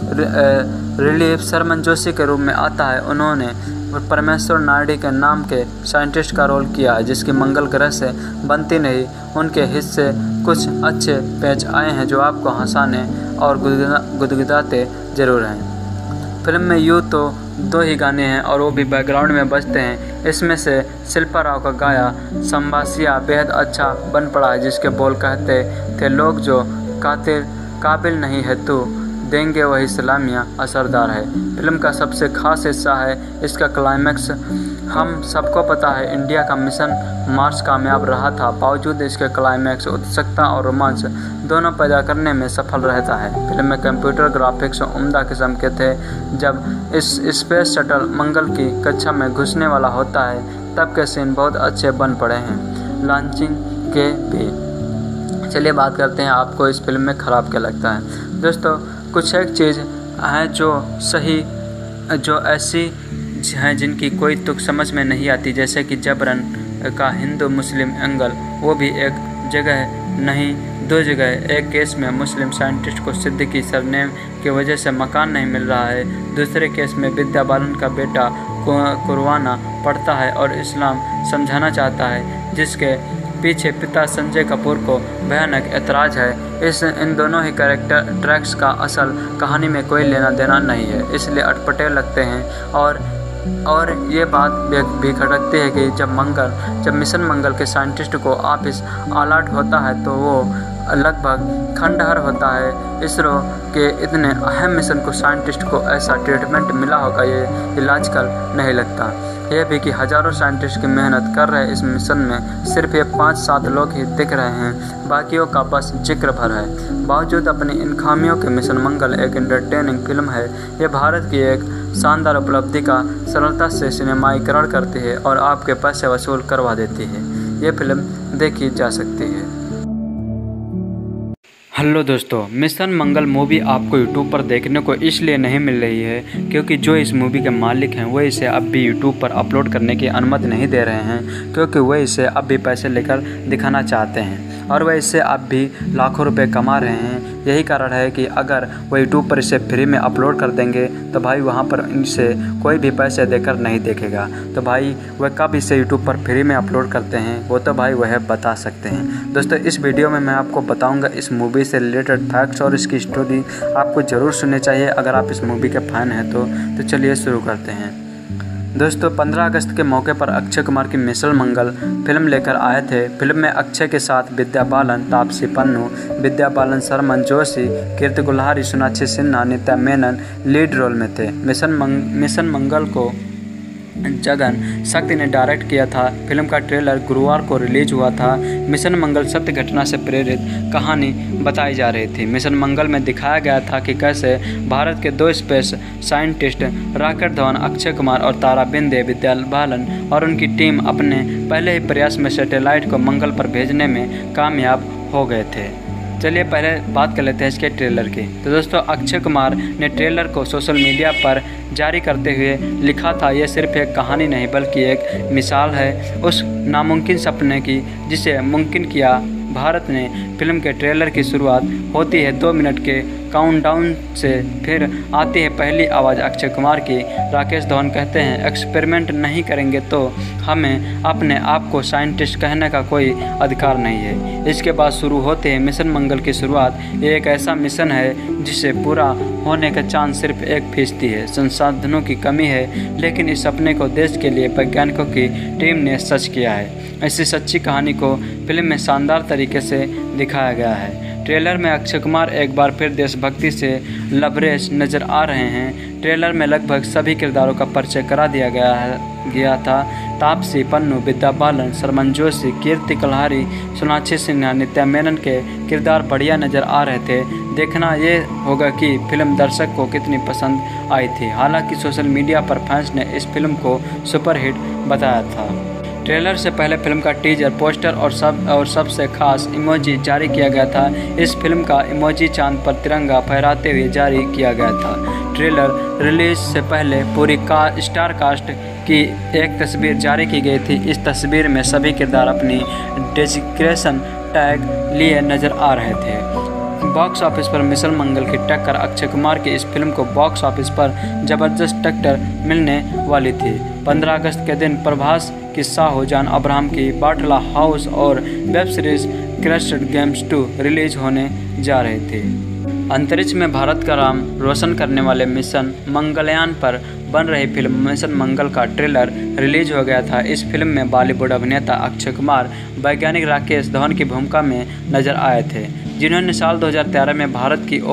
[SPEAKER 3] रिलीफ सरमन जोशी के रूप में आता है। उन्होंने परमेश्वर नायडू के नाम के साइंटिस्ट का रोल किया है जिसकी मंगल ग्रह से बनती नहीं। उनके हिस्से कुछ अच्छे पेच आए हैं जो आपको हंसाने और गुदगुदाते ज़रूर हैं। फिल्म में यूँ तो दो ही गाने हैं और वो भी बैकग्राउंड में बजते हैं। इसमें से शिल्पा राव का गाया संभासिया बेहद अच्छा बन पड़ा है जिसके बोल कहते थे, लोग जो कातिल काबिल नहीं है तू, देंगे वही सलामियाँ असरदार है। फिल्म का सबसे खास हिस्सा है इसका क्लाइमैक्स। हम सबको पता है इंडिया का मिशन मार्स कामयाब रहा था, बावजूद इसके क्लाइमैक्स उत्सुकता और रोमांच दोनों पैदा करने में सफल रहता है। फिल्म में कंप्यूटर ग्राफिक्स उम्दा किस्म के थे। जब इस स्पेस शटल मंगल की कक्षा में घुसने वाला होता है तब के सीन बहुत अच्छे बन पड़े हैं, लॉन्चिंग के भी। चलिए बात करते हैं आपको इस फिल्म में ख़राब क्या लगता है। दोस्तों कुछ एक चीज़ है जो सही जो ऐसी हैं जिनकी कोई तुक समझ में नहीं आती, जैसे कि जबरन का हिंदू मुस्लिम एंगल, वो भी एक जगह नहीं दो जगह। एक केस में मुस्लिम साइंटिस्ट को सिद्दीकी सरनेम की वजह से मकान नहीं मिल रहा है, दूसरे केस में विद्या बालन का बेटा कुरवाना पढ़ता है और इस्लाम समझाना चाहता है, जिसके पीछे पिता संजय कपूर को भयानक ऐतराज़ है। इस इन दोनों ही कैरेक्टर ट्रैक्स का असल कहानी में कोई लेना देना नहीं है, इसलिए अटपटे लगते हैं। और और ये बात भी खटकती है कि जब मंगल जब मिशन मंगल के साइंटिस्ट को ऑफिस अलर्ट होता है तो वो लगभग खंडहर होता है। इसरो के इतने अहम मिशन को साइंटिस्ट को ऐसा ट्रीटमेंट मिला होगा ये इलाजकल नहीं लगता। यह भी कि हज़ारों साइंटिस्ट की मेहनत कर रहे इस मिशन में सिर्फ ये पाँच सात लोग ही दिख रहे हैं, बाकियों का बस जिक्र भर है। बावजूद अपनी इन खामियों के मिशन मंगल एक एंटरटेनिंग फिल्म है। ये भारत की एक शानदार उपलब्धि का सरलता से सिनेमाईकरण करती है और आपके पैसे वसूल करवा देती है। ये फिल्म देखी जा सकती है। हेलो दोस्तों, मिशन मंगल मूवी आपको यूट्यूब पर देखने को इसलिए नहीं मिल रही है क्योंकि जो इस मूवी के मालिक हैं वो इसे अब भी यूट्यूब पर अपलोड करने की अनुमति नहीं दे रहे हैं, क्योंकि वह इसे अब भी पैसे लेकर दिखाना चाहते हैं और वह इससे अब भी लाखों रुपए कमा रहे हैं। यही कारण है कि अगर वह यूट्यूब पर इसे फ्री में अपलोड कर देंगे तो भाई वहाँ पर इसे कोई भी पैसे देकर नहीं देखेगा। तो भाई वह कब इसे यूट्यूब पर फ्री में अपलोड करते हैं वो तो भाई वह बता सकते हैं। दोस्तों इस वीडियो में मैं आपको बताऊंगा इस मूवी से रिलेटेड फैक्ट्स और इसकी स्टोरी आपको ज़रूर सुननी चाहिए अगर आप इस मूवी के फ़ैन हैं तो। तो चलिए शुरू करते हैं। दोस्तों पंद्रह अगस्त के मौके पर अक्षय कुमार की मिशन मंगल फिल्म लेकर आए थे। फिल्म में अक्षय के साथ विद्या बालन, तापसी पन्नू, विद्या बालन, सरमन जोशी, कीर्ति गुल्हारी, सोनाक्षी सिन्हा, नित्या मेनन लीड रोल में थे। मिशन मंग, मिशन मंगल को जगन शक्ति ने डायरेक्ट किया था। फिल्म का ट्रेलर गुरुवार को रिलीज हुआ था। मिशन मंगल सत्य घटना से प्रेरित कहानी बताई जा रही थी। मिशन मंगल में दिखाया गया था कि कैसे भारत के दो स्पेस साइंटिस्ट रॉकेट धवन अक्षय कुमार और तारा बिंदे विद्या बालन और उनकी टीम अपने पहले ही प्रयास में सैटेलाइट को मंगल पर भेजने में कामयाब हो गए थे। चलिए पहले बात कर लेते हैं इसके ट्रेलर की। तो दोस्तों अक्षय कुमार ने ट्रेलर को सोशल मीडिया पर जारी करते हुए लिखा था, यह सिर्फ एक कहानी नहीं बल्कि एक मिसाल है उस नामुमकिन सपने की जिसे मुमकिन किया। भारत ने फिल्म के ट्रेलर की शुरुआत होती है दो मिनट के काउंटडाउन से, फिर आती है पहली आवाज़ अक्षय कुमार की। राकेश धवन कहते हैं एक्सपेरिमेंट नहीं करेंगे तो हमें अपने आप को साइंटिस्ट कहने का कोई अधिकार नहीं है। इसके बाद शुरू होते हैं मिशन मंगल की शुरुआत। ये एक ऐसा मिशन है जिसे पूरा होने का चांस सिर्फ एक फीसदी है। संसाधनों की कमी है लेकिन इस सपने को देश के लिए वैज्ञानिकों की टीम ने सच किया है। ऐसी सच्ची कहानी को फिल्म में शानदार तरीके से दिखाया गया है। ट्रेलर में अक्षय कुमार एक बार फिर देशभक्ति से लबरेज नज़र आ रहे हैं। ट्रेलर में लगभग सभी किरदारों का परिचय करा दिया गया है गया था। तापसी पन्नू, विद्या बालन, सरमन जोशी, कीर्ति कुल्हारी, सोनाक्षी सिन्हा, नित्या मेनन के किरदार बढ़िया नज़र आ रहे थे। देखना ये होगा कि फिल्म दर्शक को कितनी पसंद आई थी। हालांकि सोशल मीडिया पर फैंस ने इस फिल्म को सुपरहिट बताया था। ट्रेलर से पहले फिल्म का टीजर, पोस्टर और सब और सबसे खास इमोजी जारी किया गया था। इस फिल्म का इमोजी चांद पर तिरंगा फहराते हुए जारी किया गया था। ट्रेलर रिलीज से पहले पूरी का स्टार कास्ट की एक तस्वीर जारी की गई थी। इस तस्वीर में सभी किरदार अपनी डेजिग्नेशन टैग लिए नज़र आ रहे थे। बॉक्स ऑफिस पर मिशन मंगल की टक्कर अक्षय कुमार की इस फिल्म को बॉक्स ऑफिस पर जबरदस्त टक्कर मिलने वाली थी। पंद्रह अगस्त के दिन प्रभास की साहो जॉन अब्राहम की बाटला हाउस और web series crashed games two release होने जा रहे थे। अंतरिक्ष में भारत का नाम रोशन करने वाले मिशन मंगलयान पर बन रही फिल्म मिशन मंगल का ट्रेलर रिलीज हो गया था। इस फिल्म में बॉलीवुड अभिनेता अक्षय कुमार वैज्ञानिक राकेश धवन की भूमिका में नजर आए थे, जिन्होंने साल दो हज़ार तेरह में भारत की ओर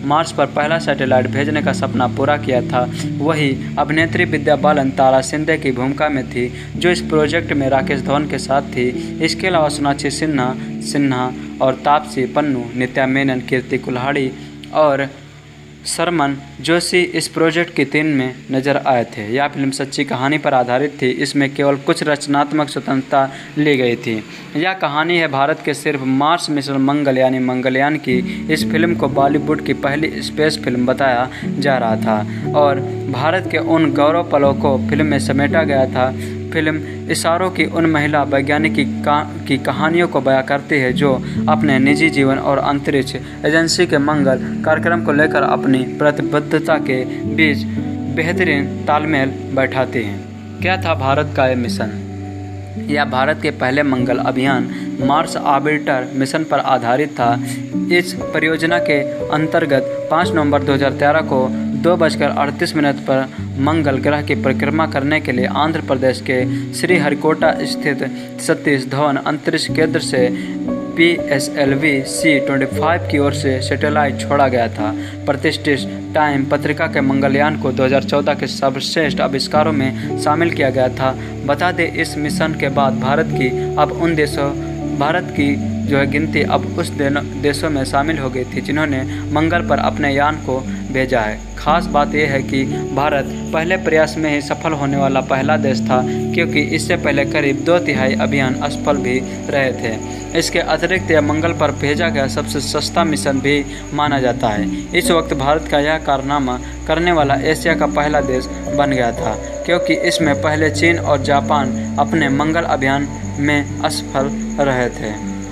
[SPEAKER 3] मार्स पर पहला सैटेलाइट भेजने का सपना पूरा किया था, वही अभिनेत्री विद्या बालन तारा शिंदे की भूमिका में थी, जो इस प्रोजेक्ट में राकेश धवन के साथ थी। इसके अलावा सोनाक्षी सिन्हा सिन्हा और तापसी पन्नू, नित्या मेनन, कीर्ति कुल्हाड़ी और सरमन जोशी इस प्रोजेक्ट की टीम में नजर आए थे। यह फिल्म सच्ची कहानी पर आधारित थी। इसमें केवल कुछ रचनात्मक स्वतंत्रता ली गई थी। यह कहानी है भारत के सिर्फ मार्स मिशन मंगल यानी मंगलयान की। इस फिल्म को बॉलीवुड की पहली स्पेस फिल्म बताया जा रहा था और भारत के उन गौरव पलों को फिल्म में समेटा गया था। फिल्म इसारो की उन महिला वैज्ञानिक की, का, की कहानियों को बयां करती है जो अपने निजी जीवन और अंतरिक्ष एजेंसी के मंगल कार्यक्रम को लेकर अपनी प्रतिबद्धता के बीच बेहतरीन तालमेल बैठाती हैं। क्या था भारत का यह मिशन? यह भारत के पहले मंगल अभियान मार्स ऑर्बिटर मिशन पर आधारित था। इस परियोजना के अंतर्गत पाँच नवंबर दो हज़ार तेरह को दो बजकर अड़तीस मिनट पर मंगल ग्रह की परिक्रमा करने के लिए आंध्र प्रदेश के श्रीहरिकोटा स्थित सतीश धवन अंतरिक्ष केंद्र से P S L V C पच्चीस की ओर से सैटेलाइट छोड़ा गया था। प्रतिष्ठित टाइम पत्रिका के मंगलयान को दो हज़ार चौदह के सर्वश्रेष्ठ आविष्कारों में शामिल किया गया था। बता दें, इस मिशन के बाद भारत की अब उन देशों भारत की जो है गिनती अब उस देशों में शामिल हो गई थी जिन्होंने मंगल पर अपने यान को भेजा है। खास बात यह है कि भारत पहले प्रयास में ही सफल होने वाला पहला देश था, क्योंकि इससे पहले करीब दो तिहाई अभियान असफल भी रहे थे। इसके अतिरिक्त यह मंगल पर भेजा गया सबसे सस्ता मिशन भी माना जाता है। इस वक्त भारत का यह कारनामा करने वाला एशिया का पहला देश बन गया था, क्योंकि इसमें पहले चीन और जापान अपने मंगल अभियान में असफल रहे थे।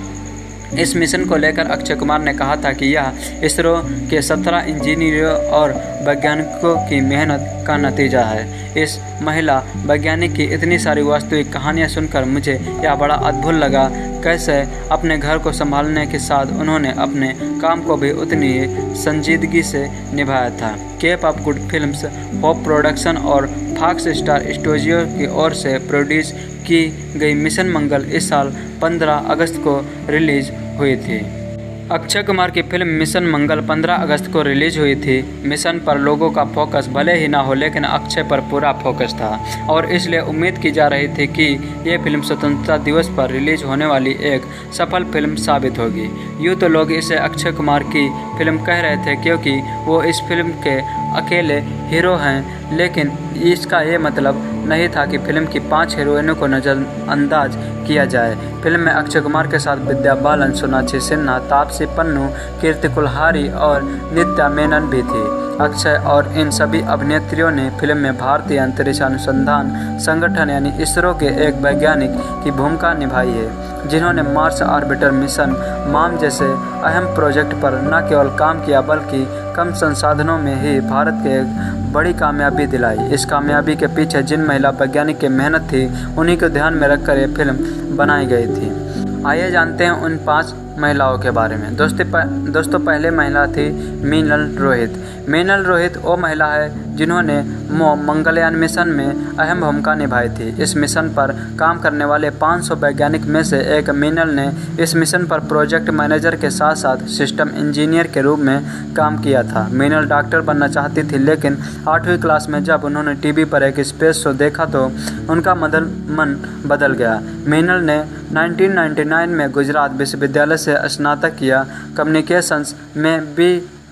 [SPEAKER 3] इस मिशन को लेकर अक्षय कुमार ने कहा था कि यह इसरो के सत्रह इंजीनियरों और वैज्ञानिकों की मेहनत का नतीजा है। इस महिला वैज्ञानिक की इतनी सारी वास्तविक कहानियां सुनकर मुझे यह बड़ा अद्भुत लगा। कैसे अपने घर को संभालने के साथ उन्होंने अपने काम को भी उतनी ही संजीदगी से निभाया था। Cape of Good Films, Hope production और फॉक्स स्टार स्टूडियो की ओर से प्रोड्यूस की गई मिशन मंगल इस साल पंद्रह अगस्त को रिलीज हुई थी। अक्षय कुमार की फिल्म मिशन मंगल पंद्रह अगस्त को रिलीज हुई थी। मिशन पर लोगों का फोकस भले ही ना हो, लेकिन अक्षय पर पूरा फोकस था और इसलिए उम्मीद की जा रही थी कि ये फिल्म स्वतंत्रता दिवस पर रिलीज होने वाली एक सफल फिल्म साबित होगी। यूँ तो लोग इसे अक्षय कुमार की फिल्म कह रहे थे क्योंकि वो इस फिल्म के अकेले हीरो हैं, लेकिन इसका ये मतलब नहीं था कि फिल्म की पांच हीरोइनों को नज़रअंदाज किया जाए। फिल्म में अक्षय कुमार के साथ विद्या बालन, सोनाक्षी सिन्हा, तापसी पन्नू, कीर्ति कुल्हाड़ी और नित्या मेनन भी थी। अक्षय और इन सभी अभिनेत्रियों ने फिल्म में भारतीय अंतरिक्ष अनुसंधान संगठन यानी इसरो के एक वैज्ञानिक की भूमिका निभाई है, जिन्होंने मार्स ऑर्बिटर मिशन माम जैसे अहम प्रोजेक्ट पर न केवल काम किया बल्कि कम संसाधनों में ही भारत के एक बड़ी कामयाबी दिलाई। इस कामयाबी के पीछे जिन महिला वैज्ञानिक की मेहनत थी, उन्हीं को ध्यान में रखकर ये फिल्म बनाई गई थी। आइए जानते हैं उन पांच महिलाओं के बारे में। दोस्तों दोस्तों पहले महिला थी मीनल रोहित। मीनल रोहित वो महिला है जिन्होंने मंगलयान मिशन में अहम भूमिका निभाई थी। इस मिशन पर काम करने वाले पाँच सौ वैज्ञानिक में से एक मीनल ने इस मिशन पर प्रोजेक्ट मैनेजर के साथ साथ सिस्टम इंजीनियर के रूप में काम किया था। मीनल डॉक्टर बनना चाहती थी, लेकिन आठवीं क्लास में जब उन्होंने टीवी पर एक स्पेस शो देखा तो उनका मदल मन बदल गया। मीनल ने उन्नीस सौ निन्यानवे में गुजरात विश्वविद्यालय से स्नातक किया। कम्युनिकेशंस में बी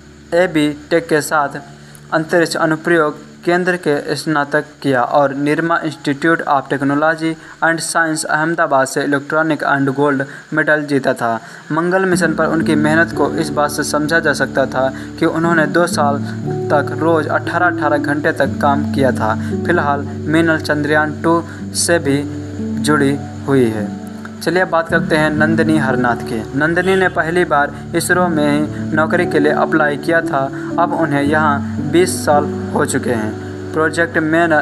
[SPEAKER 3] ए बी टेक के साथ अंतरिक्ष अनुप्रयोग केंद्र के स्नातक किया और Nirma Institute of Technology and Science Ahmedabad से इलेक्ट्रॉनिक एंड गोल्ड मेडल जीता था। मंगल मिशन पर उनकी मेहनत को इस बात से समझा जा सकता था कि उन्होंने दो साल तक रोज़ अठारह अठारह घंटे तक काम किया था। फिलहाल मीनल चंद्रयान टू से भी जुड़ी हुई है। चलिए अब बात करते हैं नंदिनी हरनाथ की। नंदिनी ने पहली बार इसरो में ही नौकरी के लिए अप्लाई किया था। अब उन्हें यहाँ बीस साल हो चुके हैं। प्रोजेक्ट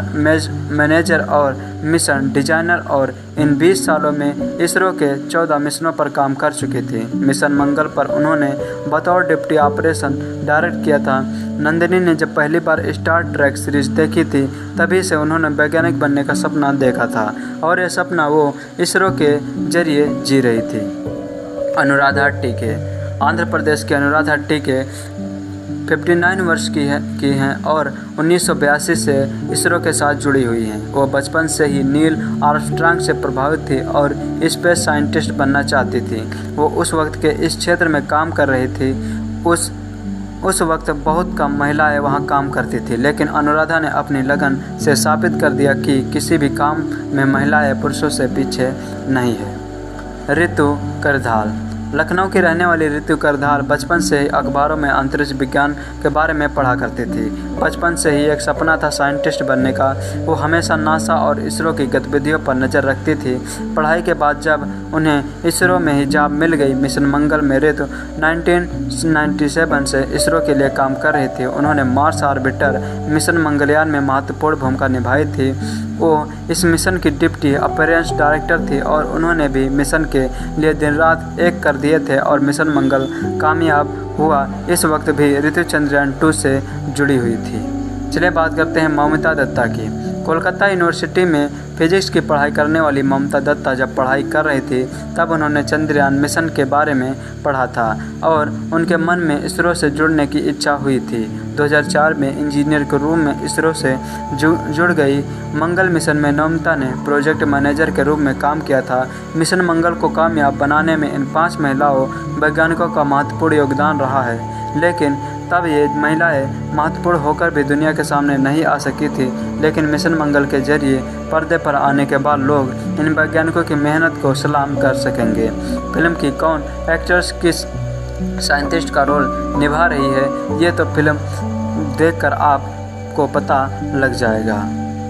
[SPEAKER 3] मैनेजर और मिशन डिजाइनर और इन बीस सालों में इसरो के चौदह मिशनों पर काम कर चुकी थी। मिशन मंगल पर उन्होंने बतौर डिप्टी ऑपरेशन डायरेक्ट किया था। नंदिनी ने जब पहली बार स्टार ट्रैक सीरीज देखी थी, तभी से उन्होंने वैज्ञानिक बनने का सपना देखा था और यह सपना वो इसरो के जरिए जी रही थी। अनुराधा टीके। आंध्र प्रदेश के अनुराधा टीके उनसठ वर्ष की है की हैं और उन्नीस सौ बयासी से इसरो के साथ जुड़ी हुई हैं। वो बचपन से ही नील आर्मस्ट्रांग से प्रभावित थी और स्पेस साइंटिस्ट बनना चाहती थी। वो उस वक्त के इस क्षेत्र में काम कर रही थी। उस उस वक्त बहुत कम महिलाएं वहां काम करती थी, लेकिन अनुराधा ने अपनी लगन से साबित कर दिया कि किसी भी काम में महिलाएं पुरुषों से पीछे नहीं है। ऋतु करधाल। लखनऊ की रहने वाली ऋतु करधाल बचपन से ही अखबारों में अंतरिक्ष विज्ञान के बारे में पढ़ा करती थी। बचपन से ही एक सपना था साइंटिस्ट बनने का। वो हमेशा नासा और इसरो की गतिविधियों पर नज़र रखती थी। पढ़ाई के बाद जब उन्हें इसरो में ही जॉब मिल गई मिशन मंगल में ऋतु उन्नीस सौ सत्तानवे से इसरो के लिए काम कर रही थी। उन्होंने मार्स ऑर्बिटर मिशन मंगलयान में महत्वपूर्ण भूमिका निभाई थी। वो इस मिशन की डिप्टी ऑपरेशंस डायरेक्टर थी और उन्होंने भी मिशन के लिए दिन रात एक कर दिए थे और मिशन मंगल कामयाब हुआ। इस वक्त भी ऋतु चंद्रयान टू से जुड़ी हुई थी। चलिए बात करते हैं ममता दत्ता की। कोलकाता यूनिवर्सिटी में फिजिक्स की पढ़ाई करने वाली ममता दत्ता जब पढ़ाई कर रही थी तब उन्होंने चंद्रयान मिशन के बारे में पढ़ा था और उनके मन में इसरो से जुड़ने की इच्छा हुई थी। दो हज़ार चार में इंजीनियर के रूप में इसरो से जुड़ गई। मंगल मिशन में ममता ने प्रोजेक्ट मैनेजर के रूप में काम किया था। मिशन मंगल को कामयाब बनाने में इन पाँच महिलाओं वैज्ञानिकों का महत्वपूर्ण योगदान रहा है, लेकिन तब ये महिलाएं महत्वपूर्ण होकर भी दुनिया के सामने नहीं आ सकी थी। लेकिन मिशन मंगल के जरिए पर्दे पर आने के बाद लोग इन वैज्ञानिकों की मेहनत को सलाम कर सकेंगे। फिल्म की कौन एक्टर्स किस साइंटिस्ट का रोल निभा रही है, ये तो फिल्म देखकर आपको पता लग जाएगा।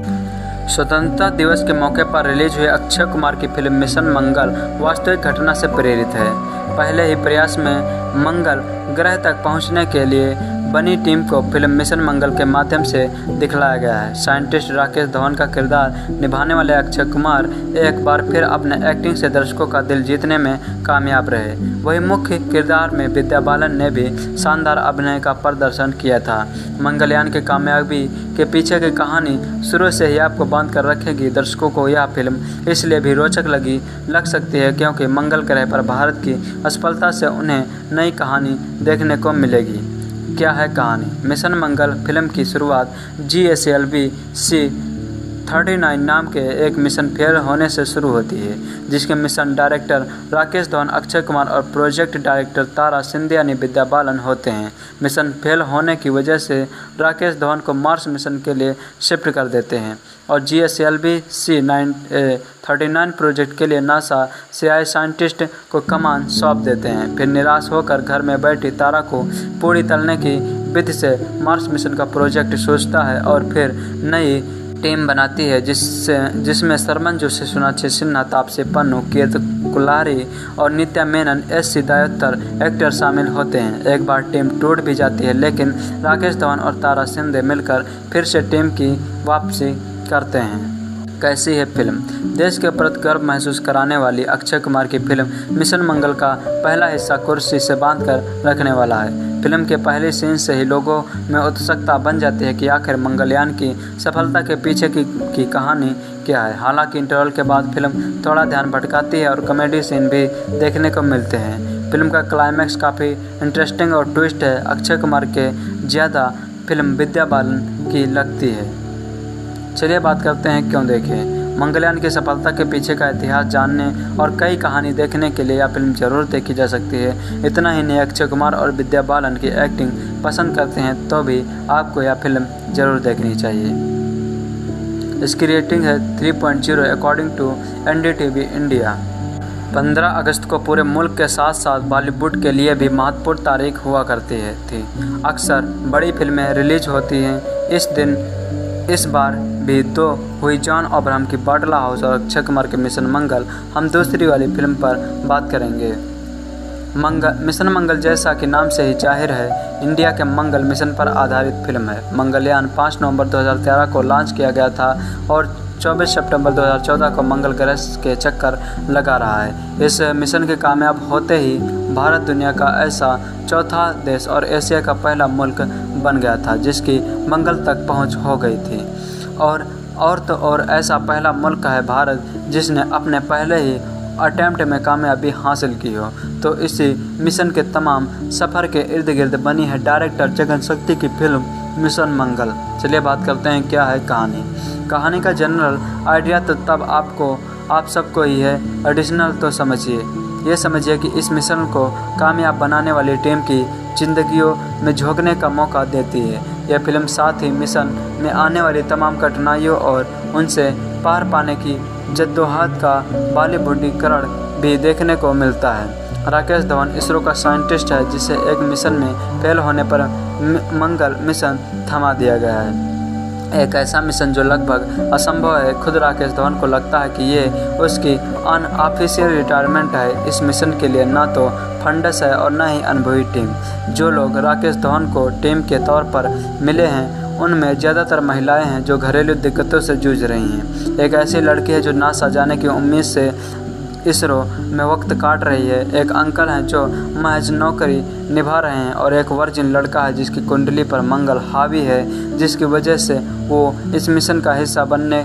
[SPEAKER 3] स्वतंत्रता दिवस के मौके पर रिलीज हुई अक्षय कुमार की फिल्म मिशन मंगल वास्तविक घटना से प्रेरित है। पहले ही प्रयास में मंगल ग्रह तक पहुंचने के लिए बनी टीम को फिल्म मिशन मंगल के माध्यम से दिखलाया गया है। साइंटिस्ट राकेश धवन का किरदार निभाने वाले अक्षय कुमार एक बार फिर अपने एक्टिंग से दर्शकों का दिल जीतने में कामयाब रहे। वही मुख्य किरदार में विद्या बालन ने भी शानदार अभिनय का प्रदर्शन किया था। मंगलयान की कामयाबी के पीछे की कहानी शुरू से ही आपको बांध कर रखेगी। दर्शकों को यह फिल्म इसलिए भी रोचक लगी लग सकती है क्योंकि मंगल ग्रह पर भारत की असफलता से उन्हें नई कहानी देखने को मिलेगी। क्या है कहानी? मिशन मंगल फिल्म की शुरुआत G S L V C उनतालीस नाम के एक मिशन फेल होने से शुरू होती है, जिसके मिशन डायरेक्टर राकेश धवन, अक्षय कुमार और प्रोजेक्ट डायरेक्टर तारा सिंधे यानी विद्या बालन होते हैं। मिशन फेल होने की वजह से राकेश धवन को मार्स मिशन के लिए शिफ्ट कर देते हैं और G S L V C nine thirty nine project के लिए नासा से आए साइंटिस्ट को कमान सौंप देते हैं। फिर निराश होकर घर में बैठी तारा को पूरी तलने की विधि से मार्स मिशन का प्रोजेक्ट सोचता है और फिर नई टीम बनाती है जिससे जिसमें सरमन जोशी, सोनाक्षी सिन्हा, तापसी पन्नू, कीर्ति कुल्हारी और नित्या मेनन, एस सिद्धार्थर एक्टर शामिल होते हैं। एक बार टीम टूट भी जाती है, लेकिन राकेश धवन और तारा सिंधे मिलकर फिर से टीम की वापसी करते हैं। कैसी है फिल्म? देश के प्रति गर्व महसूस कराने वाली अक्षय कुमार की फिल्म मिशन मंगल का पहला हिस्सा कुर्सी से बांध कर रखने वाला है। फिल्म के पहले सीन से ही लोगों में उत्सुकता बन जाती है कि आखिर मंगलयान की सफलता के पीछे की, की कहानी क्या है। हालांकि इंटरवल के बाद फिल्म थोड़ा ध्यान भटकाती है और कॉमेडी सीन भी देखने को मिलते हैं। फिल्म का क्लाइमैक्स काफ़ी इंटरेस्टिंग और ट्विस्ट है। अक्षय कुमार के ज़्यादा फिल्म विद्या बालन की लगती है। चलिए बात करते हैं क्यों देखें। मंगलयान की सफलता के पीछे का इतिहास जानने और कई कहानी देखने के लिए यह फिल्म जरूर देखी जा सकती है। इतना ही नहीं, अक्षय कुमार और विद्या बालन की एक्टिंग पसंद करते हैं तो भी आपको यह फिल्म जरूर देखनी चाहिए। इसकी रेटिंग है three point zero according to N D T V India. पंद्रह अगस्त को पूरे मुल्क के साथ साथ बॉलीवुड के लिए भी महत्वपूर्ण तारीख हुआ करती है थी। अक्सर बड़ी फिल्में रिलीज होती हैं इस दिन। इस बार भी दो हुई जॉन अब्राहम की बाटला हाउस और अक्षय कुमार के मिशन मंगल। हम दूसरी वाली फिल्म पर बात करेंगे। मंगल मिशन मंगल जैसा कि नाम से ही जाहिर है, इंडिया के मंगल मिशन पर आधारित फिल्म है। मंगलयान पाँच नवंबर दो हज़ार तेरह को लॉन्च किया गया था और चौबीस सितंबर दो हज़ार चौदह को मंगल ग्रह के चक्कर लगा रहा है। इस मिशन के कामयाब होते ही भारत दुनिया का ऐसा चौथा देश और एशिया का पहला मुल्क बन गया था जिसकी मंगल तक पहुंच हो गई थी। और और तो और ऐसा पहला मुल्क है भारत जिसने अपने पहले ही अटैम्प्ट में कामयाबी हासिल की हो। तो इसी मिशन के तमाम सफ़र के इर्द गिर्द बनी है डायरेक्टर जगन शक्ति की फिल्म मिशन मंगल। चलिए बात करते हैं क्या है कहानी। कहानी का जनरल आइडिया तो तब आपको आप सबको ही है, एडिशनल तो समझिए। ये समझिए कि इस मिशन को कामयाब बनाने वाली टीम की जिंदगियों में झोंकने का मौका देती है। यह फिल्म साथ ही मिशन में आने वाली तमाम कठिनाइयों और उनसे पार पाने की जद्दोजहद का बॉलीवुडीकरण भी देखने को मिलता है। राकेश धवन इसरो का साइंटिस्ट है जिसे एक मिशन में फेल होने पर मंगल मिशन थमा दिया गया है। एक ऐसा मिशन जो लगभग असंभव है। खुद राकेश धवन को लगता है कि ये उसकी अनऑफिशियल रिटायरमेंट है। इस मिशन के लिए ना तो फंडस है और न ही अनुभवी टीम। जो लोग राकेश धवन को टीम के तौर पर मिले हैं उनमें ज़्यादातर महिलाएं हैं जो घरेलू दिक्कतों से जूझ रही हैं। एक ऐसी लड़की है जो नासा जाने की उम्मीद से इसरो में वक्त काट रही है। एक अंकल हैं जो महज नौकरी निभा रहे हैं और एक वर्जिन लड़का है जिसकी कुंडली पर मंगल हावी है, जिसकी वजह से वो इस मिशन का हिस्सा बनने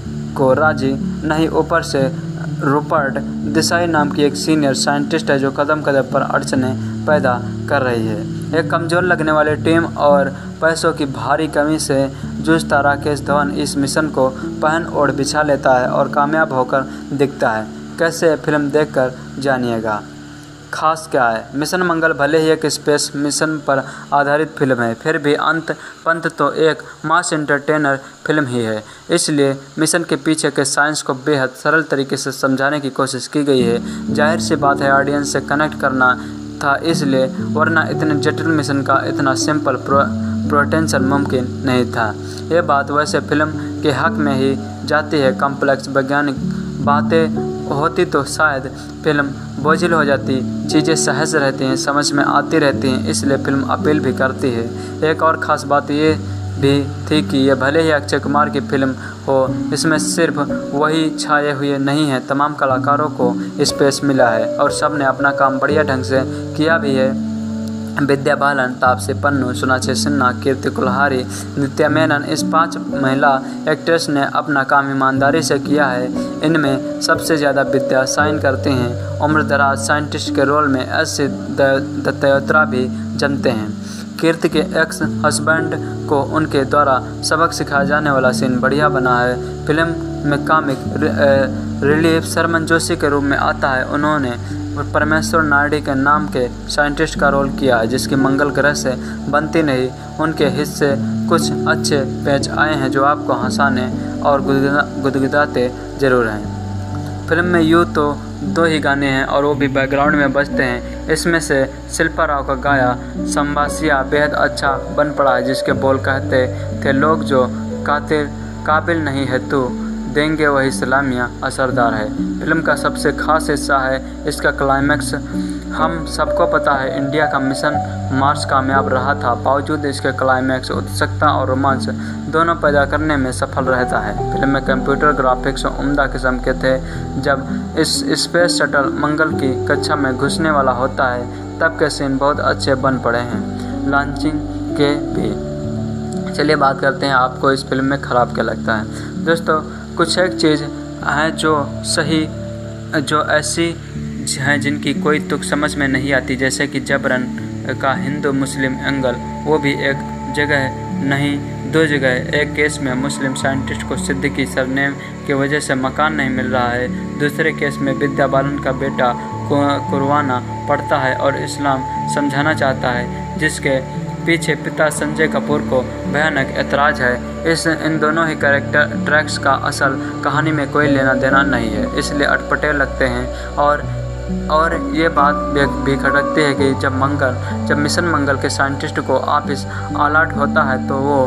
[SPEAKER 3] को राजी नहीं। ऊपर से रूपर्ट देसाई नाम की एक सीनियर साइंटिस्ट है जो कदम कदम पर अड़चनें पैदा कर रही है। एक कमज़ोर लगने वाली टीम और पैसों की भारी कमी से जूझता राकेश धवन इस मिशन को पहन ओढ़ बिछा लेता है और कामयाब होकर दिखता है। कैसे फिल्म देखकर जानिएगा। खास क्या है, मिशन मंगल भले ही एक स्पेस मिशन पर आधारित फिल्म है, फिर भी अंत पंत तो एक मास एंटरटेनर फिल्म ही है। इसलिए मिशन के पीछे के साइंस को बेहद सरल तरीके से समझाने की कोशिश की गई है। जाहिर सी बात है ऑडियंस से कनेक्ट करना था इसलिए, वरना इतने जटिल मिशन का इतना सिंपल प्रो प्रोटेंशन मुमकिन नहीं था। ये बात वैसे फिल्म के हक में ही जाती है। कॉम्प्लेक्स वैज्ञानिक बातें होती तो शायद फिल्म बोझिल हो जाती। चीज़ें सहज रहती हैं, समझ में आती रहती हैं, इसलिए फिल्म अपील भी करती है। एक और ख़ास बात ये भी थी कि यह भले ही अक्षय कुमार की फिल्म हो, इसमें सिर्फ वही छाए हुए नहीं हैं। तमाम कलाकारों को स्पेस मिला है और सब ने अपना काम बढ़िया ढंग से किया भी है। विद्या बालन, तापसी पन्नू, सोनाक्षी सिन्हा, कीर्ति कुल्हारी, नित्या मेनन, इस पांच महिला एक्ट्रेस ने अपना काम ईमानदारी से किया है। इनमें सबसे ज़्यादा विद्या साइन करती हैं। उम्रदराज साइंटिस्ट के रोल में एस दत्तोत्रा भी जमते हैं। कीर्ति के एक्स हस्बैंड को उनके द्वारा सबक सिखाया जाने वाला सीन बढ़िया बना है। फिल्म में कॉमिक रिलीफ सरमन जोशी के रूप में आता है। उन्होंने परमेश्वर नायडू के नाम के साइंटिस्ट का रोल किया है जिसकी मंगल ग्रह से बनती नहीं। उनके हिस्से कुछ अच्छे पेच आए हैं जो आपको हंसाने और गुदगुदाते ज़रूर हैं। फिल्म में यूँ तो दो ही गाने हैं और वो भी बैकग्राउंड में बजते हैं। इसमें से शिल्पा राव का गाया संभासिया बेहद अच्छा बन पड़ा है, जिसके बोल कहते थे लोग जो कातिल काबिल नहीं है तू देंगे वही सलामियाँ असरदार है। फिल्म का सबसे खास हिस्सा है इसका क्लाइमैक्स। हम सबको पता है इंडिया का मिशन मार्स कामयाब रहा था, बावजूद इसके क्लाइमैक्स उत्सुकता और रोमांच दोनों पैदा करने में सफल रहता है। फिल्म में कंप्यूटर ग्राफिक्स उम्दा किस्म के थे। जब इस स्पेस शटल मंगल की कक्षा में घुसने वाला होता है तब के सीन बहुत अच्छे बन पड़े हैं, लॉन्चिंग के भी। चलिए बात करते हैं आपको इस फिल्म में ख़राब क्या लगता है। दोस्तों कुछ एक चीज़ हैं जो सही जो ऐसी हैं जिनकी कोई तुक समझ में नहीं आती, जैसे कि जबरन का हिंदू मुस्लिम एंगल। वो भी एक जगह नहीं दो जगह। एक केस में मुस्लिम साइंटिस्ट को सिद्दीकी सरनेम की वजह से मकान नहीं मिल रहा है, दूसरे केस में विद्या बालन का बेटा कुरवाना पड़ता है और इस्लाम समझाना चाहता है, जिसके पीछे पिता संजय कपूर को भयानक ऐतराज़ है। इस इन दोनों ही कैरेक्टर ट्रैक्स का असल कहानी में कोई लेना देना नहीं है, इसलिए अटपटे लगते हैं। और और ये बात भी खटकती है कि जब मंगल जब मिशन मंगल के साइंटिस्ट को ऑफिस अलर्ट होता है तो वो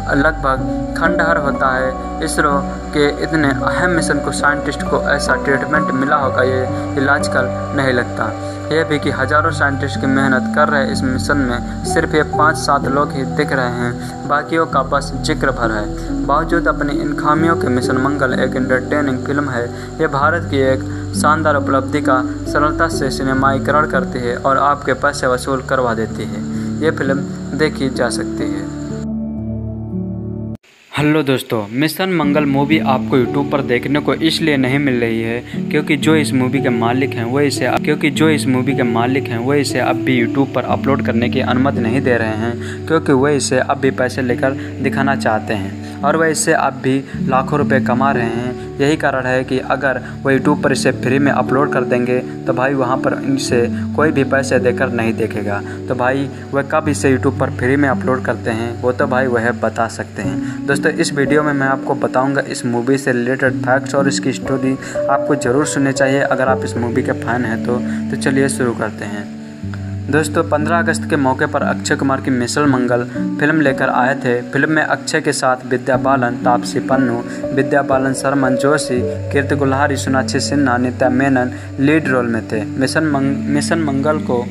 [SPEAKER 3] लगभग खंडहर होता है। इसरो के इतने अहम मिशन को साइंटिस्ट को ऐसा ट्रीटमेंट मिला होगा ये इलाजकल नहीं लगता। यह भी कि हज़ारों साइंटिस्ट की मेहनत कर रहे इस मिशन में सिर्फ ये पाँच सात लोग ही दिख रहे हैं, बाकियों का बस जिक्र भर है। बावजूद अपनी इन खामियों के मिशन मंगल एक एंटरटेनिंग फिल्म है। ये भारत की एक शानदार उपलब्धि का सरलता से सिनेमाईकरण करती है और आपके पैसे वसूल करवा देती है। ये फिल्म देखी जा सकती है। हेलो दोस्तों, मिशन मंगल मूवी आपको यूट्यूब पर देखने को इसलिए नहीं मिल रही है क्योंकि जो इस मूवी के मालिक हैं वो इसे क्योंकि जो इस मूवी के मालिक हैं वो इसे अब भी यूट्यूब पर अपलोड करने की अनुमति नहीं दे रहे हैं, क्योंकि वह इसे अब भी पैसे लेकर दिखाना चाहते हैं और वह इससे अब भी लाखों रुपए कमा रहे हैं। यही कारण है कि अगर वह यूट्यूब पर इसे फ्री में अपलोड कर देंगे तो भाई वहाँ पर इनसे कोई भी पैसे देकर नहीं देखेगा। तो भाई वह कब इसे यूट्यूब पर फ्री में अपलोड करते हैं वो तो भाई वह बता सकते हैं। दोस्तों, इस वीडियो में मैं आपको बताऊंगा इस मूवी से रिलेटेड फैक्ट्स और इसकी स्टोरी आपको ज़रूर सुननी चाहिए अगर आप इस मूवी के फ़ैन हैं तो तो चलिए शुरू करते हैं। दोस्तों, पंद्रह अगस्त के मौके पर अक्षय कुमार की मिशन मंगल फिल्म लेकर आए थे। फिल्म में अक्षय के साथ विद्या बालन, तापसी पन्नू, विद्या बालन, सरमन जोशी, कीर्ति कुल्हारी, सोनाक्षी सिन्हा, नित्या मेनन लीड रोल में थे। मिशन मंग, मिशन मंगल को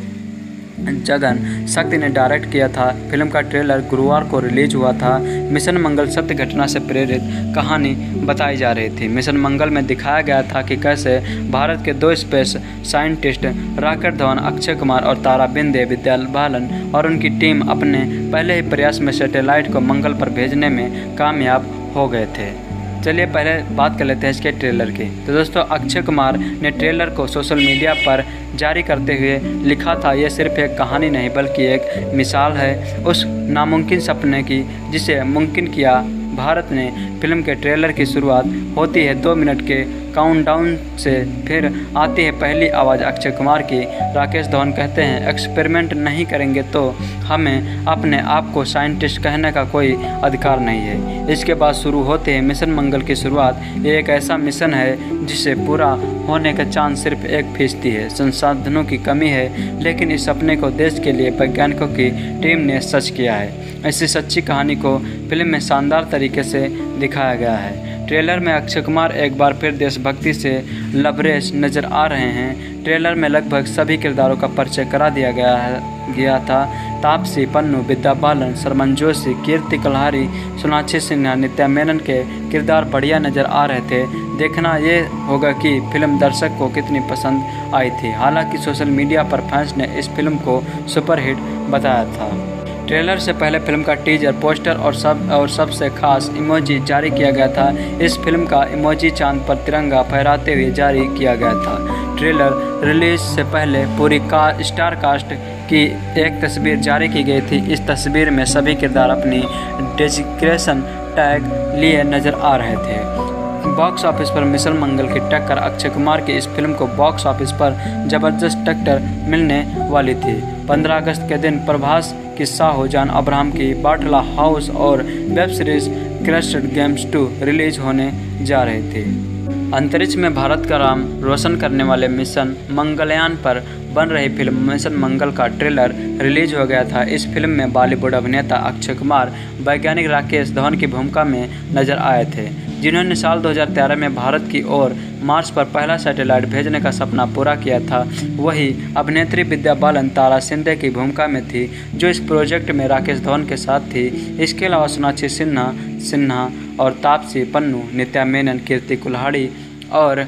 [SPEAKER 3] जगन शक्ति ने डायरेक्ट किया था। फिल्म का ट्रेलर गुरुवार को रिलीज हुआ था। मिशन मंगल सत्य घटना से प्रेरित कहानी बताई जा रही थी। मिशन मंगल में दिखाया गया था कि कैसे भारत के दो स्पेस साइंटिस्ट रॉकेट धवन, अक्षय कुमार और तारा बिंदे, विद्या बालन और उनकी टीम अपने पहले ही प्रयास में सैटेलाइट को मंगल पर भेजने में कामयाब हो गए थे। चलिए पहले बात कर लेते हैं इसके ट्रेलर की। तो दोस्तों, अक्षय कुमार ने ट्रेलर को सोशल मीडिया पर जारी करते हुए लिखा था, यह सिर्फ एक कहानी नहीं बल्कि एक मिसाल है उस नामुमकिन सपने की जिसे मुमकिन किया। भारत ने फिल्म के ट्रेलर की शुरुआत होती है दो मिनट के काउंटडाउन से, फिर आती है पहली आवाज़ अक्षय कुमार की। राकेश धवन कहते हैं, एक्सपेरिमेंट नहीं करेंगे तो हमें अपने आप को साइंटिस्ट कहने का कोई अधिकार नहीं है। इसके बाद शुरू होते हैं मिशन मंगल की शुरुआत। ये एक ऐसा मिशन है जिसे पूरा होने का चांस सिर्फ एक फीसदी है। संसाधनों की कमी है, लेकिन इस सपने को देश के लिए वैज्ञानिकों की टीम ने सच किया है। ऐसी सच्ची कहानी को फिल्म में शानदार तरीके से दिखाया गया है। ट्रेलर में अक्षय कुमार एक बार फिर देशभक्ति से लबरेज नज़र आ रहे हैं। ट्रेलर में लगभग सभी किरदारों का परिचय करा दिया गया है गया था। तापसी पन्नू, विद्या बालन, सरमन जोशी, कीर्ति कुल्हारी, सोनाक्षी सिन्हा, नित्या मेनन के किरदार बढ़िया नज़र आ रहे थे। देखना ये होगा कि फिल्म दर्शक को कितनी पसंद आई थी। हालांकि सोशल मीडिया पर फैंस ने इस फिल्म को सुपरहिट बताया था। ट्रेलर से पहले फिल्म का टीजर, पोस्टर और सब और सबसे खास इमोजी जारी किया गया था। इस फिल्म का इमोजी चांद पर तिरंगा फहराते हुए जारी किया गया था। ट्रेलर रिलीज से पहले पूरी का स्टार कास्ट की एक तस्वीर जारी की गई थी। इस तस्वीर में सभी किरदार अपनी डेजिग्नेशन टैग लिए नज़र आ रहे थे। बॉक्स ऑफिस पर मिशन मंगल की टक्कर अक्षय कुमार की इस फिल्म को बॉक्स ऑफिस पर जबरदस्त टक्कर मिलने वाली थी। पंद्रह अगस्त के दिन प्रभास की साहो, जॉन अब्राहम की बाटला हाउस और web series crashed games two release होने जा रही थी। अंतरिक्ष में भारत का नाम रोशन करने वाले मिशन मंगलयान पर बन रही फिल्म मिशन मंगल का ट्रेलर रिलीज हो गया था। इस फिल्म में बॉलीवुड अभिनेता अक्षय कुमार वैज्ञानिक राकेश धवन की भूमिका में नजर आए थे, जिन्होंने साल दो हज़ार तेरह में भारत की ओर मार्स पर पहला सैटेलाइट भेजने का सपना पूरा किया था। वही अभिनेत्री विद्या बालन तारा सिंधे की भूमिका में थी, जो इस प्रोजेक्ट में राकेश धवन के साथ थी। इसके अलावा सोनाक्षी सिन्हा सिन्हा और तापसी पन्नू, नित्या मेनन, कीर्ति कुल्हाड़ी और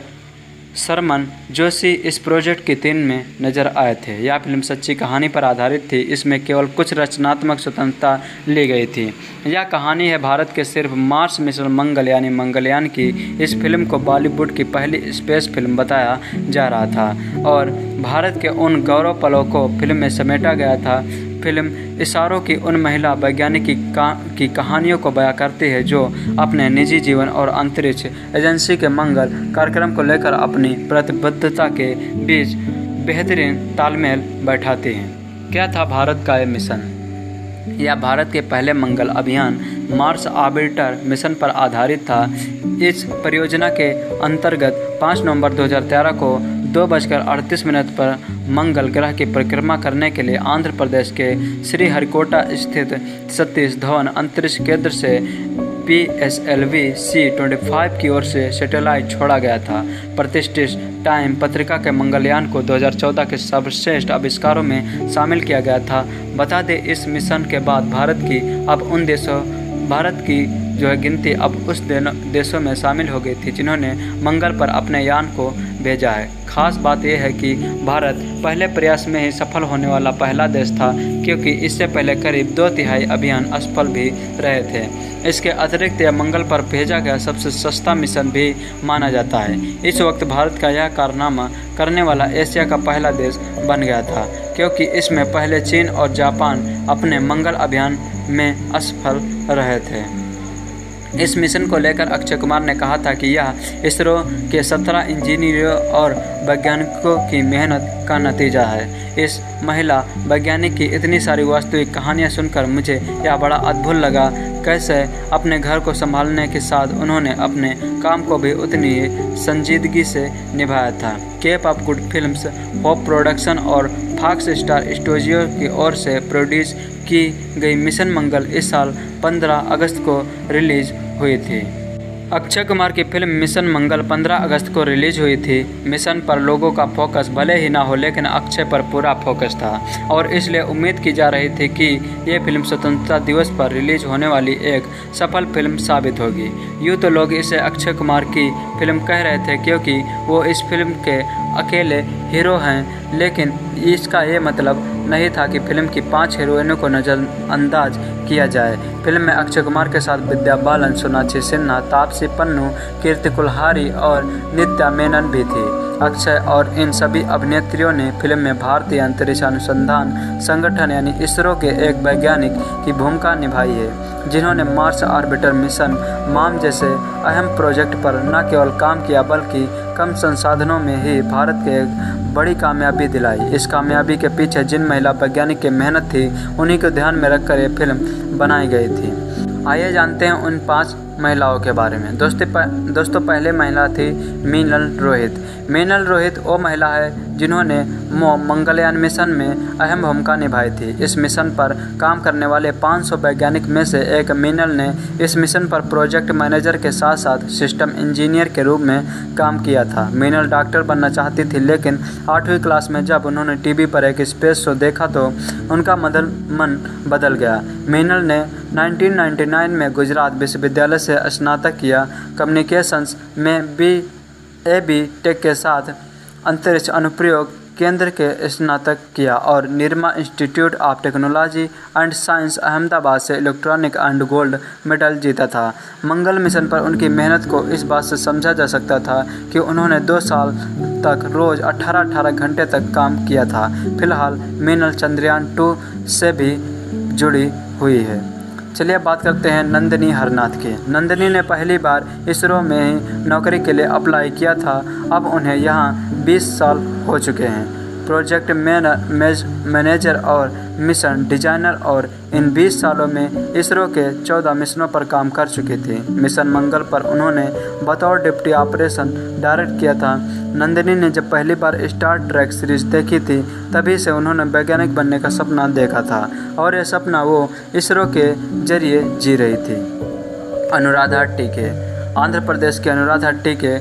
[SPEAKER 3] सरमन जोशी इस प्रोजेक्ट की टीम में नजर आए थे। यह फिल्म सच्ची कहानी पर आधारित थी। इसमें केवल कुछ रचनात्मक स्वतंत्रता ली गई थी। यह कहानी है भारत के सिर्फ मार्स मिशन मंगल यानी मंगलयान की। इस फिल्म को बॉलीवुड की पहली स्पेस फिल्म बताया जा रहा था और भारत के उन गौरव पलों को फिल्म में समेटा गया था। फिल्म इशारों की उन महिला वैज्ञानिक की, का, की कहानियों को बयां करती है जो अपने निजी जीवन और अंतरिक्ष एजेंसी के मंगल कार्यक्रम को लेकर अपनी प्रतिबद्धता के बीच बेहतरीन तालमेल बैठाती हैं। क्या था भारत का यह मिशन? यह भारत के पहले मंगल अभियान मार्स ऑर्बिटर मिशन पर आधारित था। इस परियोजना के अंतर्गत पाँच नवंबर दो हज़ार तेरह को दो बजकर अड़तीस मिनट पर मंगल ग्रह की परिक्रमा करने के लिए आंध्र प्रदेश के श्रीहरिकोटा स्थित सतीश धवन अंतरिक्ष केंद्र से P S L V C पच्चीस की ओर से सैटेलाइट छोड़ा गया था। प्रतिष्ठित टाइम पत्रिका के मंगलयान को दो हज़ार चौदह के सर्वश्रेष्ठ आविष्कारों में शामिल किया गया था। बता दें, इस मिशन के बाद भारत की अब उन देशों भारत की जो है गिनती अब उस देशों में शामिल हो गई थी जिन्होंने मंगल पर अपने यान को भेजा है। खास बात यह है कि भारत पहले प्रयास में ही सफल होने वाला पहला देश था, क्योंकि इससे पहले करीब दो तिहाई अभियान असफल भी रहे थे। इसके अतिरिक्त यह मंगल पर भेजा गया सबसे सस्ता मिशन भी माना जाता है। इस वक्त भारत का यह कारनामा करने वाला एशिया का पहला देश बन गया था, क्योंकि इसमें पहले चीन और जापान अपने मंगल अभियान में असफल रहे थे। इस मिशन को लेकर अक्षय कुमार ने कहा था कि यह इसरो के सत्रह इंजीनियरों और वैज्ञानिकों की मेहनत का नतीजा है। इस महिला वैज्ञानिक की इतनी सारी वास्तविक कहानियां सुनकर मुझे यह बड़ा अद्भुत लगा। कैसे अपने घर को संभालने के साथ उन्होंने अपने काम को भी उतनी ही संजीदगी से निभाया था। Cape of Good Films, Hope production और फॉक्स स्टार स्टूडियो की ओर से प्रोड्यूस की गई मिशन मंगल इस साल पंद्रह अगस्त को रिलीज हुई थी। अक्षय कुमार की फिल्म मिशन मंगल पंद्रह अगस्त को रिलीज हुई थी। मिशन पर लोगों का फोकस भले ही ना हो, लेकिन अक्षय पर पूरा फोकस था और इसलिए उम्मीद की जा रही थी कि ये फिल्म स्वतंत्रता दिवस पर रिलीज होने वाली एक सफल फिल्म साबित होगी। यूँ तो लोग इसे अक्षय कुमार की फिल्म कह रहे थे, क्योंकि वो इस फिल्म के अकेले हीरो हैं, लेकिन इसका ये मतलब नहीं था कि फिल्म की पांच हीरोइनों को नज़रअंदाज किया जाए। फिल्म में अक्षय कुमार के साथ विद्या बालन, सोनाक्षी सिन्हा, तापसी पन्नू, कीर्ति कुल्हारी और नित्या मेनन भी थी। अक्षय और इन सभी अभिनेत्रियों ने फिल्म में भारतीय अंतरिक्ष अनुसंधान संगठन यानी इसरो के एक वैज्ञानिक की भूमिका निभाई है, जिन्होंने मार्स ऑर्बिटर मिशन माम जैसे अहम प्रोजेक्ट पर न केवल काम किया, बल्कि कम संसाधनों में ही भारत के एक बड़ी कामयाबी दिलाई। इस कामयाबी के पीछे जिन महिला वैज्ञानिक की मेहनत थी, उन्हीं को ध्यान में रखकर ये फिल्म बनाई गई थी। आइए जानते हैं उन पांच महिलाओं के बारे में। दोस्तों दोस्तों पहले महिला थी मीनल रोहित। मीनल रोहित वो महिला है जिन्होंने मंगलयान मिशन में अहम भूमिका निभाई थी। इस मिशन पर काम करने वाले पाँच सौ वैज्ञानिक में से एक मीनल ने इस मिशन पर प्रोजेक्ट मैनेजर के साथ साथ सिस्टम इंजीनियर के रूप में काम किया था। मीनल डॉक्टर बनना चाहती थी, लेकिन आठवीं क्लास में जब उन्होंने टीवी पर एक स्पेस शो देखा तो उनका मदल मन बदल गया। मीनल ने उन्नीस सौ निन्यानवे में गुजरात विश्वविद्यालय से स्नातक किया। कम्युनिकेशंस में बी ए बी टेक के साथ अंतरिक्ष अनुप्रयोग केंद्र के स्नातक किया और Nirma Institute of Technology and Science Ahmedabad से इलेक्ट्रॉनिक एंड गोल्ड मेडल जीता था। मंगल मिशन पर उनकी मेहनत को इस बात से समझा जा सकता था कि उन्होंने दो साल तक रोज़ अठारह अठारह घंटे तक काम किया था। फिलहाल मीनल चंद्रयान टू से भी जुड़ी हुई है। चलिए बात करते हैं नंदिनी हरनाथ की। नंदिनी ने पहली बार इसरो में ही नौकरी के लिए अप्लाई किया था। अब उन्हें यहाँ बीस साल हो चुके हैं। प्रोजेक्ट मैनेजर और मिशन डिजाइनर और इन बीस सालों में इसरो के चौदह मिशनों पर काम कर चुकी थी। मिशन मंगल पर उन्होंने बतौर डिप्टी ऑपरेशन डायरेक्ट किया था। नंदिनी ने जब पहली बार स्टार ट्रैक सीरीज देखी थी, तभी से उन्होंने वैज्ञानिक बनने का सपना देखा था और यह सपना वो इसरो के जरिए जी रही थी। अनुराधा टीके। आंध्र प्रदेश के अनुराधा टीके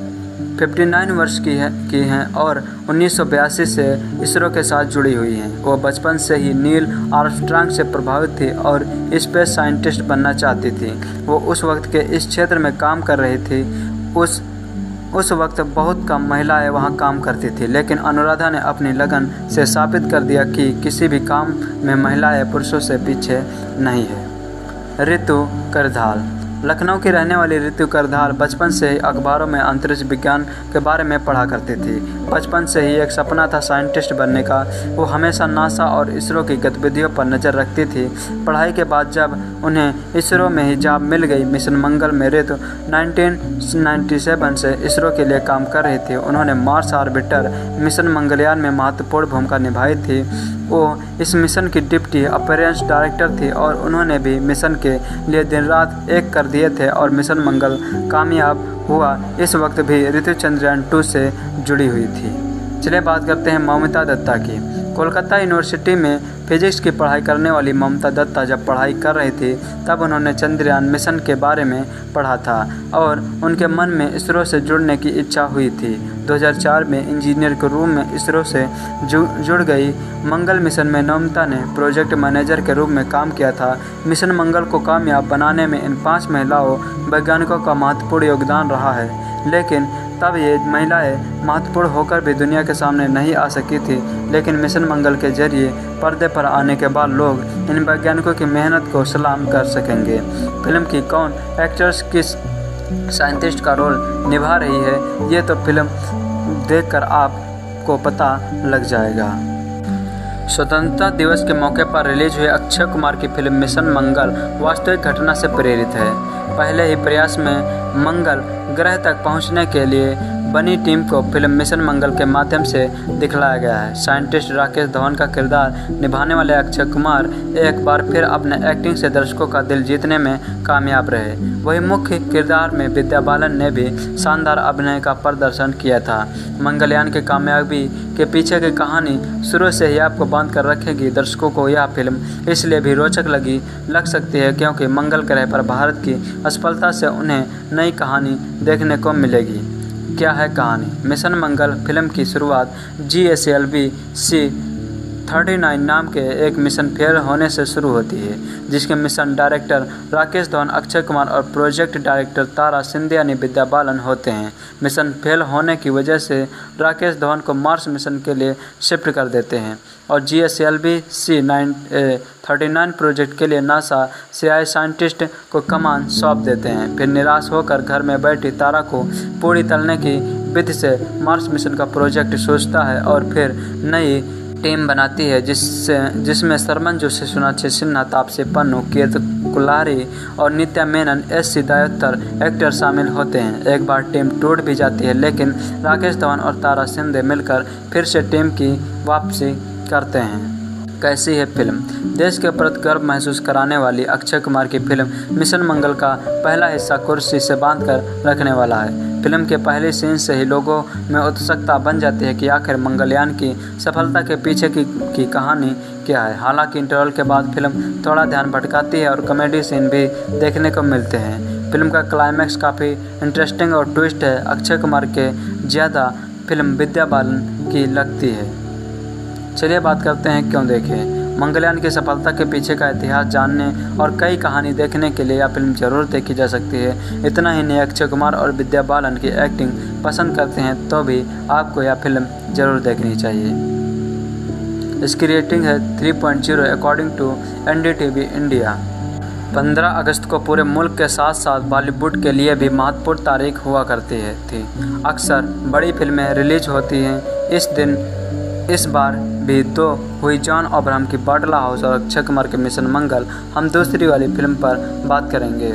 [SPEAKER 3] उनसठ वर्ष की है की हैं और उन्नीस सौ बयासी से इसरो के साथ जुड़ी हुई हैं। वो बचपन से ही नील आर्मस्ट्रांग से प्रभावित थी और स्पेस साइंटिस्ट बनना चाहती थी। वो उस वक्त के इस क्षेत्र में काम कर रही थी। उस उस वक्त बहुत कम महिलाएं वहां काम करती थी, लेकिन अनुराधा ने अपनी लगन से साबित कर दिया कि किसी भी काम में महिलाएं पुरुषों से पीछे नहीं है। ऋतु करधाल। लखनऊ की रहने वाली ऋतु करधाल बचपन से ही अखबारों में अंतरिक्ष विज्ञान के बारे में पढ़ा करती थी। बचपन से ही एक सपना था साइंटिस्ट बनने का। वो हमेशा नासा और इसरो की गतिविधियों पर नज़र रखती थी। पढ़ाई के बाद जब उन्हें इसरो में ही जॉब मिल गई, मिशन मंगल में ऋतु उन्नीस सौ सत्तानवे से इसरो के लिए काम कर रही थी। उन्होंने मार्स ऑर्बिटर मिशन मंगलयान में महत्वपूर्ण भूमिका निभाई थी। वो इस मिशन की डिप्टी ऑपरेशंस डायरेक्टर थी और उन्होंने भी मिशन के लिए दिन रात एक कर दिए थे और मिशन मंगल कामयाब हुआ। इस वक्त भी ऋतु चंद्रयान टू से जुड़ी हुई थी। चलिए बात करते हैं ममता दत्ता की। कोलकाता यूनिवर्सिटी में फिजिक्स की पढ़ाई करने वाली ममता दत्ता जब पढ़ाई कर रही थी, तब उन्होंने चंद्रयान मिशन के बारे में पढ़ा था और उनके मन में इसरो से जुड़ने की इच्छा हुई थी। दो हज़ार चार में इंजीनियर के रूप में इसरो से जुड़ गई। मंगल मिशन में ममता ने प्रोजेक्ट मैनेजर के रूप में काम किया था। मिशन मंगल को कामयाब बनाने में इन पाँच महिलाओं वैज्ञानिकों का महत्वपूर्ण योगदान रहा है, लेकिन तब ये महिलाएं महत्वपूर्ण होकर भी दुनिया के सामने नहीं आ सकी थी, लेकिन मिशन मंगल के जरिए पर्दे पर आने के बाद लोग इन वैज्ञानिकों की मेहनत को सलाम कर सकेंगे। फिल्म की कौन एक्टर्स किस साइंटिस्ट का रोल निभा रही है, ये तो फिल्म देखकर आपको पता लग जाएगा। स्वतंत्रता दिवस के मौके पर रिलीज हुई अक्षय कुमार की फिल्म मिशन मंगल वास्तविक घटना से प्रेरित है। पहले ही प्रयास में मंगल ग्रह तक पहुंचने के लिए बनी टीम को फिल्म मिशन मंगल के माध्यम से दिखलाया गया है। साइंटिस्ट राकेश धवन का किरदार निभाने वाले अक्षय कुमार एक बार फिर अपने एक्टिंग से दर्शकों का दिल जीतने में कामयाब रहे। वही मुख्य किरदार में विद्या बालन ने भी शानदार अभिनय का प्रदर्शन किया था। मंगलयान की कामयाबी के पीछे की कहानी शुरू से ही आपको बांध कर रखेगी। दर्शकों को यह फिल्म इसलिए भी रोचक लगी लग सकती है क्योंकि मंगल ग्रह पर भारत की असफलता से उन्हें नई कहानी देखने को मिलेगी। क्या है कहानी? मिशन मंगल फिल्म की शुरुआत G S L V C thirty nine नाम के एक मिशन फेल होने से शुरू होती है, जिसके मिशन डायरेक्टर राकेश धवन, अक्षय कुमार और प्रोजेक्ट डायरेक्टर तारा सिंधे यानी विद्या बालन होते हैं। मिशन फेल होने की वजह से राकेश धवन को मार्स मिशन के लिए शिफ्ट कर देते हैं और G S L V C nine thirty nine project के लिए नासा से आए साइंटिस्ट को कमान सौंप देते हैं। फिर निराश होकर घर में बैठी तारा को पूरी तलने की विधि से मार्स मिशन का प्रोजेक्ट सोचता है और फिर नई टीम बनाती है, जिससे जिसमें सरमन जोशी, सोनाक्षी सिन्हा, तापसी पन्नू, कीर्ति कुल्हारी और नित्या मेनन, एस सिद्धार्थर एक्टर शामिल होते हैं। एक बार टीम टूट भी जाती है, लेकिन राकेश धवन और तारा सिंधे मिलकर फिर से टीम की वापसी करते हैं। कैसी है फिल्म? देश के प्रति गर्व महसूस कराने वाली अक्षय कुमार की फिल्म मिशन मंगल का पहला हिस्सा कुर्सी से बांध कर रखने वाला है। फिल्म के पहले सीन से ही लोगों में उत्सुकता बन जाती है कि आखिर मंगलयान की सफलता के पीछे की, की कहानी क्या है। हालांकि इंटरवल के बाद फिल्म थोड़ा ध्यान भटकाती है और कॉमेडी सीन भी देखने को मिलते हैं। फिल्म का क्लाइमैक्स काफ़ी इंटरेस्टिंग और ट्विस्ट है। अक्षय कुमार के ज़्यादा फिल्म विद्या बालन की लगती है। चलिए बात करते हैं क्यों देखें। मंगलयान की सफलता के पीछे का इतिहास जानने और कई कहानी देखने के लिए यह फिल्म जरूर देखी जा सकती है। इतना ही नहीं, अक्षय कुमार और विद्या बालन की एक्टिंग पसंद करते हैं तो भी आपको यह फिल्म जरूर देखनी चाहिए। इसकी रेटिंग है three point zero according to N D T V India. पंद्रह अगस्त को पूरे मुल्क के साथ साथ बॉलीवुड के लिए भी महत्वपूर्ण तारीख हुआ करती है थी। अक्सर बड़ी फिल्में रिलीज होती हैं इस दिन। इस बार भी दो हुई जॉन अब्राहम की बाटला हाउस और अक्षय कुमार के मिशन मंगल। हम दूसरी वाली फिल्म पर बात करेंगे।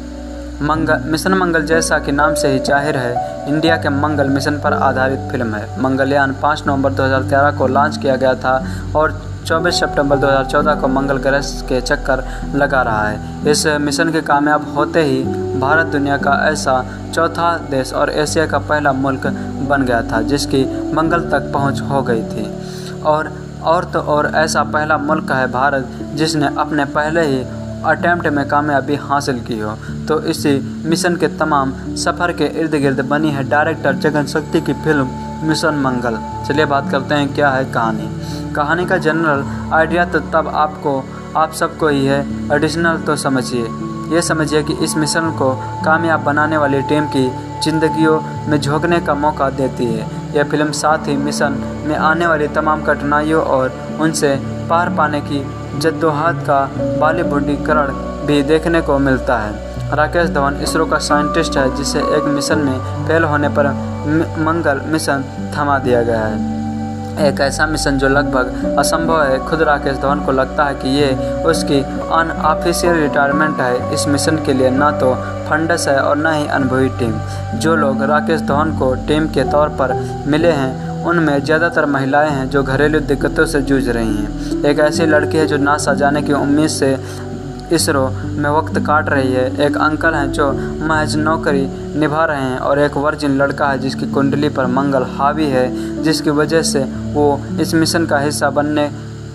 [SPEAKER 3] मंगल मिशन मंगल जैसा कि नाम से ही जाहिर है, इंडिया के मंगल मिशन पर आधारित फिल्म है। मंगलयान पाँच नवंबर दो हज़ार तेरह को लॉन्च किया गया था और चौबीस सितंबर दो हज़ार चौदह को मंगल ग्रह के चक्कर लगा रहा है। इस मिशन के कामयाब होते ही भारत दुनिया का ऐसा चौथा देश और एशिया का पहला मुल्क बन गया था जिसकी मंगल तक पहुंच हो गई थी। और और तो और ऐसा पहला मुल्क है भारत जिसने अपने पहले ही अटेम्प्ट में कामयाबी हासिल की हो। तो इसी मिशन के तमाम सफ़र के इर्द गिर्द बनी है डायरेक्टर जगन शक्ति की फिल्म मिशन मंगल। चलिए बात करते हैं क्या है कहानी। कहानी का जनरल आइडिया तो तब आपको आप सबको ही है, एडिशनल तो समझिए। ये समझिए कि इस मिशन को कामयाब बनाने वाली टीम की जिंदगियों में झोंकने का मौका देती है। यह फिल्म साथ ही मिशन में आने वाली तमाम कठिनाइयों और उनसे पार पाने की जद्दोजहद का बॉलीवुडीकरण भी देखने को मिलता है। राकेश धवन इसरो का साइंटिस्ट है जिसे एक मिशन में फेल होने पर मंगल मिशन थमा दिया गया है। एक ऐसा मिशन जो लगभग असंभव है। खुद राकेश धवन को लगता है कि ये उसकी अनऑफिशियल रिटायरमेंट है। इस मिशन के लिए ना तो फंडस है और न ही अनुभवी टीम। जो लोग राकेश धवन को टीम के तौर पर मिले हैं उनमें ज़्यादातर महिलाएं हैं जो घरेलू दिक्कतों से जूझ रही हैं। एक ऐसी लड़की है जो नासा जाने की उम्मीद से इसरो में वक्त काट रही है। एक अंकल हैं जो महज नौकरी निभा रहे हैं और एक वर्जिन लड़का है जिसकी कुंडली पर मंगल हावी है, जिसकी वजह से वो इस मिशन का हिस्सा बनने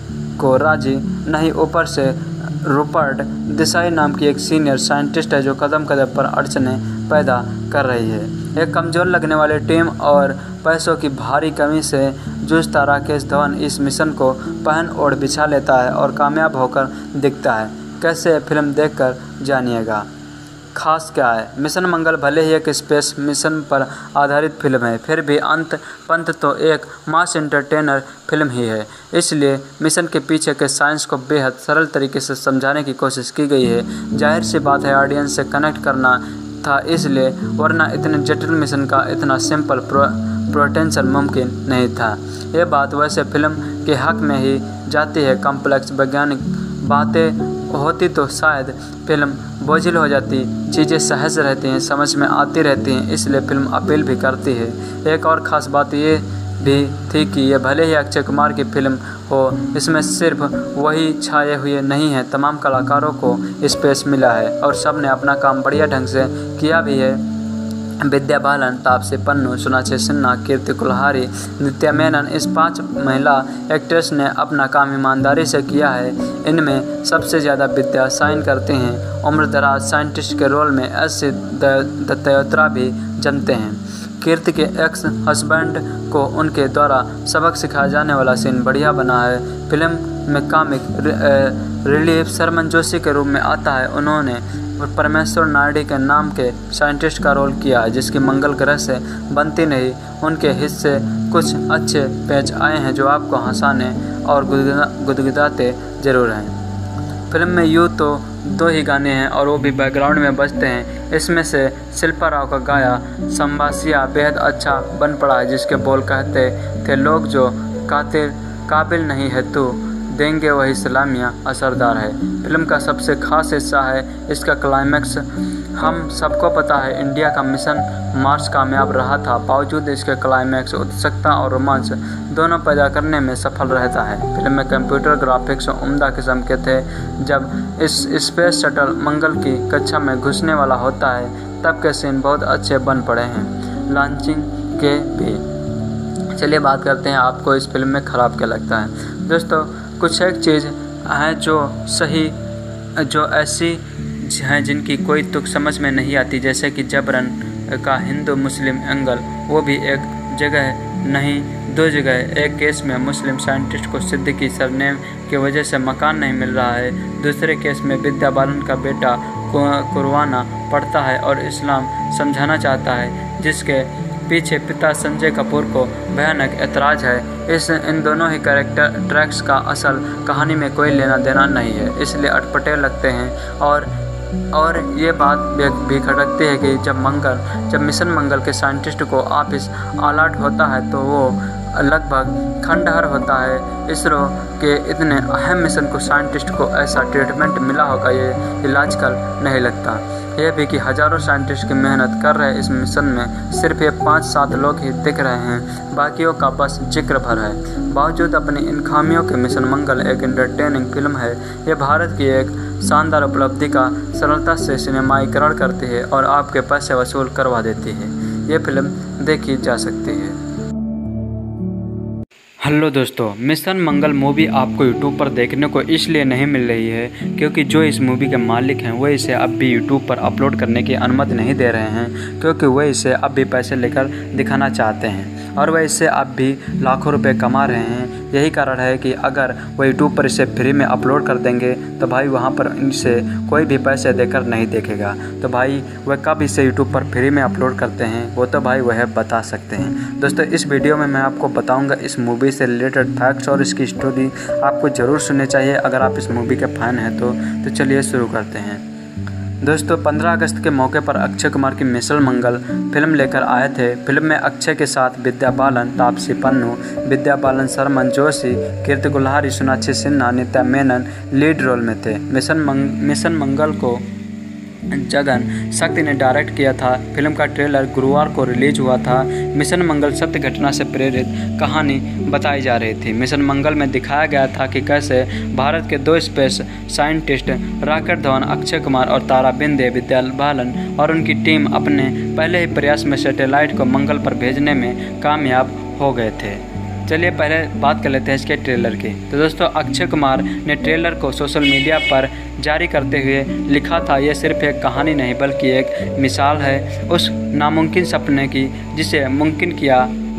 [SPEAKER 3] को राजी नहीं। ऊपर से रूपर्ट देसाई नाम की एक सीनियर साइंटिस्ट है जो कदम कदम पर अड़चनें पैदा कर रही है। एक कमज़ोर लगने वाली टीम और पैसों की भारी कमी से जूझता राकेश धवन इस मिशन को पहन ओढ़ बिछा लेता है और कामयाब होकर दिखता है। कैसे फिल्म देखकर जानिएगा। खास क्या है? मिशन मंगल भले ही एक स्पेस मिशन पर आधारित फिल्म है, फिर भी अंत पंत तो एक मास एंटरटेनर फिल्म ही है। इसलिए मिशन के पीछे के साइंस को बेहद सरल तरीके से समझाने की कोशिश की गई है। जाहिर सी बात है ऑडियंस से कनेक्ट करना था इसलिए, वरना इतने जटिल मिशन का इतना सिंपल प्रो पोटेंशियल मुमकिन नहीं था। ये बात वैसे फिल्म के हक में ही जाती है। कॉम्प्लेक्स वैज्ञानिक बातें होती तो शायद फिल्म बोझिल हो जाती, चीज़ें सहज रहती हैं, समझ में आती रहती हैं, इसलिए फिल्म अपील भी करती है। एक और ख़ास बात ये भी थी कि ये भले ही अक्षय कुमार की फिल्म हो, इसमें सिर्फ वही छाए हुए नहीं हैं, तमाम कलाकारों को स्पेस मिला है और सब ने अपना काम बढ़िया ढंग से किया भी है। विद्या बालन, तापसी पन्नू, सोनाक्षी सिन्हा, कीर्ति कुल्हारी, नित्या मेनन, इस पांच महिला एक्ट्रेस ने अपना काम ईमानदारी से किया है। इनमें सबसे ज़्यादा विद्या साइन करती हैं। उम्रदराज साइंटिस्ट के रोल में एस दत्तोत्रा भी जमते हैं। कीर्ति के एक्स हस्बैंड को उनके द्वारा सबक सिखाया जाने वाला सीन बढ़िया बना है। फिल्म में कॉमिक रिलीफ सरमन जोशी के रूप में आता है। उन्होंने परमेश्वर नायडू के नाम के साइंटिस्ट का रोल किया है, जिसकी मंगल ग्रह से बनती नहीं। उनके हिस्से कुछ अच्छे पेच आए हैं जो आपको हंसाने और गुदगुदाते जरूर हैं। फिल्म में यूँ तो दो ही गाने हैं और वो भी बैकग्राउंड में बजते हैं। इसमें से शिल्पा राव का गाया संभासिया बेहद अच्छा बन पड़ा है, जिसके बोल कहते थे, लोग जो कातिल काबिल नहीं है तू देंगे वही सलामियाँ असरदार है। फिल्म का सबसे खास हिस्सा है इसका क्लाइमैक्स। हम सबको पता है इंडिया का मिशन मार्स कामयाब रहा था, बावजूद इसके क्लाइमैक्स उत्सुकता और रोमांच दोनों पैदा करने में सफल रहता है। फिल्म में कंप्यूटर ग्राफिक्स उम्दा किस्म के थे। जब इस स्पेस शटल मंगल की कक्षा में घुसने वाला होता है तब के सीन बहुत अच्छे बन पड़े हैं, लॉन्चिंग के भी। चलिए बात करते हैं आपको इस फिल्म में ख़राब क्या लगता है। दोस्तों, कुछ एक चीज़ हैं जो सही जो ऐसी हैं जिनकी कोई तुक समझ में नहीं आती, जैसे कि जबरन का हिंदू मुस्लिम एंगल। वो भी एक जगह नहीं दो जगह। एक केस में मुस्लिम साइंटिस्ट को सिद्दीकी सरनेम की वजह से मकान नहीं मिल रहा है, दूसरे केस में विद्या बालन का बेटा कुरवाना पड़ता है और इस्लाम समझाना चाहता है, जिसके पीछे पिता संजय कपूर को भयानक ऐतराज़ है। इस इन दोनों ही कैरेक्टर ट्रैक्स का असल कहानी में कोई लेना देना नहीं है, इसलिए अटपटे लगते हैं। और और ये बात भी खटकती है कि जब मंगल जब मिशन मंगल के साइंटिस्ट को ऑफिस अलर्ट होता है तो वो लगभग खंडहर होता है। इसरो के इतने अहम मिशन को साइंटिस्ट को ऐसा ट्रीटमेंट मिला होगा, ये इलाजकल नहीं लगता। यह भी कि हज़ारों साइंटिस्ट की मेहनत कर रहे इस मिशन में सिर्फ ये पाँच सात लोग ही दिख रहे हैं, बाकियों का बस जिक्र भर है। बावजूद अपनी इन खामियों के मिशन मंगल एक एंटरटेनिंग फिल्म है। ये भारत की एक शानदार उपलब्धि का सरलता से सिनेमाईकरण करती है और आपके पैसे वसूल करवा देती है। ये फिल्म देखी जा सकती है। हेलो दोस्तों, मिशन मंगल मूवी आपको यूट्यूब पर देखने को इसलिए नहीं मिल रही है क्योंकि जो इस मूवी के मालिक हैं वो इसे अब भी यूट्यूब पर अपलोड करने की अनुमति नहीं दे रहे हैं, क्योंकि वह इसे अब भी पैसे लेकर दिखाना चाहते हैं और वह इससे अब भी लाखों रुपए कमा रहे हैं। यही कारण है कि अगर वह यूट्यूब पर इसे फ्री में अपलोड कर देंगे तो भाई वहाँ पर इसे कोई भी पैसे देकर नहीं देखेगा। तो भाई वह कब इसे यूट्यूब पर फ्री में अपलोड करते हैं वो तो भाई वह बता सकते हैं। दोस्तों, इस वीडियो में मैं आपको बताऊंगा इस मूवी से रिलेटेड फैक्ट्स और इसकी स्टोरी आपको ज़रूर सुननी चाहिए अगर आप इस मूवी के फ़ैन हैं तो। तो चलिए शुरू करते हैं। दोस्तों, पंद्रह अगस्त के मौके पर अक्षय कुमार की मिशन मंगल फिल्म लेकर आए थे। फिल्म में अक्षय के साथ विद्या बालन, तापसी पन्नू, विद्या बालन, सरमन जोशी, कीर्ति कुल्हारी, सोनाक्षी सिन्हा, नित्या मेनन लीड रोल में थे। मिशन मंग, मिशन मंगल को जगन शक्ति ने डायरेक्ट किया था। फिल्म का ट्रेलर गुरुवार को रिलीज हुआ था। मिशन मंगल सत्य घटना से प्रेरित कहानी बताई जा रही थी। मिशन मंगल में दिखाया गया था कि कैसे भारत के दो स्पेस साइंटिस्ट रॉकेट धवन अक्षय कुमार और तारा बिंदे विद्या बालन और उनकी टीम अपने पहले ही प्रयास में सैटेलाइट को मंगल पर भेजने में कामयाब हो गए थे। चलिए पहले बात कर लेते हैं इसके ट्रेलर की। तो दोस्तों, अक्षय कुमार ने ट्रेलर को सोशल मीडिया पर जारी करते हुए लिखा था, यह सिर्फ एक कहानी नहीं बल्कि एक मिसाल है उस नामुमकिन सपने की जिसे मुमकिन किया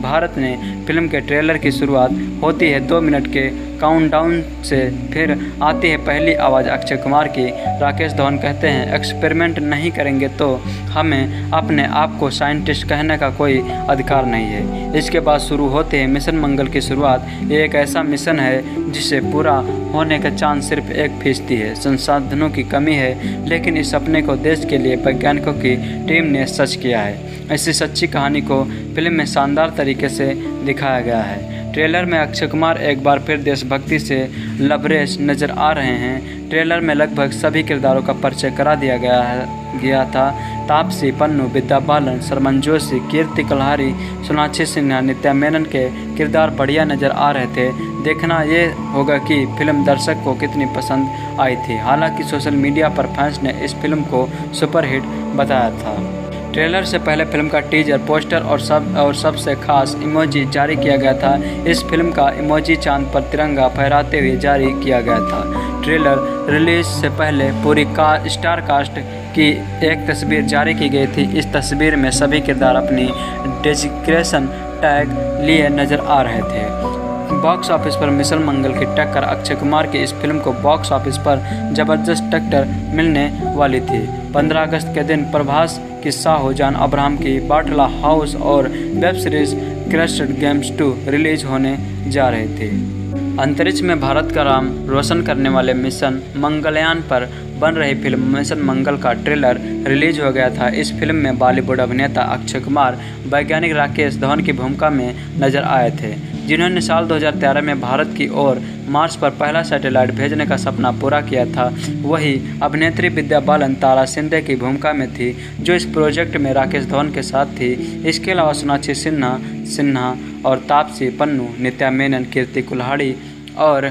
[SPEAKER 3] भारत ने फिल्म के ट्रेलर की शुरुआत होती है दो मिनट के काउंटडाउन से। फिर आती है पहली आवाज़ अक्षय कुमार की। राकेश धवन कहते हैं, एक्सपेरिमेंट नहीं करेंगे तो हमें अपने आप को साइंटिस्ट कहने का कोई अधिकार नहीं है। इसके बाद शुरू होते हैं मिशन मंगल की शुरुआत। ये एक ऐसा मिशन है जिसे पूरा होने का चांस सिर्फ एक फीसदी है। संसाधनों की कमी है, लेकिन इस सपने को देश के लिए वैज्ञानिकों की टीम ने सच किया है। ऐसी सच्ची कहानी को फिल्म में शानदार तरीके से दिखाया गया है। ट्रेलर में अक्षय कुमार एक बार फिर देशभक्ति से लबरेज नज़र आ रहे हैं। ट्रेलर में लगभग सभी किरदारों का परिचय करा दिया गया है गया था। तापसी पन्नू, विद्या बालन, सरमन जोशी, कीर्ति कल्हारी, सोनाक्षी सिन्हा, नित्या मेनन के किरदार बढ़िया नज़र आ रहे थे। देखना ये होगा कि फिल्म दर्शक को कितनी पसंद आई थी। हालांकि सोशल मीडिया पर फैंस ने इस फिल्म को सुपरहिट बताया था। ट्रेलर से पहले फिल्म का टीजर, पोस्टर और सब और सबसे खास इमोजी जारी किया गया था। इस फिल्म का इमोजी चांद पर तिरंगा फहराते हुए जारी किया गया था। ट्रेलर रिलीज से पहले पूरी का स्टार कास्ट की एक तस्वीर जारी की गई थी। इस तस्वीर में सभी किरदार अपनी डेजिग्नेशन टैग लिए नज़र आ रहे थे। बॉक्स ऑफिस पर मिशन मंगल की टक्कर। अक्षय कुमार की इस फिल्म को बॉक्स ऑफिस पर जबरदस्त टक्कर मिलने वाली थी। पंद्रह अगस्त के दिन प्रभास की साहो जॉन अब्राहम की बाटला हाउस और web series क्रैशड games two release होने जा रहे थे। अंतरिक्ष में भारत का नाम रोशन करने वाले मिशन मंगलयान पर बन रही फिल्म मिशन मंगल का ट्रेलर रिलीज हो गया था। इस फिल्म में बॉलीवुड अभिनेता अक्षय कुमार वैज्ञानिक राकेश धवन की भूमिका में नजर आए थे, जिन्होंने साल दो हज़ार तेरह में भारत की ओर मार्स पर पहला सैटेलाइट भेजने का सपना पूरा किया था। वही अभिनेत्री विद्या बालन तारा सिंधे की भूमिका में थी, जो इस प्रोजेक्ट में राकेश धवन के साथ थी। इसके अलावा सोनाक्षी सिन्हा सिन्हा और तापसी पन्नू, नित्या मेनन, कीर्ति कुल्हाड़ी और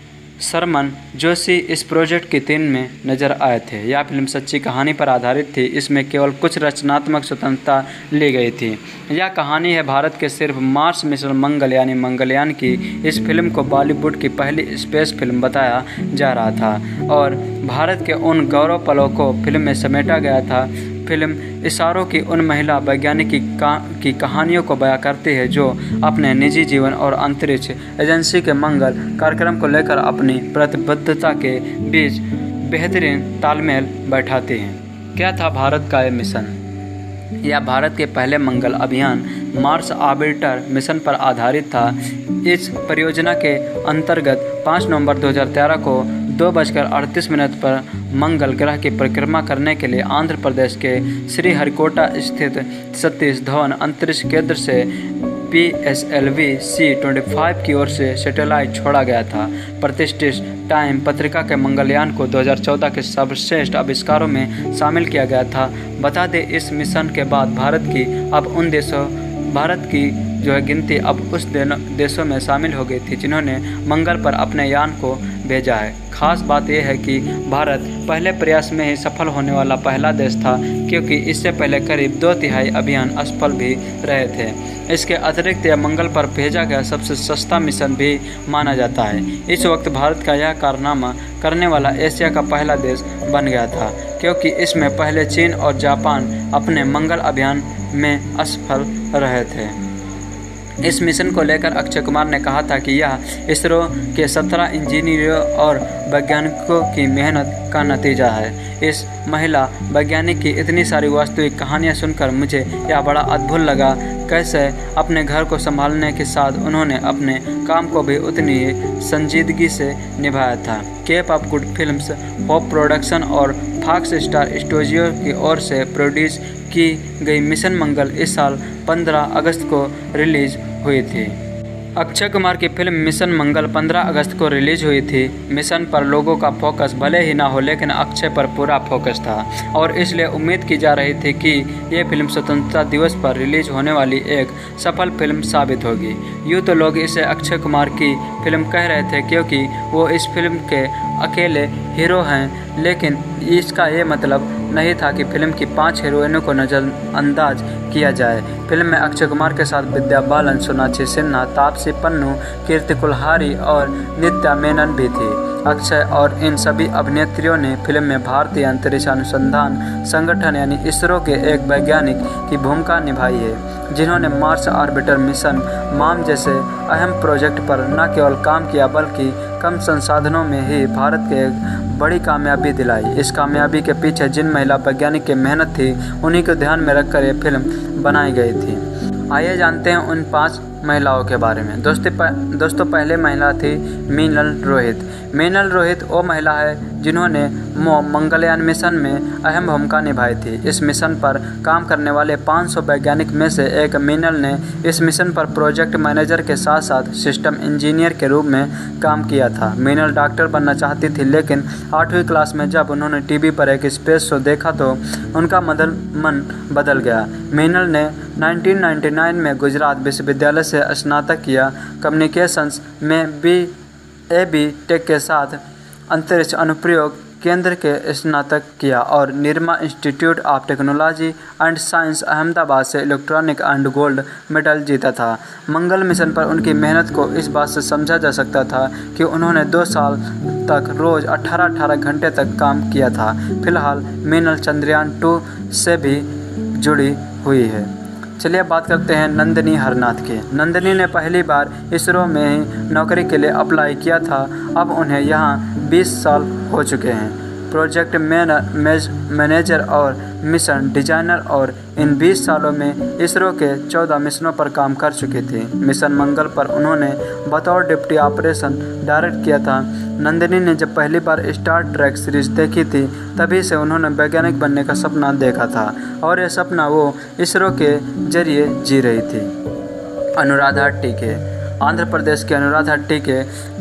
[SPEAKER 3] सरमन जोशी इस प्रोजेक्ट की टीम में नजर आए थे। यह फिल्म सच्ची कहानी पर आधारित थी। इसमें केवल कुछ रचनात्मक स्वतंत्रता ली गई थी। यह कहानी है भारत के सिर्फ मार्स मिशन मंगल यानी मंगलयान की। इस फिल्म को बॉलीवुड की पहली स्पेस फिल्म बताया जा रहा था और भारत के उन गौरव पलों को फिल्म में समेटा गया था। फिल्म इशारों की उन महिला वैज्ञानिक की, का, की कहानियों को बयां करती है जो अपने निजी जीवन और अंतरिक्ष एजेंसी के मंगल कार्यक्रम को लेकर अपनी प्रतिबद्धता के बीच बेहतरीन तालमेल बैठाती हैं। क्या था भारत का यह मिशन? यह भारत के पहले मंगल अभियान मार्स ऑर्बिटर मिशन पर आधारित था। इस परियोजना के अंतर्गत पाँच नवंबर दो हज़ार तेरह को दो बजकर अड़तीस मिनट पर मंगल ग्रह की परिक्रमा करने के लिए आंध्र प्रदेश के श्रीहरिकोटा स्थित सतीश धवन अंतरिक्ष केंद्र से P S L V C पच्चीस की ओर से सैटेलाइट छोड़ा गया था। प्रतिष्ठित टाइम पत्रिका के मंगलयान को दो हज़ार चौदह के सर्वश्रेष्ठ आविष्कारों में शामिल किया गया था। बता दें, इस मिशन के बाद भारत की अब उन देशों भारत की जो है गिनती अब उस देशों में शामिल हो गई थी जिन्होंने मंगल पर अपने यान को भेजा है। खास बात यह है कि भारत पहले प्रयास में ही सफल होने वाला पहला देश था, क्योंकि इससे पहले करीब दो तिहाई अभियान असफल भी रहे थे। इसके अतिरिक्त यह मंगल पर भेजा गया सबसे सस्ता मिशन भी माना जाता है। इस वक्त भारत का यह कारनामा करने वाला एशिया का पहला देश बन गया था, क्योंकि इसमें पहले चीन और जापान अपने मंगल अभियान में असफल रहे थे। इस मिशन को लेकर अक्षय कुमार ने कहा था कि यह इसरो के सत्रह इंजीनियरों और वैज्ञानिकों की मेहनत का नतीजा है। इस महिला वैज्ञानिक की इतनी सारी वास्तविक कहानियां सुनकर मुझे यह बड़ा अद्भुत लगा। कैसे अपने घर को संभालने के साथ उन्होंने अपने काम को भी उतनी ही संजीदगी से निभाया था। Cape of Good Films, Hope production और फॉक्स स्टार स्टूडियो की ओर से प्रोड्यूस की गई मिशन मंगल इस साल पंद्रह अगस्त को रिलीज हुई थी। अक्षय कुमार की फिल्म मिशन मंगल पंद्रह अगस्त को रिलीज हुई थी। मिशन पर लोगों का फोकस भले ही ना हो, लेकिन अक्षय पर पूरा फोकस था और इसलिए उम्मीद की जा रही थी कि ये फिल्म स्वतंत्रता दिवस पर रिलीज होने वाली एक सफल फिल्म साबित होगी। यूँ तो लोग इसे अक्षय कुमार की फिल्म कह रहे थे क्योंकि वो इस फिल्म के अकेले हीरो हैं, लेकिन इसका ये मतलब नहीं था कि फिल्म की पांच हीरोइनों को नज़रअंदाज किया जाए। फिल्म में अक्षय कुमार के साथ विद्या बालन, सोनाक्षी सिन्हा, तापसी पन्नू, कीर्ति कुल्हाड़ी और नित्या मेनन भी थी। अक्षय और इन सभी अभिनेत्रियों ने फिल्म में भारतीय अंतरिक्ष अनुसंधान संगठन यानी इसरो के एक वैज्ञानिक की भूमिका निभाई है, जिन्होंने मार्स ऑर्बिटर मिशन माम जैसे अहम प्रोजेक्ट पर न केवल काम किया बल्कि कम संसाधनों में ही भारत के एक बड़ी कामयाबी दिलाई। इस कामयाबी के पीछे जिन महिला वैज्ञानिक की मेहनत थी उन्हीं को ध्यान में रखकर यह फिल्म बनाई गई थी। आइए जानते हैं उन पांच महिलाओं के बारे में। दोस्तों दोस्तों पहले महिला थी मीनल रोहित। मीनल रोहित वो महिला है जिन्होंने मंगलयान मिशन में अहम भूमिका निभाई थी। इस मिशन पर काम करने वाले पाँच सौ वैज्ञानिक में से एक मीनल ने इस मिशन पर प्रोजेक्ट मैनेजर के साथ साथ सिस्टम इंजीनियर के रूप में काम किया था। मीनल डॉक्टर बनना चाहती थी, लेकिन आठवीं क्लास में जब उन्होंने टीवी पर एक स्पेस शो देखा तो उनका मदल मन बदल गया। मीनल ने उन्नीस सौ निन्यानवे में गुजरात विश्वविद्यालय से स्नातक किया। कम्युनिकेशंस में बी ए बी टेक के साथ अंतरिक्ष अनुप्रयोग केंद्र के स्नातक किया और Nirma Institute of Technology and Science Ahmedabad से इलेक्ट्रॉनिक एंड गोल्ड मेडल जीता था। मंगल मिशन पर उनकी मेहनत को इस बात से समझा जा सकता था कि उन्होंने दो साल तक रोज़ अठारह अठारह घंटे तक काम किया था। फिलहाल मीनल चंद्रयान टू से भी जुड़ी हुई है। चलिए बात करते हैं नंदिनी हरनाथ की। नंदिनी ने पहली बार इसरो में ही नौकरी के लिए अप्लाई किया था। अब उन्हें यहाँ बीस साल हो चुके हैं। प्रोजेक्ट मैनेजर और मिशन डिजाइनर और इन बीस सालों में इसरो के चौदह मिशनों पर काम कर चुकी थी। मिशन मंगल पर उन्होंने बतौर डिप्टी ऑपरेशन डायरेक्ट किया था। नंदिनी ने जब पहली बार स्टार ट्रैक सीरीज देखी थी तभी से उन्होंने वैज्ञानिक बनने का सपना देखा था और यह सपना वो इसरो के जरिए जी रही थी। अनुराधा टीके। आंध्र प्रदेश के अनुराधा टीके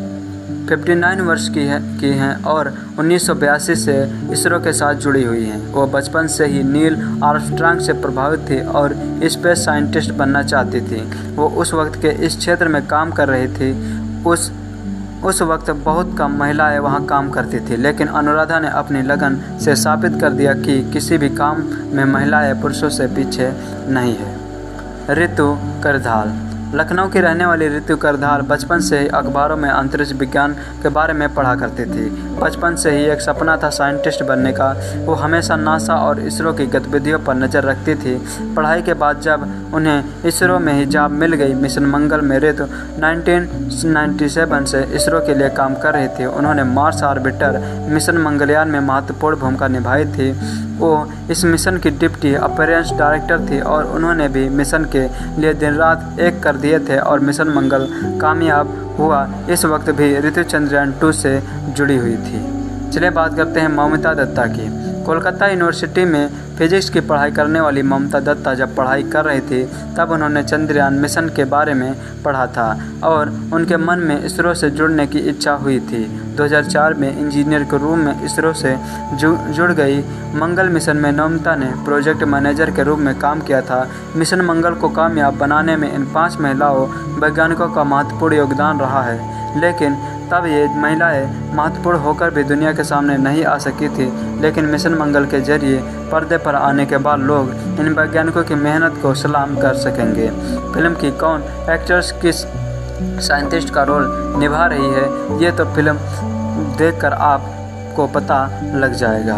[SPEAKER 3] उनसठ वर्ष की है की हैं और उन्नीस सौ बयासी से इसरो के साथ जुड़ी हुई हैं। वो बचपन से ही नील आर्मस्ट्रांग से प्रभावित थी और स्पेस साइंटिस्ट बनना चाहती थी। वो उस वक्त के इस क्षेत्र में काम कर रही थी। उस उस वक्त बहुत कम महिलाएं वहां काम करती थी, लेकिन अनुराधा ने अपनी लगन से साबित कर दिया कि किसी भी काम में महिलाएं पुरुषों से पीछे नहीं है। ऋतु करधाल। लखनऊ की रहने वाली ऋतु करधाल बचपन से ही अखबारों में अंतरिक्ष विज्ञान के बारे में पढ़ा करती थी। बचपन से ही एक सपना था साइंटिस्ट बनने का। वो हमेशा नासा और इसरो की गतिविधियों पर नज़र रखती थी। पढ़ाई के बाद जब उन्हें इसरो में ही जॉब मिल गई मिशन मंगल में ऋतु उन्नीस सौ सत्तानवे से इसरो के लिए काम कर रही थी। उन्होंने मार्स ऑर्बिटर मिशन मंगलयान में महत्वपूर्ण भूमिका निभाई थी। वो इस मिशन की डिप्टी ऑपरेशंस डायरेक्टर थी और उन्होंने भी मिशन के लिए दिन रात एक कर दिए थे और मिशन मंगल कामयाब हुआ। इस वक्त भी ऋतु चंद्रयान टू से जुड़ी हुई थी। चलिए बात करते हैं ममता दत्ता की। कोलकाता यूनिवर्सिटी में फिजिक्स की पढ़ाई करने वाली ममता दत्ता जब पढ़ाई कर रही थी तब उन्होंने चंद्रयान मिशन के बारे में पढ़ा था और उनके मन में इसरो से जुड़ने की इच्छा हुई थी। दो हज़ार चार में इंजीनियर के रूप में इसरो से जुड़ गई। मंगल मिशन में ममता ने प्रोजेक्ट मैनेजर के रूप में काम किया था। मिशन मंगल को कामयाब बनाने में इन पाँच महिलाओं वैज्ञानिकों का महत्वपूर्ण योगदान रहा है, लेकिन तब ये महिलाएं महत्वपूर्ण होकर भी दुनिया के सामने नहीं आ सकी थी। लेकिन मिशन मंगल के जरिए पर्दे पर आने के बाद लोग इन वैज्ञानिकों की मेहनत को सलाम कर सकेंगे। फिल्म की कौन एक्टर्स किस साइंटिस्ट का रोल निभा रही है ये तो फिल्म देखकर आपको पता लग जाएगा।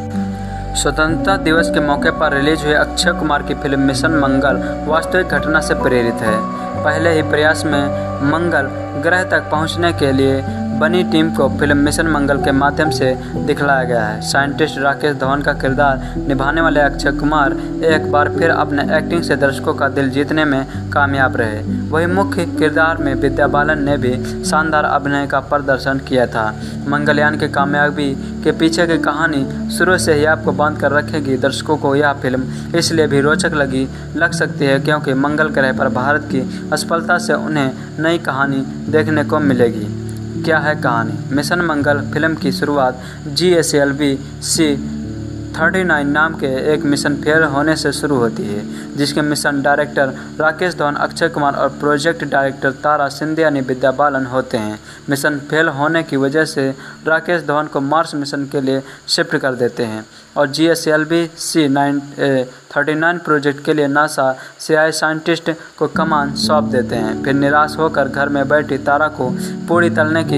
[SPEAKER 3] स्वतंत्रता दिवस के मौके पर रिलीज हुए अक्षय कुमार की फिल्म मिशन मंगल वास्तविक घटना से प्रेरित है। पहले ही प्रयास में मंगल ग्रह तक पहुंचने के लिए बनी टीम को फिल्म मिशन मंगल के माध्यम से दिखलाया गया है। साइंटिस्ट राकेश धवन का किरदार निभाने वाले अक्षय कुमार एक बार फिर अपने एक्टिंग से दर्शकों का दिल जीतने में कामयाब रहे। वही मुख्य किरदार में विद्या बालन ने भी शानदार अभिनय का प्रदर्शन किया था। मंगलयान की कामयाबी के पीछे की कहानी शुरू से ही आपको बांध कर रखेगी। दर्शकों को यह फिल्म इसलिए भी रोचक लगी लग सकती है क्योंकि मंगल ग्रह पर भारत की असफलता से उन्हें नई कहानी देखने को मिलेगी। क्या है कहानी? मिशन मंगल फिल्म की शुरुआत G S L V C thirty nine नाम के एक मिशन फेल होने से शुरू होती है, जिसके मिशन डायरेक्टर राकेश धवन, अक्षय कुमार और प्रोजेक्ट डायरेक्टर तारा सिंधिया यानी विद्या बालन होते हैं। मिशन फेल होने की वजह से राकेश धवन को मार्स मिशन के लिए शिफ्ट कर देते हैं और G S L V C nine thirty nine project के लिए नासा से आए साइंटिस्ट को कमान सौंप देते हैं। फिर निराश होकर घर में बैठी तारा को पूरी तलने की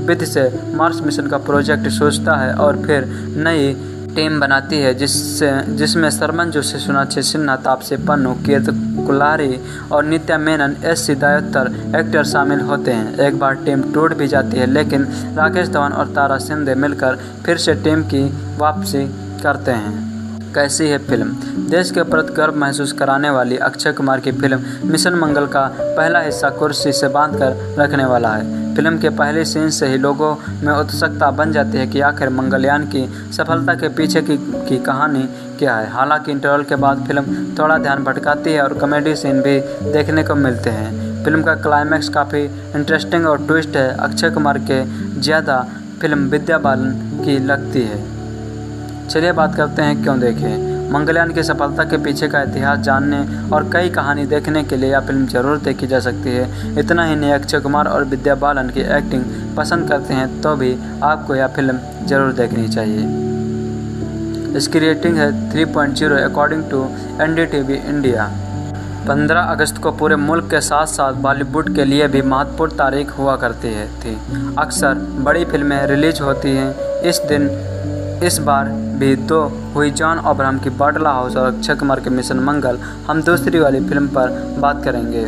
[SPEAKER 3] विधि से मार्स मिशन का प्रोजेक्ट सोचता है और फिर नई टीम बनाती है जिससे जिसमें सरमन जोशी, सोनाक्षी सिन्हा, तापसी पन्नू, कीर्ति कुल्हारी और नित्या मेनन एस सिद्धार्थर एक्टर शामिल होते हैं। एक बार टीम टूट भी जाती है, लेकिन राकेश धवन और तारा शिंदे मिलकर फिर से टीम की वापसी करते हैं। कैसी है फिल्म? देश के प्रति गर्व महसूस कराने वाली अक्षय कुमार की फिल्म मिशन मंगल का पहला हिस्सा कुर्सी से बांधकर रखने वाला है। फिल्म के पहले सीन से ही लोगों में उत्सुकता बन जाती है कि आखिर मंगलयान की सफलता के पीछे की, की कहानी क्या है। हालांकि इंटरवल के बाद फिल्म थोड़ा ध्यान भटकाती है और कॉमेडी सीन भी देखने को मिलते हैं। फिल्म का क्लाइमैक्स काफ़ी इंटरेस्टिंग और ट्विस्ट है। अक्षय कुमार के ज़्यादा फिल्म विद्या बालन की लगती है। चलिए बात करते हैं क्यों देखें। मंगलयान की सफलता के पीछे का इतिहास जानने और कई कहानी देखने के लिए यह फिल्म जरूर देखी जा सकती है। इतना ही नहीं, अक्षय कुमार और विद्या बालन की एक्टिंग पसंद करते हैं तो भी आपको यह फिल्म जरूर देखनी चाहिए। इसकी रेटिंग है three point zero according to N D T V India. पंद्रह अगस्त को पूरे मुल्क के साथ साथ बॉलीवुड के लिए भी महत्वपूर्ण तारीख हुआ करती है थी। अक्सर बड़ी फिल्में रिलीज होती हैं इस दिन। इस बार भी दो हुई जॉन अब्राहम की बाटला हाउस और अक्षय कुमार के मिशन मंगल। हम दूसरी वाली फिल्म पर बात करेंगे।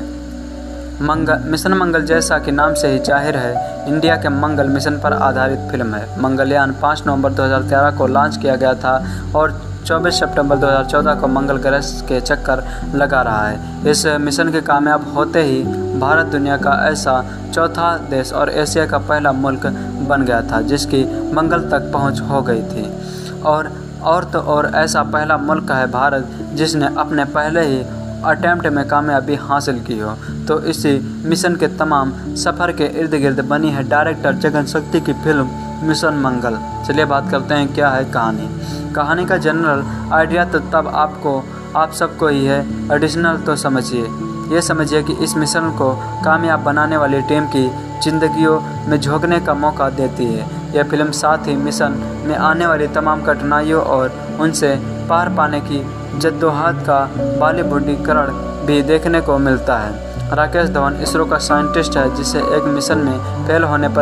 [SPEAKER 3] मंगल मिशन मंगल जैसा कि नाम से ही जाहिर है, इंडिया के मंगल मिशन पर आधारित फिल्म है। मंगलयान पाँच नवंबर दो हज़ार तेरह को लॉन्च किया गया था और चौबीस सितंबर दो हज़ार चौदह को मंगल ग्रह के चक्कर लगा रहा है। इस मिशन के कामयाब होते ही भारत दुनिया का ऐसा चौथा देश और एशिया का पहला मुल्क बन गया था जिसकी मंगल तक पहुंच हो गई थी। और और तो और ऐसा पहला मुल्क है भारत जिसने अपने पहले ही अटेम्प्ट में कामयाबी हासिल की हो। तो इसी मिशन के तमाम सफ़र के इर्द गिर्द बनी है डायरेक्टर जगन शक्ति की फिल्म मिशन मंगल। चलिए बात करते हैं क्या है कहानी। कहानी का जनरल आइडिया तो तब आपको आप सबको ही है, एडिशनल तो समझिए। ये समझिए कि इस मिशन को कामयाब बनाने वाली टीम की जिंदगियों में झोंकने का मौका देती है। यह फिल्म साथ ही मिशन में आने वाली तमाम कठिनाइयों और उनसे पार पाने की जद्दोजहद का बॉलीवुडीकरण भी देखने को मिलता है। राकेश धवन इसरो का साइंटिस्ट है जिसे एक मिशन में फेल होने पर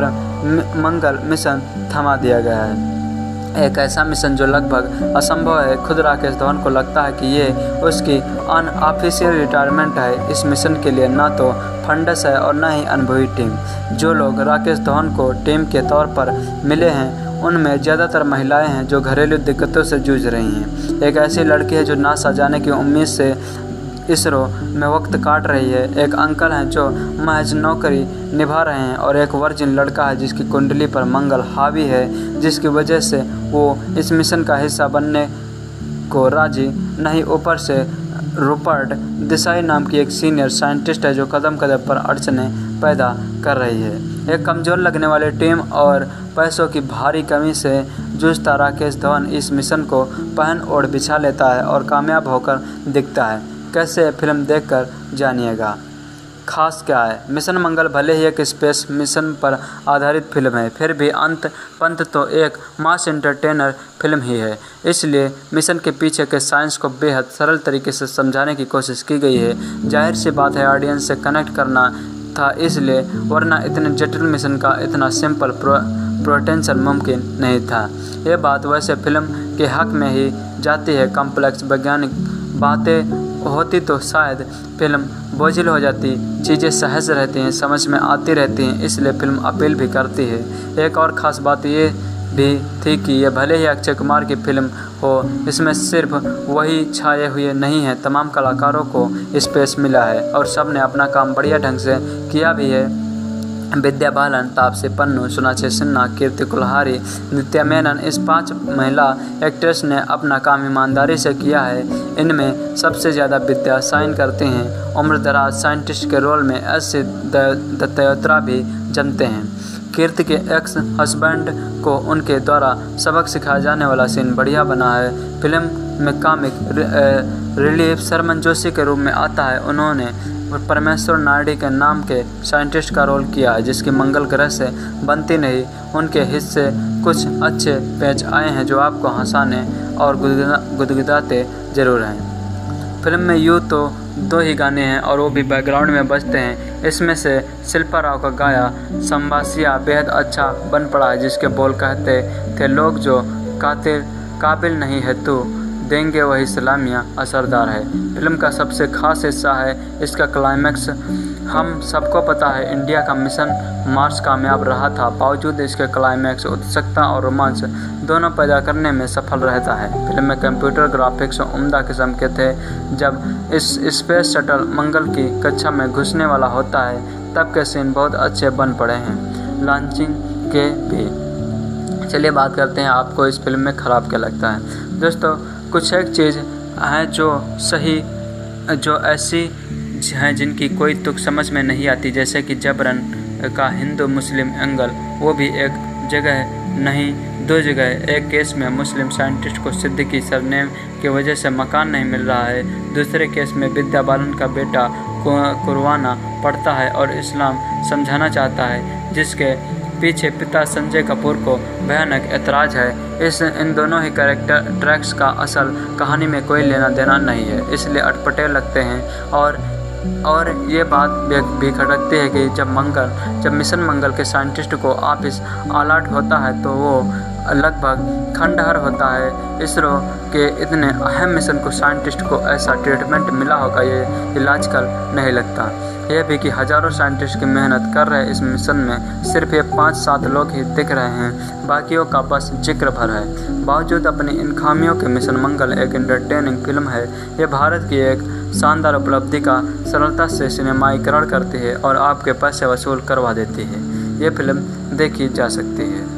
[SPEAKER 3] मंगल मिशन थमा दिया गया है। एक ऐसा मिशन जो लगभग असंभव है। खुद राकेश धवन को लगता है कि ये उसकी अनऑफिशियल रिटायरमेंट है। इस मिशन के लिए ना तो फंडस है और ना ही अनुभवी टीम। जो लोग राकेश धवन को टीम के तौर पर मिले हैं उनमें ज़्यादातर महिलाएं हैं जो घरेलू दिक्कतों से जूझ रही हैं। एक ऐसी लड़की है जो नासा जाने की उम्मीद से इसरो में वक्त काट रही है। एक अंकल हैं जो महज नौकरी निभा रहे हैं और एक वर्जिन लड़का है जिसकी कुंडली पर मंगल हावी है, जिसकी वजह से वो इस मिशन का हिस्सा बनने को राजी नहीं। ऊपर से रूपर्ट देसाई नाम की एक सीनियर साइंटिस्ट है जो कदम कदम पर अड़चने पैदा कर रही है। एक कमज़ोर लगने वाली टीम और पैसों की भारी कमी से जूझता राकेश धवन इस मिशन को पहन ओढ़ बिछा लेता है और कामयाब होकर दिखता है। कैसे फिल्म देखकर जानिएगा। खास क्या है, मिशन मंगल भले ही एक स्पेस मिशन पर आधारित फिल्म है, फिर भी अंत पंत तो एक मास एंटरटेनर फिल्म ही है। इसलिए मिशन के पीछे के साइंस को बेहद सरल तरीके से समझाने की कोशिश की गई है। जाहिर सी बात है ऑडियंस से कनेक्ट करना था इसलिए, वरना इतने जटिल मिशन का इतना सिंपल प्रो प्रोटेंशन मुमकिन नहीं था। ये बात वैसे फिल्म के हक में ही जाती है। कॉम्प्लेक्स वैज्ञानिक बातें होती तो शायद फिल्म बोझिल हो जाती। चीज़ें सहज रहती हैं, समझ में आती रहती हैं, इसलिए फिल्म अपील भी करती है। एक और ख़ास बात ये भी थी कि ये भले ही अक्षय कुमार की फिल्म हो, इसमें सिर्फ वही छाए हुए नहीं हैं। तमाम कलाकारों को स्पेस मिला है और सब ने अपना काम बढ़िया ढंग से किया भी है। विद्या बालन, तापसी पन्नू, सोनाक्षी सिन्हा, कीर्ति कुल्हारी, नित्या मेनन, इस पांच महिला एक्ट्रेस ने अपना काम ईमानदारी से किया है। इनमें सबसे ज़्यादा विद्या साइन करती हैं। उम्रदराज साइंटिस्ट के रोल में एस दत्तात्रेय भी जमते हैं। कीर्ति के एक्स हस्बैंड को उनके द्वारा सबक सिखाया जाने वाला सीन बढ़िया बना है। फिल्म में कॉमिक रिलीफ सरमन जोशी के रूप में आता है। उन्होंने परमेश्वर नायडू के नाम के साइंटिस्ट का रोल किया है जिसकी मंगल ग्रह से बनती नहीं। उनके हिस्से कुछ अच्छे पेच आए हैं जो आपको हंसाने और गुदगुदाते ज़रूर हैं। फिल्म में यूँ तो दो ही गाने हैं और वो भी बैकग्राउंड में बजते हैं। इसमें से शिल्पा राव का गाया संबासिया बेहद अच्छा बन पड़ा है, जिसके बोल कहते थे लोग जो कातिल काबिल नहीं है तू देंगे वही सलामियाँ असरदार है। फिल्म का सबसे खास हिस्सा है इसका क्लाइमैक्स। हम सबको पता है इंडिया का मिशन मार्स कामयाब रहा था, बावजूद इसके क्लाइमैक्स उत्सुकता और रोमांच दोनों पैदा करने में सफल रहता है। फिल्म में कंप्यूटर ग्राफिक्स उम्दा किस्म के थे। जब इस स्पेस शटल मंगल की कक्षा में घुसने वाला होता है तब के सीन बहुत अच्छे बन पड़े हैं, लॉन्चिंग के भी। चलिए बात करते हैं आपको इस फिल्म में ख़राब क्या लगता है। दोस्तों कुछ एक चीज़ हैं जो सही जो ऐसी हैं जिनकी कोई तुक समझ में नहीं आती, जैसे कि जबरन का हिंदू मुस्लिम एंगल, वो भी एक जगह नहीं दो जगह। एक केस में मुस्लिम साइंटिस्ट को सिद्दीकी सरनेम की वजह से मकान नहीं मिल रहा है, दूसरे केस में विद्या बालन का बेटा कुरवाना पड़ता है और इस्लाम समझाना चाहता है, जिसके पीछे पिता संजय कपूर को भयानक ऐतराज़ है। इस इन दोनों ही कैरेक्टर ट्रैक्स का असल कहानी में कोई लेना देना नहीं है, इसलिए अटपटे लगते हैं। और और ये बात भी खटकती है कि जब मंगल जब मिशन मंगल के साइंटिस्ट को ऑफिस अलर्ट होता है तो वो लगभग खंडहर होता है। इसरो के इतने अहम मिशन को साइंटिस्ट को ऐसा ट्रीटमेंट मिला होगा ये लॉजिकल नहीं लगता। यह भी कि हज़ारों साइंटिस्ट की मेहनत कर रहे इस मिशन में सिर्फ ये पाँच सात लोग ही दिख रहे हैं, बाकियों का बस जिक्र भर है। बावजूद अपनी इन खामियों के मिशन मंगल एक एंटरटेनिंग फिल्म है। ये भारत की एक शानदार उपलब्धि का सरलता से सिनेमाईकरण करती है और आपके पैसे वसूल करवा देती है। ये फिल्म देखी जा सकती है।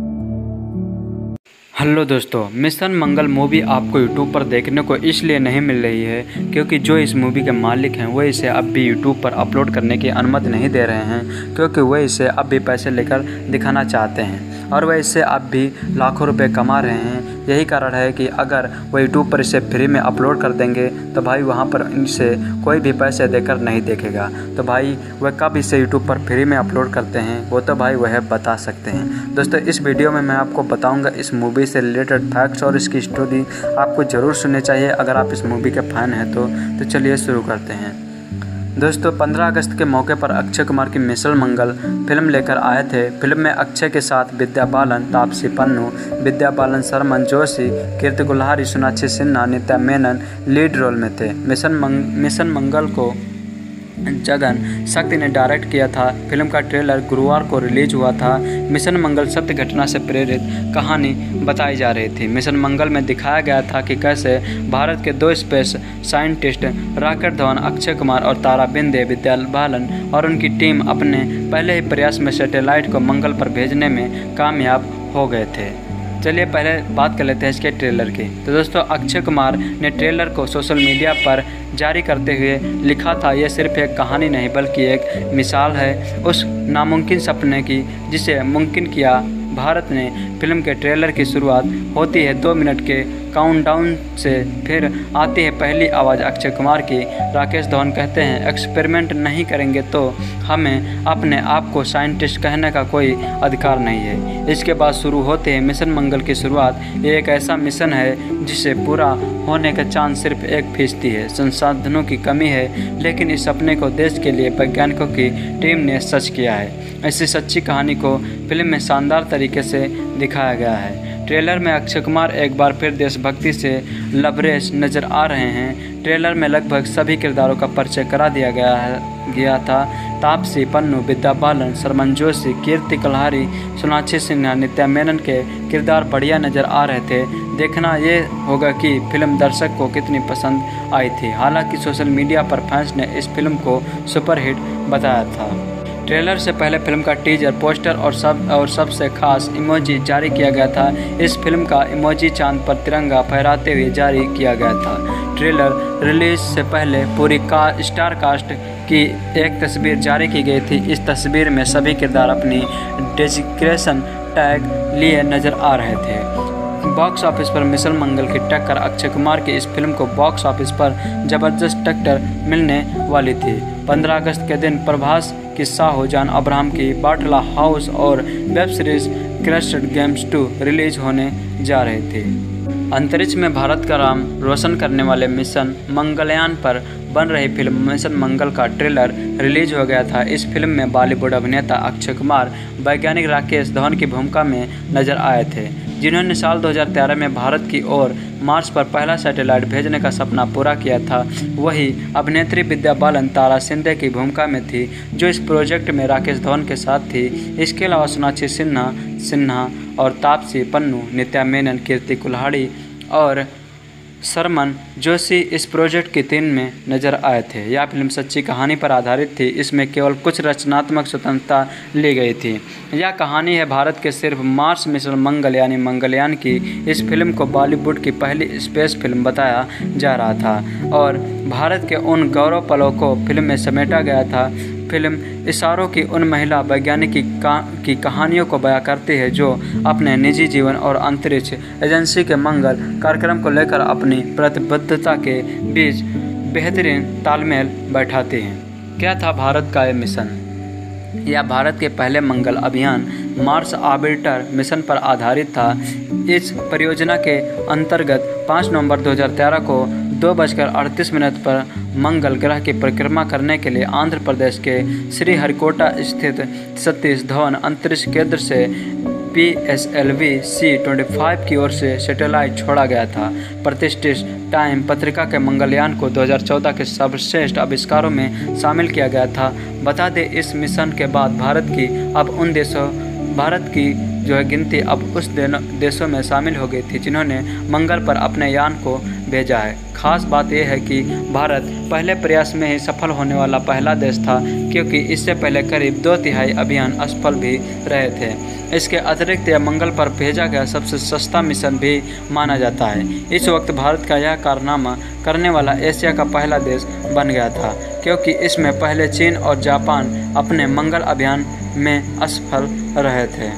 [SPEAKER 3] हेलो दोस्तों, मिशन मंगल मूवी आपको यूट्यूब पर देखने को इसलिए नहीं मिल रही है क्योंकि जो इस मूवी के मालिक हैं वो इसे अब भी यूट्यूब पर अपलोड करने की अनुमति नहीं दे रहे हैं, क्योंकि वह इसे अब भी पैसे लेकर दिखाना चाहते हैं और वह इससे अब भी लाखों रुपए कमा रहे हैं। यही कारण है कि अगर वो यूट्यूब पर इसे फ्री में अपलोड कर देंगे तो भाई वहाँ पर इनसे कोई भी पैसे देकर नहीं देखेगा। तो भाई वह कब इसे यूट्यूब पर फ्री में अपलोड करते हैं वो तो भाई वह बता सकते हैं। दोस्तों इस वीडियो में मैं आपको बताऊंगा इस मूवी से रिलेटेड फैक्ट्स और इसकी स्टोरी आपको ज़रूर सुननी चाहिए अगर आप इस मूवी के फ़ैन हैं तो। तो चलिए शुरू करते हैं। दोस्तों पंद्रह अगस्त के मौके पर अक्षय कुमार की मिशन मंगल फिल्म लेकर आए थे। फिल्म में अक्षय के साथ विद्या बालन, तापसी पन्नू, विद्या बालन, सरमन जोशी, कीर्ति गुल्हारी, सोनाक्षी सिन्हा, नित्या मेनन लीड रोल में थे। मिशन मंग, मिशन मंगल को जगन शक्ति ने डायरेक्ट किया था। फिल्म का ट्रेलर गुरुवार को रिलीज हुआ था। मिशन मंगल सत्य घटना से प्रेरित कहानी बताई जा रही थी। मिशन मंगल में दिखाया गया था कि कैसे भारत के दो स्पेस साइंटिस्ट रॉकेट धवन, अक्षय कुमार और तारा बिंदे, विद्या बालन और उनकी टीम अपने पहले ही प्रयास में सैटेलाइट को मंगल पर भेजने में कामयाब हो गए थे। चलिए पहले बात कर लेते हैं इसके ट्रेलर की। तो दोस्तों अक्षय कुमार ने ट्रेलर को सोशल मीडिया पर जारी करते हुए लिखा था, यह सिर्फ एक कहानी नहीं बल्कि एक मिसाल है उस नामुमकिन सपने की जिसे मुमकिन किया। भारत ने फिल्म के ट्रेलर की शुरुआत होती है दो मिनट के काउंटडाउन से, फिर आती है पहली आवाज़ अक्षय कुमार की। राकेश धवन कहते हैं एक्सपेरिमेंट नहीं करेंगे तो हमें अपने आप को साइंटिस्ट कहने का कोई अधिकार नहीं है। इसके बाद शुरू होते हैं मिशन मंगल की शुरुआत। ये एक ऐसा मिशन है जिसे पूरा होने का चांस सिर्फ एक फीसदी है। संसाधनों की कमी है लेकिन इस सपने को देश के लिए वैज्ञानिकों की टीम ने सच किया है। ऐसी सच्ची कहानी को फिल्म में शानदार तरीके से दिखाया गया है। ट्रेलर में अक्षय कुमार एक बार फिर देशभक्ति से लबरेज नज़र आ रहे हैं। ट्रेलर में लगभग सभी किरदारों का परिचय करा दिया गया है गया था। तापसी पन्नू, विद्या बालन, सरमन जोशी, कीर्ति कुल्हारी, सोनाक्षी सिन्हा, नित्या मेनन के किरदार बढ़िया नज़र आ रहे थे। देखना ये होगा कि फिल्म दर्शक को कितनी पसंद आई थी। हालांकि सोशल मीडिया पर फैंस ने इस फिल्म को सुपरहिट बताया था। ट्रेलर से पहले फिल्म का टीजर, पोस्टर और सब और सबसे खास इमोजी जारी किया गया था। इस फिल्म का इमोजी चांद पर तिरंगा फहराते हुए जारी किया गया था। ट्रेलर रिलीज से पहले पूरी का स्टार कास्ट की एक तस्वीर जारी की गई थी। इस तस्वीर में सभी किरदार अपनी डेजिग्नेशन टैग लिए नज़र आ रहे थे। बॉक्स ऑफिस पर मिशन मंगल की टक्कर अक्षय कुमार की इस फिल्म को बॉक्स ऑफिस पर जबरदस्त टक्कर मिलने वाली थी। पंद्रह अगस्त के दिन प्रभास की साहो, जॉन अब्राहम की बाटला हाउस और web series क्रैशड games two release होने जा रहे थे। अंतरिक्ष में भारत का नाम रोशन करने वाले मिशन मंगलयान पर बन रही फिल्म मिशन मंगल का ट्रेलर रिलीज हो गया था। इस फिल्म में बॉलीवुड अभिनेता अक्षय कुमार वैज्ञानिक राकेश धवन की भूमिका में नजर आए थे, जिन्होंने साल दो हज़ार तेरह में भारत की ओर मार्स पर पहला सैटेलाइट भेजने का सपना पूरा किया था। वही अभिनेत्री विद्या बालन तारा सिंधे की भूमिका में थी, जो इस प्रोजेक्ट में राकेश धवन के साथ थी। इसके अलावा सोनाक्षी सिन्हा सिन्हा और तापसी पन्नू, नित्या मेनन, कीर्ति कुल्हाड़ी और सरमन जोशी इस प्रोजेक्ट की टीम में नजर आए थे। यह फिल्म सच्ची कहानी पर आधारित थी। इसमें केवल कुछ रचनात्मक स्वतंत्रता ली गई थी। यह कहानी है भारत के सिर्फ मार्स मिशन मंगल यानी मंगलयान की। इस फिल्म को बॉलीवुड की पहली स्पेस फिल्म बताया जा रहा था और भारत के उन गौरव पलों को फिल्म में समेटा गया था। फिल्म इशारों की उन महिला वैज्ञानिक की, का, की कहानियों को बयां करती है जो अपने निजी जीवन और अंतरिक्ष एजेंसी के मंगल कार्यक्रम को लेकर अपनी प्रतिबद्धता के बीच बेहतरीन तालमेल बैठाती हैं। क्या था भारत का यह मिशन? यह भारत के पहले मंगल अभियान मार्स ऑर्बिटर मिशन पर आधारित था। इस परियोजना के अंतर्गत पाँच नवंबर दो हज़ार तेरह को दो बजकर अड़तीस मिनट पर मंगल ग्रह की परिक्रमा करने के लिए आंध्र प्रदेश के श्रीहरिकोटा स्थित सतीश धवन अंतरिक्ष केंद्र से P S L V C पच्चीस की ओर से सैटेलाइट छोड़ा गया था। प्रतिष्ठित टाइम पत्रिका के मंगलयान को दो हज़ार चौदह के सर्वश्रेष्ठ आविष्कारों में शामिल किया गया था। बता दें, इस मिशन के बाद भारत की अब उन देशों भारत की जो है गिनती अब उस देशों में शामिल हो गई थी जिन्होंने मंगल पर अपने यान को भेजा है। खास बात यह है कि भारत पहले प्रयास में ही सफल होने वाला पहला देश था, क्योंकि इससे पहले करीब दो तिहाई अभियान असफल भी रहे थे। इसके अतिरिक्त यह मंगल पर भेजा गया सबसे सस्ता मिशन भी माना जाता है। इस वक्त भारत का यह कारनामा करने वाला एशिया का पहला देश बन गया था, क्योंकि इसमें पहले चीन और जापान अपने मंगल अभियान में असफल रहे थे।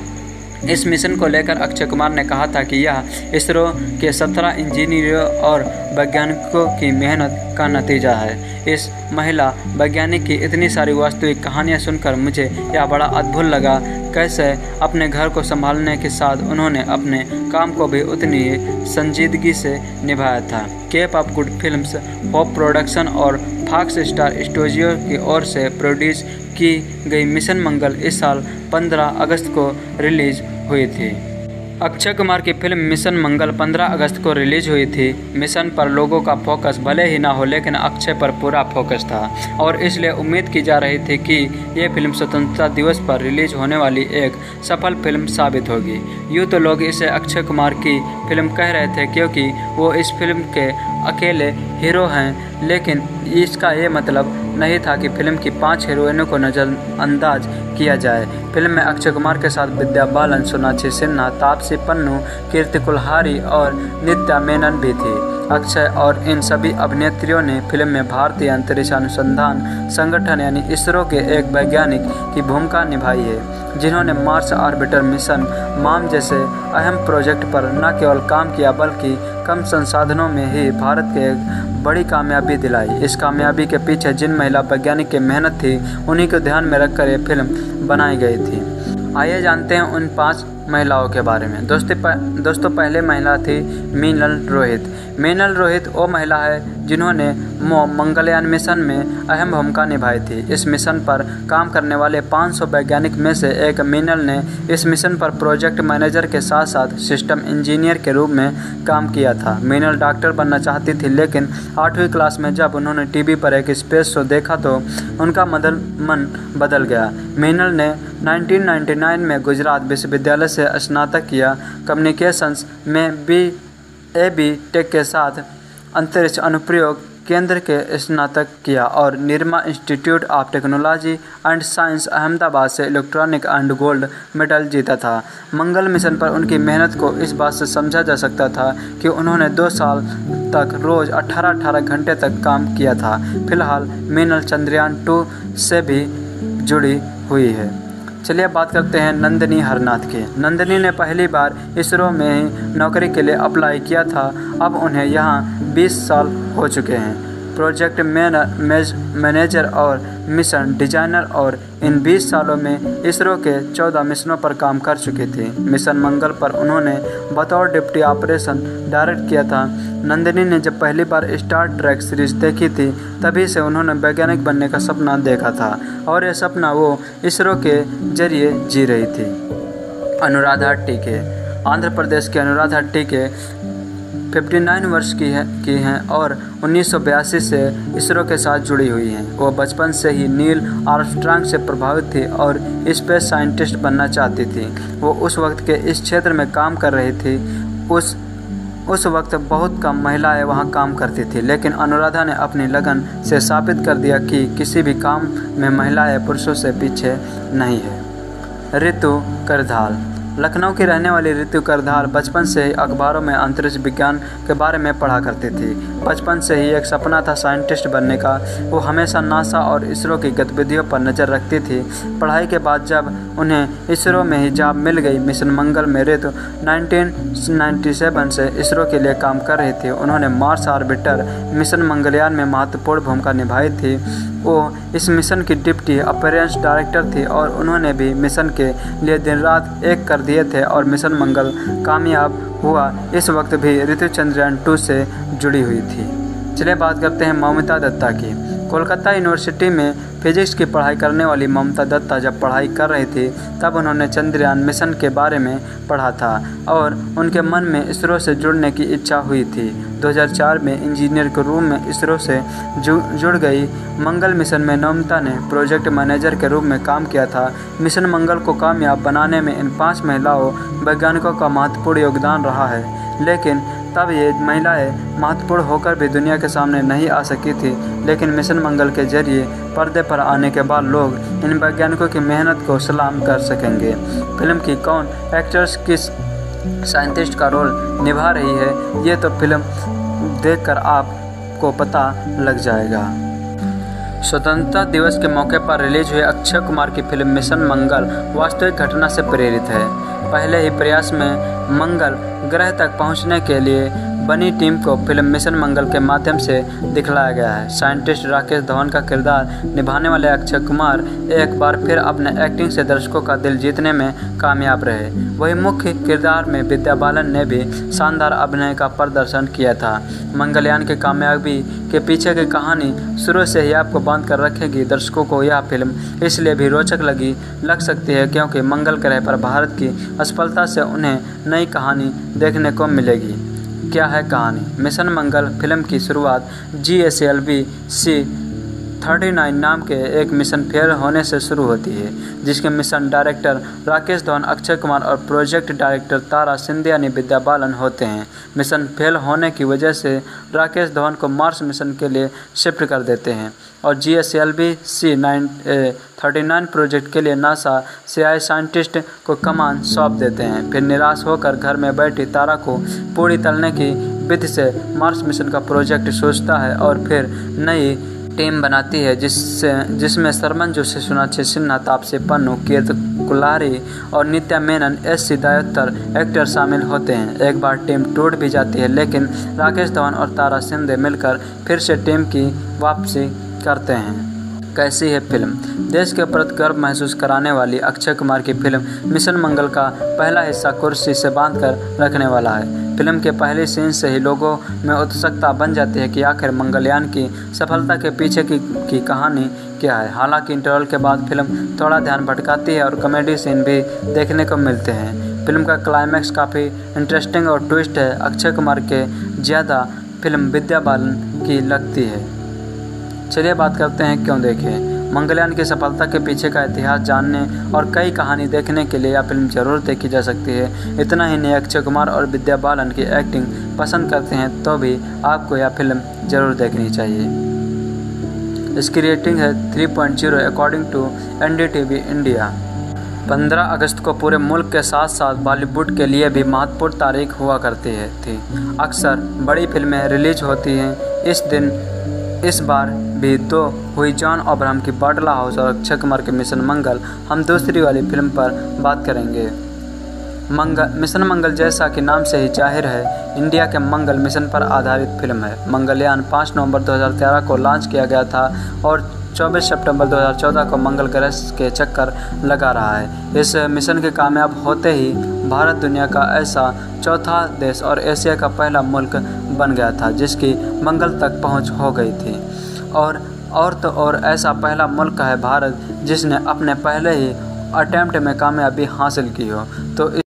[SPEAKER 3] इस मिशन को लेकर अक्षय कुमार ने कहा था कि यह इसरो के सत्रह इंजीनियरों और वैज्ञानिकों की मेहनत का नतीजा है। इस महिला वैज्ञानिक की इतनी सारी वास्तविक कहानियां सुनकर मुझे यह बड़ा अद्भुत लगा। कैसे अपने घर को संभालने के साथ उन्होंने अपने काम को भी उतनी ही संजीदगी से निभाया था। Cape of Good Films, Hope production और फॉक्स स्टार स्टूडियो की ओर से प्रोड्यूस की गई मिशन मंगल इस साल पंद्रह अगस्त को रिलीज हुई थी। अक्षय कुमार की फिल्म मिशन मंगल पंद्रह अगस्त को रिलीज हुई थी। मिशन पर लोगों का फोकस भले ही ना हो, लेकिन अक्षय पर पूरा फोकस था और इसलिए उम्मीद की जा रही थी कि ये फिल्म स्वतंत्रता दिवस पर रिलीज होने वाली एक सफल फिल्म साबित होगी। यूँ तो लोग इसे अक्षय कुमार की फिल्म कह रहे थे क्योंकि वो इस फिल्म के अकेले हीरो हैं, लेकिन इसका ये मतलब नहीं था कि फिल्म की पांच हीरोइनों को नज़रअंदाज किया जाए। फिल्म में अक्षय कुमार के साथ विद्या बालन, सोनाक्षी सिन्हा, तापसी पन्नू, कीर्ति कुल्हाड़ी और नित्या मेनन भी थी। अक्षय और इन सभी अभिनेत्रियों ने फिल्म में भारतीय अंतरिक्ष अनुसंधान संगठन यानी इसरो के एक वैज्ञानिक की भूमिका निभाई है, जिन्होंने मार्स ऑर्बिटर मिशन माम जैसे अहम प्रोजेक्ट पर न केवल काम किया बल्कि कम संसाधनों में ही भारत के एक बड़ी कामयाबी दिलाई। इस कामयाबी के पीछे जिन महिला वैज्ञानिक की मेहनत थी उन्हीं को ध्यान में रखकर ये फिल्म बनाई गई थी। आइए जानते हैं उन पांच महिलाओं के बारे में। दोस्तों दोस्तों पहले महिला थी मीनल रोहित। मीनल रोहित वो महिला है जिन्होंने मंगलयान मिशन में अहम भूमिका निभाई थी। इस मिशन पर काम करने वाले पाँच सौ वैज्ञानिक में से एक मीनल ने इस मिशन पर प्रोजेक्ट मैनेजर के साथ साथ सिस्टम इंजीनियर के रूप में काम किया था। मीनल डॉक्टर बनना चाहती थी, लेकिन आठवीं क्लास में जब उन्होंने टीवी पर एक स्पेस शो देखा तो उनका मदल मन बदल गया। मीनल ने उन्नीस सौ निन्यानवे में गुजरात विश्वविद्यालय से स्नातक किया। कम्युनिकेशंस में बी ए बी टेक के साथ अंतरिक्ष अनुप्रयोग केंद्र के स्नातक किया और Nirma Institute of Technology and Science Ahmedabad से इलेक्ट्रॉनिक एंड गोल्ड मेडल जीता था। मंगल मिशन पर उनकी मेहनत को इस बात से समझा जा सकता था कि उन्होंने दो साल तक रोज़ अठारह अठारह घंटे तक काम किया था। फिलहाल मीनल चंद्रयान टू से भी जुड़ी हुई है। चलिए बात करते हैं नंदिनी हरनाथ की। नंदिनी ने पहली बार इसरो में ही नौकरी के लिए अप्लाई किया था। अब उन्हें यहाँ बीस साल हो चुके हैं। प्रोजेक्ट मैनेजर और मिशन डिजाइनर और इन बीस सालों में इसरो के चौदह मिशनों पर काम कर चुकी थी। मिशन मंगल पर उन्होंने बतौर डिप्टी ऑपरेशन डायरेक्ट किया था। नंदिनी ने जब पहली बार स्टार ट्रैक सीरीज देखी थी तभी से उन्होंने वैज्ञानिक बनने का सपना देखा था और यह सपना वो इसरो के जरिए जी रही थी। अनुराधा टीके। आंध्र प्रदेश के अनुराधा टीके उनसठ वर्ष की है की हैं और उन्नीस सौ बयासी से इसरो के साथ जुड़ी हुई हैं। वो बचपन से ही नील आर्मस्ट्रांग से प्रभावित थी और स्पेस साइंटिस्ट बनना चाहती थी। वो उस वक्त के इस क्षेत्र में काम कर रही थी। उस उस वक्त बहुत कम महिलाएं वहां काम करती थी, लेकिन अनुराधा ने अपनी लगन से साबित कर दिया कि किसी भी काम में महिलाएं पुरुषों से पीछे नहीं है। ऋतु करधाल। लखनऊ की रहने वाली ऋतु करधाल बचपन से ही अखबारों में अंतरिक्ष विज्ञान के बारे में पढ़ा करती थी। बचपन से ही एक सपना था साइंटिस्ट बनने का। वो हमेशा नासा और इसरो की गतिविधियों पर नज़र रखती थी। पढ़ाई के बाद जब उन्हें इसरो में ही जॉब मिल गई, मिशन मंगल में ऋतु उन्नीस सौ सत्तानवे से इसरो के लिए काम कर रही थी। उन्होंने मार्स ऑर्बिटर मिशन मंगलयान में महत्वपूर्ण भूमिका निभाई थी। वो इस मिशन की डिप्टी ऑपरेशंस डायरेक्टर थी और उन्होंने भी मिशन के लिए दिन रात एक कर दिए थे और मिशन मंगल कामयाब हुआ। इस वक्त भी ऋतु चंद्रयान टू से जुड़ी हुई थी। चलिए बात करते हैं ममता दत्ता की। कोलकाता यूनिवर्सिटी में फिजिक्स की पढ़ाई करने वाली ममता दत्ता जब पढ़ाई कर रही थी तब उन्होंने चंद्रयान मिशन के बारे में पढ़ा था और उनके मन में इसरो से जुड़ने की इच्छा हुई थी। दो हज़ार चार में इंजीनियर के रूप में इसरो से जुड़ गई। मंगल मिशन में ममता ने प्रोजेक्ट मैनेजर के रूप में काम किया था। मिशन मंगल को कामयाब बनाने में इन पांच महिलाओं वैज्ञानिकों का महत्वपूर्ण योगदान रहा है, लेकिन तब ये महिलाएं महत्वपूर्ण होकर भी दुनिया के सामने नहीं आ सकी थी। लेकिन मिशन मंगल के जरिए पर्दे पर आने के बाद लोग इन वैज्ञानिकों की मेहनत को सलाम कर सकेंगे। फिल्म की कौन एक्टर्स किस साइंटिस्ट का रोल निभा रही है, ये तो फिल्म देखकर आपको पता लग जाएगा। स्वतंत्रता दिवस के मौके पर रिलीज हुई अक्षय कुमार की फिल्म मिशन मंगल वास्तविक घटना से प्रेरित है। पहले ही प्रयास में मंगल ग्रह तक पहुंचने के लिए बनी टीम को फिल्म मिशन मंगल के माध्यम से दिखलाया गया है। साइंटिस्ट राकेश धवन का किरदार निभाने वाले अक्षय कुमार एक बार फिर अपने एक्टिंग से दर्शकों का दिल जीतने में कामयाब रहे। वही मुख्य किरदार में विद्या बालन ने भी शानदार अभिनय का प्रदर्शन किया था। मंगलयान की कामयाबी के पीछे की कहानी शुरू से ही आपको बांध कर रखेगी। दर्शकों को यह फिल्म इसलिए भी रोचक लगी लग सकती है क्योंकि मंगल ग्रह पर भारत की असफलता से उन्हें नई कहानी देखने को मिलेगी। क्या है कहानी? मिशन मंगल फिल्म की शुरुआत G S L V C उनतालीस नाम के एक मिशन फेल होने से शुरू होती है, जिसके मिशन डायरेक्टर राकेश धवन, अक्षय कुमार और प्रोजेक्ट डायरेक्टर तारा सिंधे यानी विद्या बालन होते हैं। मिशन फेल होने की वजह से राकेश धवन को मार्स मिशन के लिए शिफ्ट कर देते हैं और G S L V C nine thirty nine project के लिए नासा से आए साइंटिस्ट को कमान सौंप देते हैं। फिर निराश होकर घर में बैठी तारा को पूरी तलने की विधि से मार्स मिशन का प्रोजेक्ट सोचता है और फिर नई टीम बनाती है जिससे जिसमें सरमन जोशी, सोनाक्षी सिन्हा, तापसी पन्नू, कीर्ति कुलारी और नित्या मेनन एस सिद्धार्थर एक्टर शामिल होते हैं। एक बार टीम टूट भी जाती है, लेकिन राकेश धवन और तारा सिंधे मिलकर फिर से टीम की वापसी करते हैं। कैसी है फिल्म? देश के प्रति गर्व महसूस कराने वाली अक्षय कुमार की फिल्म मिशन मंगल का पहला हिस्सा कुर्सी से बांधकर रखने वाला है। फिल्म के पहले सीन से ही लोगों में उत्सुकता बन जाती है कि आखिर मंगलयान की सफलता के पीछे की, की कहानी क्या है। हालांकि इंटरवल के बाद फिल्म थोड़ा ध्यान भटकाती है और कॉमेडी सीन भी देखने को मिलते हैं। फिल्म का क्लाइमैक्स काफ़ी इंटरेस्टिंग और ट्विस्ट है। अक्षय कुमार के ज़्यादा फिल्म विद्या बालन की लगती है। चलिए बात करते हैं क्यों देखें। मंगलयान की सफलता के पीछे का इतिहास जानने और कई कहानी देखने के लिए यह फिल्म जरूर देखी जा सकती है। इतना ही नहीं, अक्षय कुमार और विद्या बालन की एक्टिंग पसंद करते हैं तो भी आपको यह फिल्म जरूर देखनी चाहिए। इसकी रेटिंग है three point zero according to N D T V India. पंद्रह अगस्त को पूरे मुल्क के साथ साथ बॉलीवुड के लिए भी महत्वपूर्ण तारीख हुआ करती है थी। अक्सर बड़ी फिल्में रिलीज होती हैं इस दिन। इस बार भी दो हुई जॉन अब्राहम की बाटला हाउस और अक्षय कुमार के मिशन मंगल। हम दूसरी वाली फिल्म पर बात करेंगे। मंगल मिशन मंगल जैसा कि नाम से ही जाहिर है इंडिया के मंगल मिशन पर आधारित फिल्म है। मंगलयान पाँच नवंबर दो हज़ार तेरह को लॉन्च किया गया था और चौबीस सितंबर दो हज़ार चौदह को मंगल ग्रह के चक्कर लगा रहा है। इस मिशन के कामयाब होते ही भारत दुनिया का ऐसा चौथा देश और एशिया का पहला मुल्क बन गया था जिसकी मंगल तक पहुंच हो गई थी। और और तो और ऐसा पहला मुल्क है भारत जिसने अपने पहले ही अटेम्प्ट में कामयाबी हासिल की हो। तो